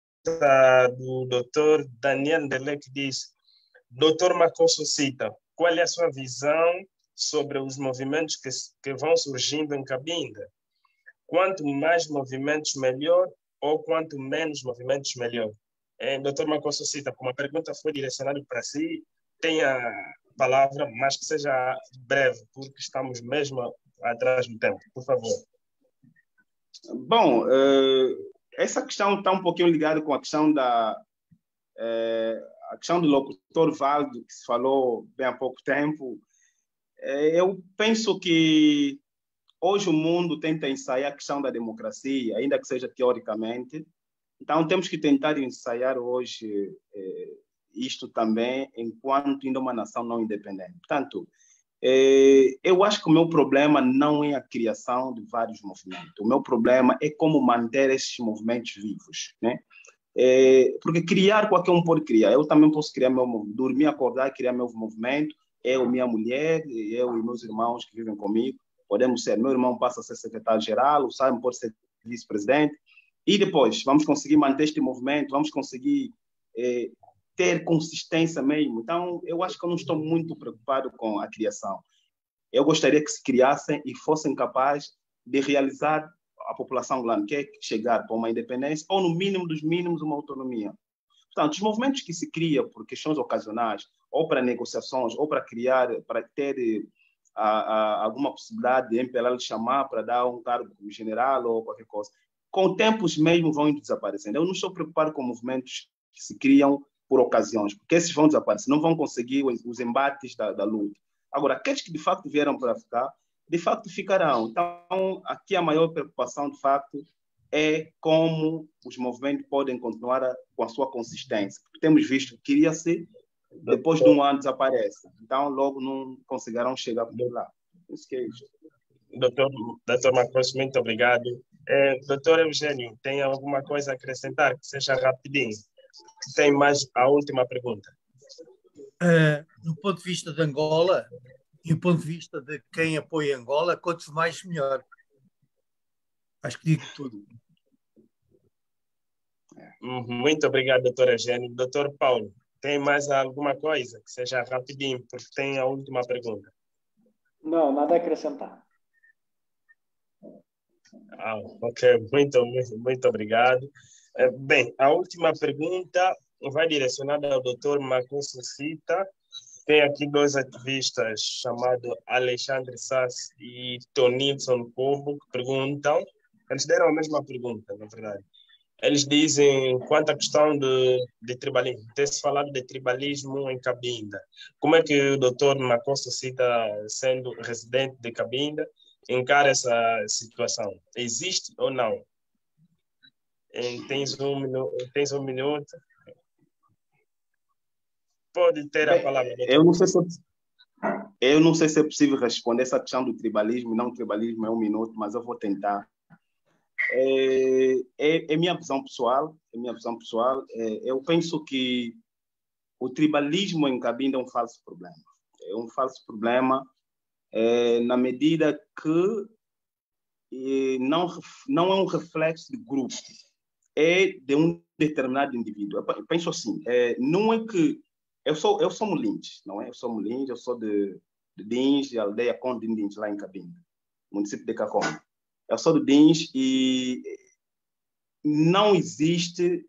do Dr. Daniel Ndele, que diz: Dr. Macosso Sita, qual é a sua visão sobre os movimentos que vão surgindo em Cabinda? Quanto mais movimentos, melhor, ou quanto menos movimentos, melhor? Dr. Macosso Sita, como a pergunta foi direcionada para si, tem a palavra, mas que seja breve, porque estamos mesmo atrás do tempo. Por favor. Bom, essa questão está um pouquinho ligada com a questão a questão do locutor Valdo, que se falou bem há pouco tempo. Eu penso que hoje o mundo tenta ensaiar a questão da democracia, ainda que seja teoricamente. Então, temos que tentar ensaiar hoje isto também, enquanto ainda uma nação não independente. Portanto, eu acho que o meu problema não é a criação de vários movimentos. O meu problema é como manter esses movimentos vivos, né? Porque criar, qualquer um pode criar. Eu também posso criar meu movimento, dormir, acordar, criar meu movimento, eu, minha mulher, eu e meus irmãos que vivem comigo, podemos ser, meu irmão passa a ser secretário-geral, o Simon pode ser vice-presidente, e depois vamos conseguir manter este movimento, vamos conseguir ter consistência mesmo. Então, eu acho que eu não estou muito preocupado com a criação. Eu gostaria que se criassem e fossem capazes de realizar a população angolana, que é chegar para uma independência, ou no mínimo dos mínimos, uma autonomia. Portanto, os movimentos que se criam por questões ocasionais, ou para negociações, ou para criar, para ter alguma possibilidade de MPLA chamar para dar um cargo general ou qualquer coisa, com o tempo os mesmos vão desaparecendo. Eu não estou preocupado com movimentos que se criam por ocasiões, porque esses vão desaparecer, não vão conseguir os embates da luta. Agora, aqueles que de facto vieram para ficar, de facto ficarão. Então, aqui a maior preocupação, de facto, é como os movimentos podem continuar com a sua consistência. Porque temos visto que queria-se, depois de um ano desaparece. Então, logo não conseguirão chegar por lá. Isso que é isso. Doutor Marcos, muito obrigado. Doutor Eugênio, tem alguma coisa a acrescentar? Que seja rapidinho. Tem mais a última pergunta. No ponto de vista de Angola e do ponto de vista de quem apoia Angola, quanto mais melhor. Acho que digo tudo. Muito obrigado, doutor Eugênio. Doutor Paulo, tem mais alguma coisa? Que seja rapidinho, porque tem a última pergunta. Não, nada a acrescentar. Ok, muito obrigado. Bem, a última pergunta vai direcionada ao doutor Marcos Sita. Tem aqui dois ativistas chamados Alexandre Sass e Tonilson Cobo que perguntam, eles deram a mesma pergunta, na verdade. Eles dizem, quanto à questão de tribalismo, tem-se falado de tribalismo em Cabinda. Como é que o doutor Marcos Sita, sendo residente de Cabinda, encara essa situação? Existe ou não? Tens um minuto. Pode ter a palavra. Eu não sei se é possível responder essa questão do tribalismo. Não, tribalismo é um minuto, mas eu vou tentar. É minha visão pessoal. Eu penso que o tribalismo em Cabinda é um falso problema. É um falso problema na medida que não é um reflexo de grupo, é de um determinado indivíduo. Eu penso assim, não é que eu sou mulinde, não é? Eu sou mulinde, eu sou de Dins, de aldeia Conde de Dins, lá em Cabinda, município de Caconde. Eu sou de Dins e não existe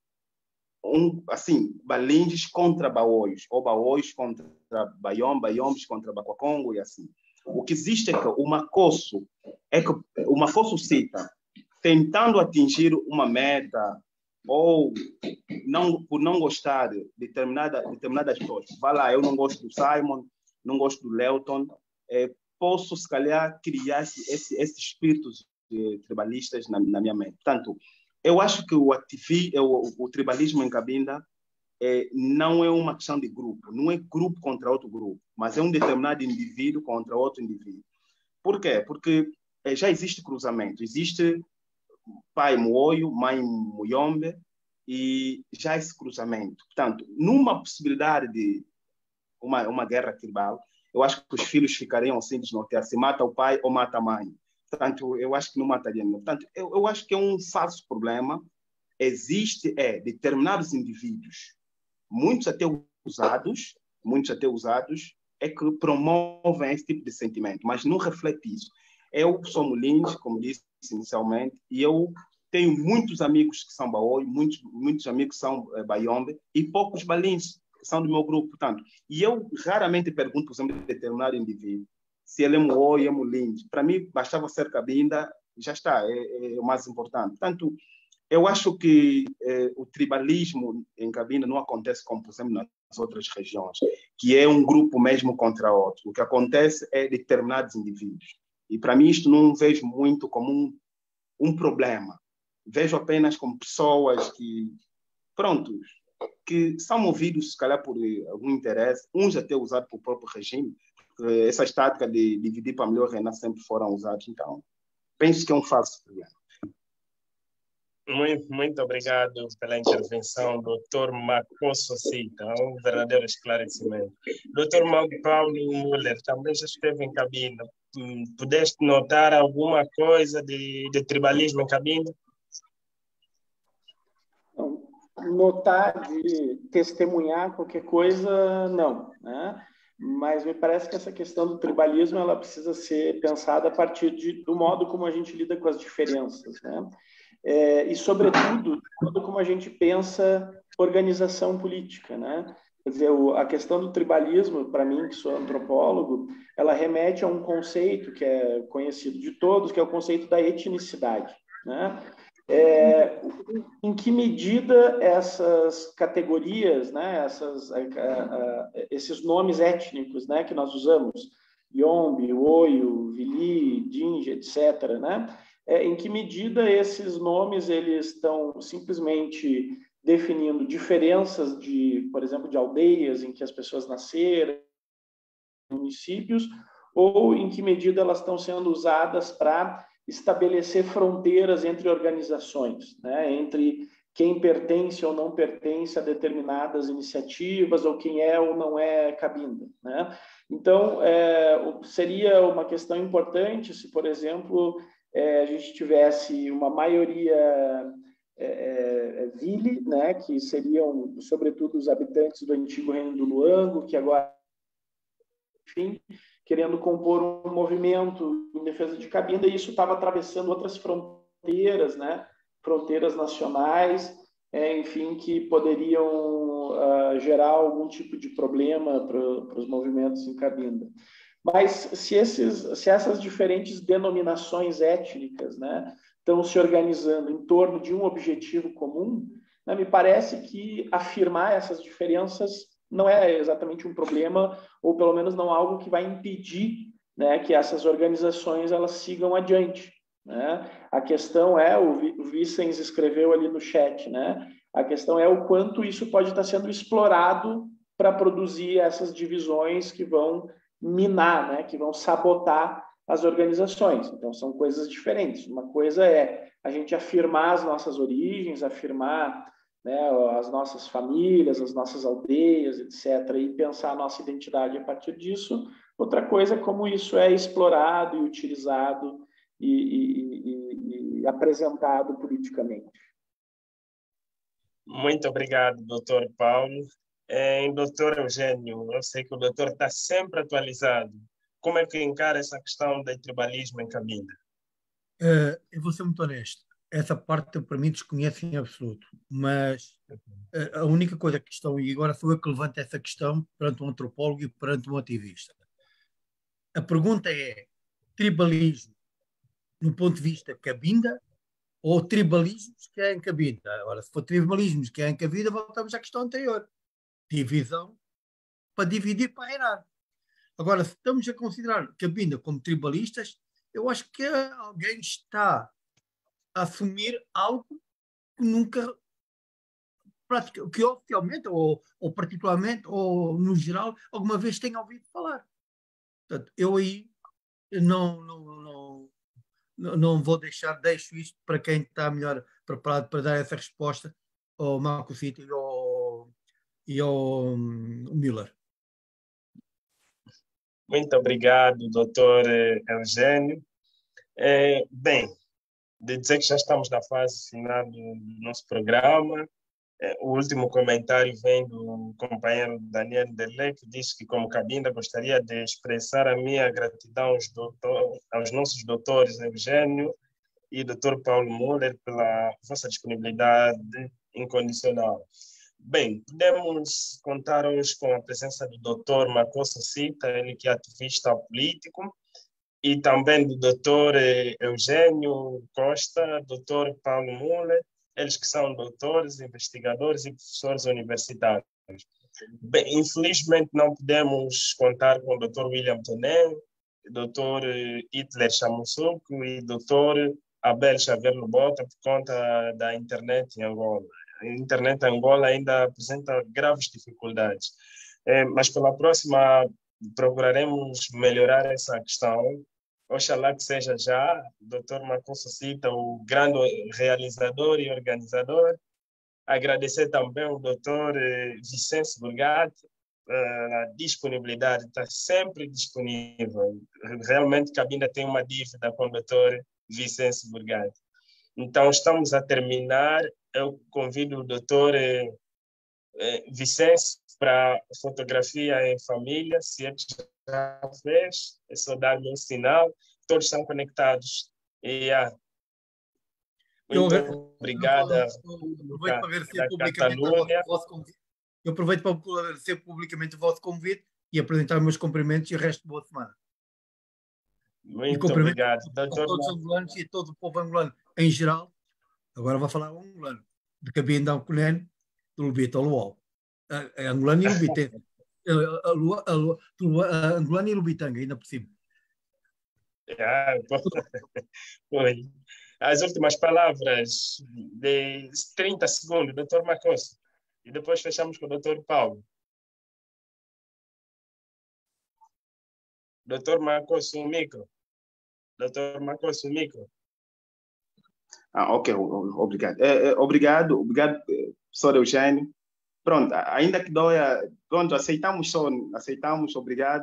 balindes contra baoios, ou baoios contra baiombes contra bacuacongo e assim. O que existe é que o Macosso cita, tentando atingir uma meta ou por não gostar de determinadas coisas. Vai lá, eu não gosto do Simon, não gosto do Leuton, posso, se calhar, criar esses espíritos tribalistas na minha mente. Portanto, eu acho que o tribalismo em Cabinda não é uma questão de grupo, não é grupo contra outro grupo, mas é um determinado indivíduo contra outro indivíduo. Por quê? Porque já existe cruzamento, existe pai Moio, mãe Muyombe, e já esse cruzamento. Portanto, numa possibilidade de uma guerra tribal, eu acho que os filhos ficariam assim desnorteados, se mata o pai ou mata a mãe. Portanto, eu acho que não mataria ninguém. Portanto, eu acho que é um falso problema. Existe determinados indivíduos, muitos até usados, que promovem esse tipo de sentimento, mas não reflete isso. Eu sou mulinde, como disse inicialmente, e eu tenho muitos amigos que são baoi, muitos amigos que são baiombe, e poucos balins que são do meu grupo. Portanto, e eu raramente pergunto, por exemplo, de determinado indivíduo se ele é mooi, é mulinde. Para mim, bastava ser Cabinda, já está, é o mais importante. Portanto, eu acho que o tribalismo em Cabinda não acontece como, por exemplo, nas outras regiões, que é um grupo mesmo contra outro. O que acontece é determinados indivíduos. E para mim isto não vejo muito como um problema. Vejo apenas como pessoas que são movidos, se calhar, por algum interesse, uns até usados pelo próprio regime. Essas táticas de dividir para melhor reinar sempre foram usadas. Então, penso que é um falso problema. Muito obrigado pela intervenção, Dr. Makosso Sita, um verdadeiro esclarecimento. Dr. Paulo Müller também já esteve em Cabinda. Pudeste notar alguma coisa de tribalismo em Cabinda? Notar, de testemunhar qualquer coisa, não, né? Mas me parece que essa questão do tribalismo ela precisa ser pensada a partir do modo como a gente lida com as diferenças, né? E, sobretudo, como a gente pensa organização política, né? Quer dizer, a questão do tribalismo, para mim, que sou antropólogo, ela remete a um conceito que é conhecido de todos, que é o conceito da etnicidade, né? Em que medida essas categorias, né, esses nomes étnicos, né, que nós usamos, Yombe, Oio, Vili, Dinge, etc., né, em que medida esses nomes eles estão simplesmente definindo diferenças de, por exemplo, de aldeias em que as pessoas nasceram, municípios, ou em que medida elas estão sendo usadas para estabelecer fronteiras entre organizações, né? Entre quem pertence ou não pertence a determinadas iniciativas, ou quem é ou não é Cabinda, né? Então, seria uma questão importante se, por exemplo, a gente tivesse uma maioria Vili, né? Que seriam, sobretudo, os habitantes do antigo Reino do Luango, que agora, enfim, querendo compor um movimento em defesa de Cabinda, e isso estava atravessando outras fronteiras, né? Fronteiras nacionais, enfim, que poderiam gerar algum tipo de problema para os movimentos em Cabinda. Mas se essas diferentes denominações étnicas, né, estão se organizando em torno de um objetivo comum, né, me parece que afirmar essas diferenças não é exatamente um problema, ou pelo menos não algo que vai impedir, né, que essas organizações elas sigam adiante, né? A questão o Vicens escreveu ali no chat, né? A questão é o quanto isso pode estar sendo explorado para produzir essas divisões que vão minar, né, que vão sabotar as organizações. Então, são coisas diferentes. Uma coisa é a gente afirmar as nossas origens, afirmar, né, as nossas famílias, as nossas aldeias, etc., e pensar a nossa identidade a partir disso. Outra coisa é como isso é explorado e utilizado e apresentado politicamente. Muito obrigado, doutor Paulo. Doutor Eugênio, eu sei que o doutor está sempre atualizado. Como é que encara essa questão do tribalismo em Cabinda? Eu vou ser muito honesto. Essa parte eu, para mim, desconheço em absoluto. Mas a única coisa que estão, e agora sou eu que levanto essa questão perante um antropólogo e perante um ativista. A pergunta é: tribalismo no ponto de vista Cabinda ou tribalismos que é em Cabinda? Agora, se for tribalismos que é em Cabinda, voltamos à questão anterior. Divisão para dividir, para reinar. Agora, se estamos a considerar Cabinda como tribalistas, eu acho que alguém está a assumir algo que nunca, que oficialmente ou particularmente ou no geral alguma vez tenha ouvido falar. Portanto, eu aí não vou deixo isto para quem está melhor preparado para dar essa resposta ao Marco Cito e ao Müller. Muito obrigado, doutor Eugênio. Bem, de dizer que já estamos na fase final do nosso programa. O último comentário vem do companheiro Daniel Delé, que diz que, como Cabinda, gostaria de expressar a minha gratidão aos nossos doutores Eugênio e doutor Paulo Müller pela vossa disponibilidade incondicional. Bem, podemos contar hoje com a presença do doutor Makosso Sita, ele que é ativista político, e também do doutor Eugênio Costa, doutor Paulo Müller, eles que são doutores, investigadores e professores universitários. Bem, infelizmente não podemos contar com o doutor William Toné, doutor Hitler Chamussuco e doutor Abel Xavier Lubota por conta da internet em Angola. A internet em Angola ainda apresenta graves dificuldades. Mas pela próxima procuraremos melhorar essa questão Oxalá que seja já. O doutor Macosso Cita, o grande realizador e organizador. Agradecer também ao doutor Vicente Burgatti, a disponibilidade, está sempre disponível. Realmente, Cabinda tem uma dívida com o doutor Vicente Burgatti. Então, estamos a terminar. Eu convido o doutor Vicente para fotografia em família. Se ele já fez, é só dar-me um sinal. Todos estão conectados. Muito obrigado. Aproveito para agradecer publicamente o vosso convite. Eu aproveito para agradecer publicamente o vosso convite e apresentar os meus cumprimentos e o resto de boa semana. Muito obrigado. A todos os angolanos e a todo o povo angolano em geral. Agora vou falar angolano. De Cabinda ao Cunene, do Lubito ao Luau. Angolano e Lubitanga. Angolano e Lubitanga, ainda por cima. Foi. As últimas palavras de 30 segundos, doutor Macosso. E depois fechamos com o doutor Paulo. Doutor Macosso, o micro. Doutor Macosso, o micro. Ok, obrigado. Obrigado, professor Eugênio. Pronto, ainda que doia, pronto, aceitamos, obrigado.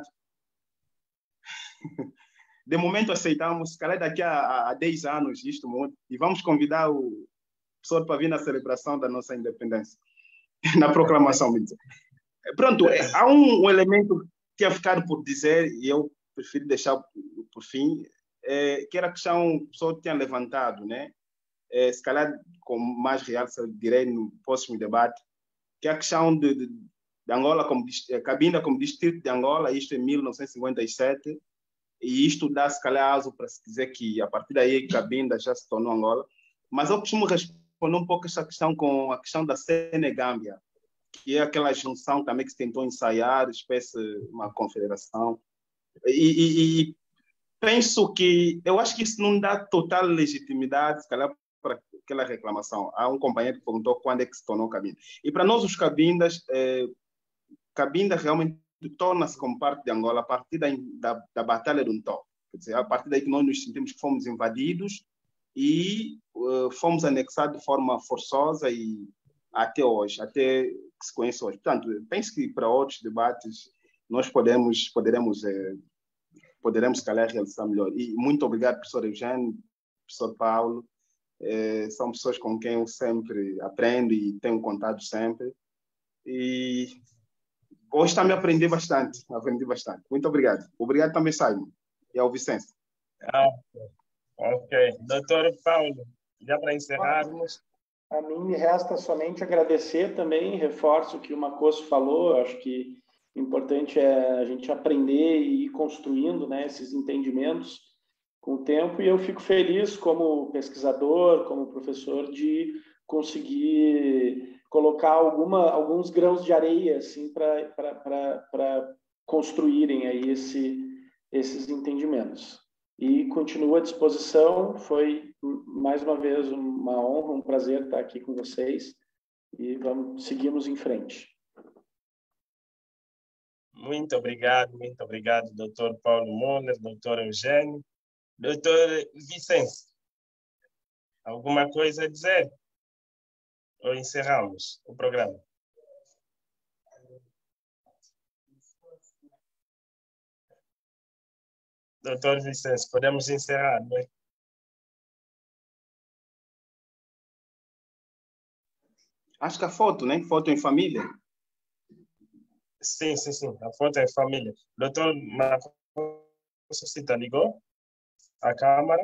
De momento aceitamos, se calhar daqui a 10 anos isto muda, e vamos convidar o professor para vir na celebração da nossa independência, na proclamação. Pronto, há um elemento que ia ficar por dizer, e eu prefiro deixar por fim, que era a questão que o professor tinha levantado, né? Se calhar com mais realça, direi no próximo debate, que é a questão de Angola, Cabinda como distrito de Angola, isto em 1957, e isto dá, se calhar, aso para se dizer que a partir daí Cabinda já se tornou Angola. Mas eu costumo responder um pouco essa questão com a questão da Senegâmbia, que é aquela junção também que se tentou ensaiar, espécie uma confederação. E penso que, eu acho que isso não dá total legitimidade, se calhar, para aquela reclamação. Há um companheiro que perguntou quando é que se tornou Cabinda. E para nós, os Cabindas, Cabinda realmente torna-se como parte de Angola a partir da Batalha do Ntó. Quer dizer, a partir daí que nós nos sentimos que fomos invadidos e fomos anexados de forma forçosa e até hoje, até que se conhece hoje. Portanto, penso que para outros debates nós poderemos, se calhar, realizar melhor. E muito obrigado, professor Eugênio, professor Paulo. São pessoas com quem eu sempre aprendo e tenho contato sempre. E hoje está me aprendi bastante. Muito obrigado. Obrigado também, Simon. E ao Vicente. Ok. Doutor Paulo, já para encerrarmos. A mim me resta somente agradecer também, reforço o que o Macosso falou, acho que o importante é a gente aprender e ir construindo, né, esses entendimentos com o tempo, e eu fico feliz como pesquisador, como professor, de conseguir colocar alguns grãos de areia assim, para construírem aí esses entendimentos. E continuo à disposição, foi mais uma vez uma honra, um prazer estar aqui com vocês, e seguimos em frente. Muito obrigado, doutor Paulo Moner, doutor Eugênio. Doutor Vicente, alguma coisa a dizer? Ou encerramos o programa? Doutor Vicente, podemos encerrar, não é? Acho que a foto, né? Foto em família. Sim. A foto em família. Doutor Marcos, você ligou a câmera?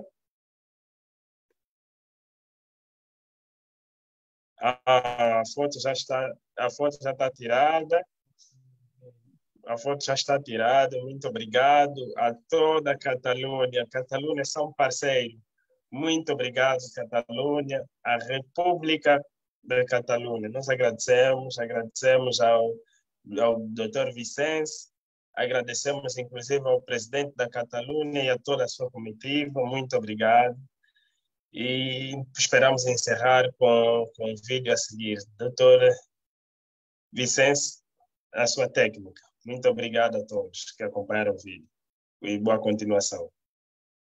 A foto já está tirada. A foto já está tirada. Muito obrigado a toda a Catalunha. Catalunha são parceiros. Muito obrigado, Catalunha, a República da Catalunha. Nós agradecemos ao Dr. Vicente, agradecemos inclusive ao presidente da Catalunha e a toda a sua comitiva. Muito obrigado. E esperamos encerrar com o vídeo a seguir. Doutor Vicente, a sua técnica. Muito obrigado a todos que acompanharam o vídeo. E boa continuação.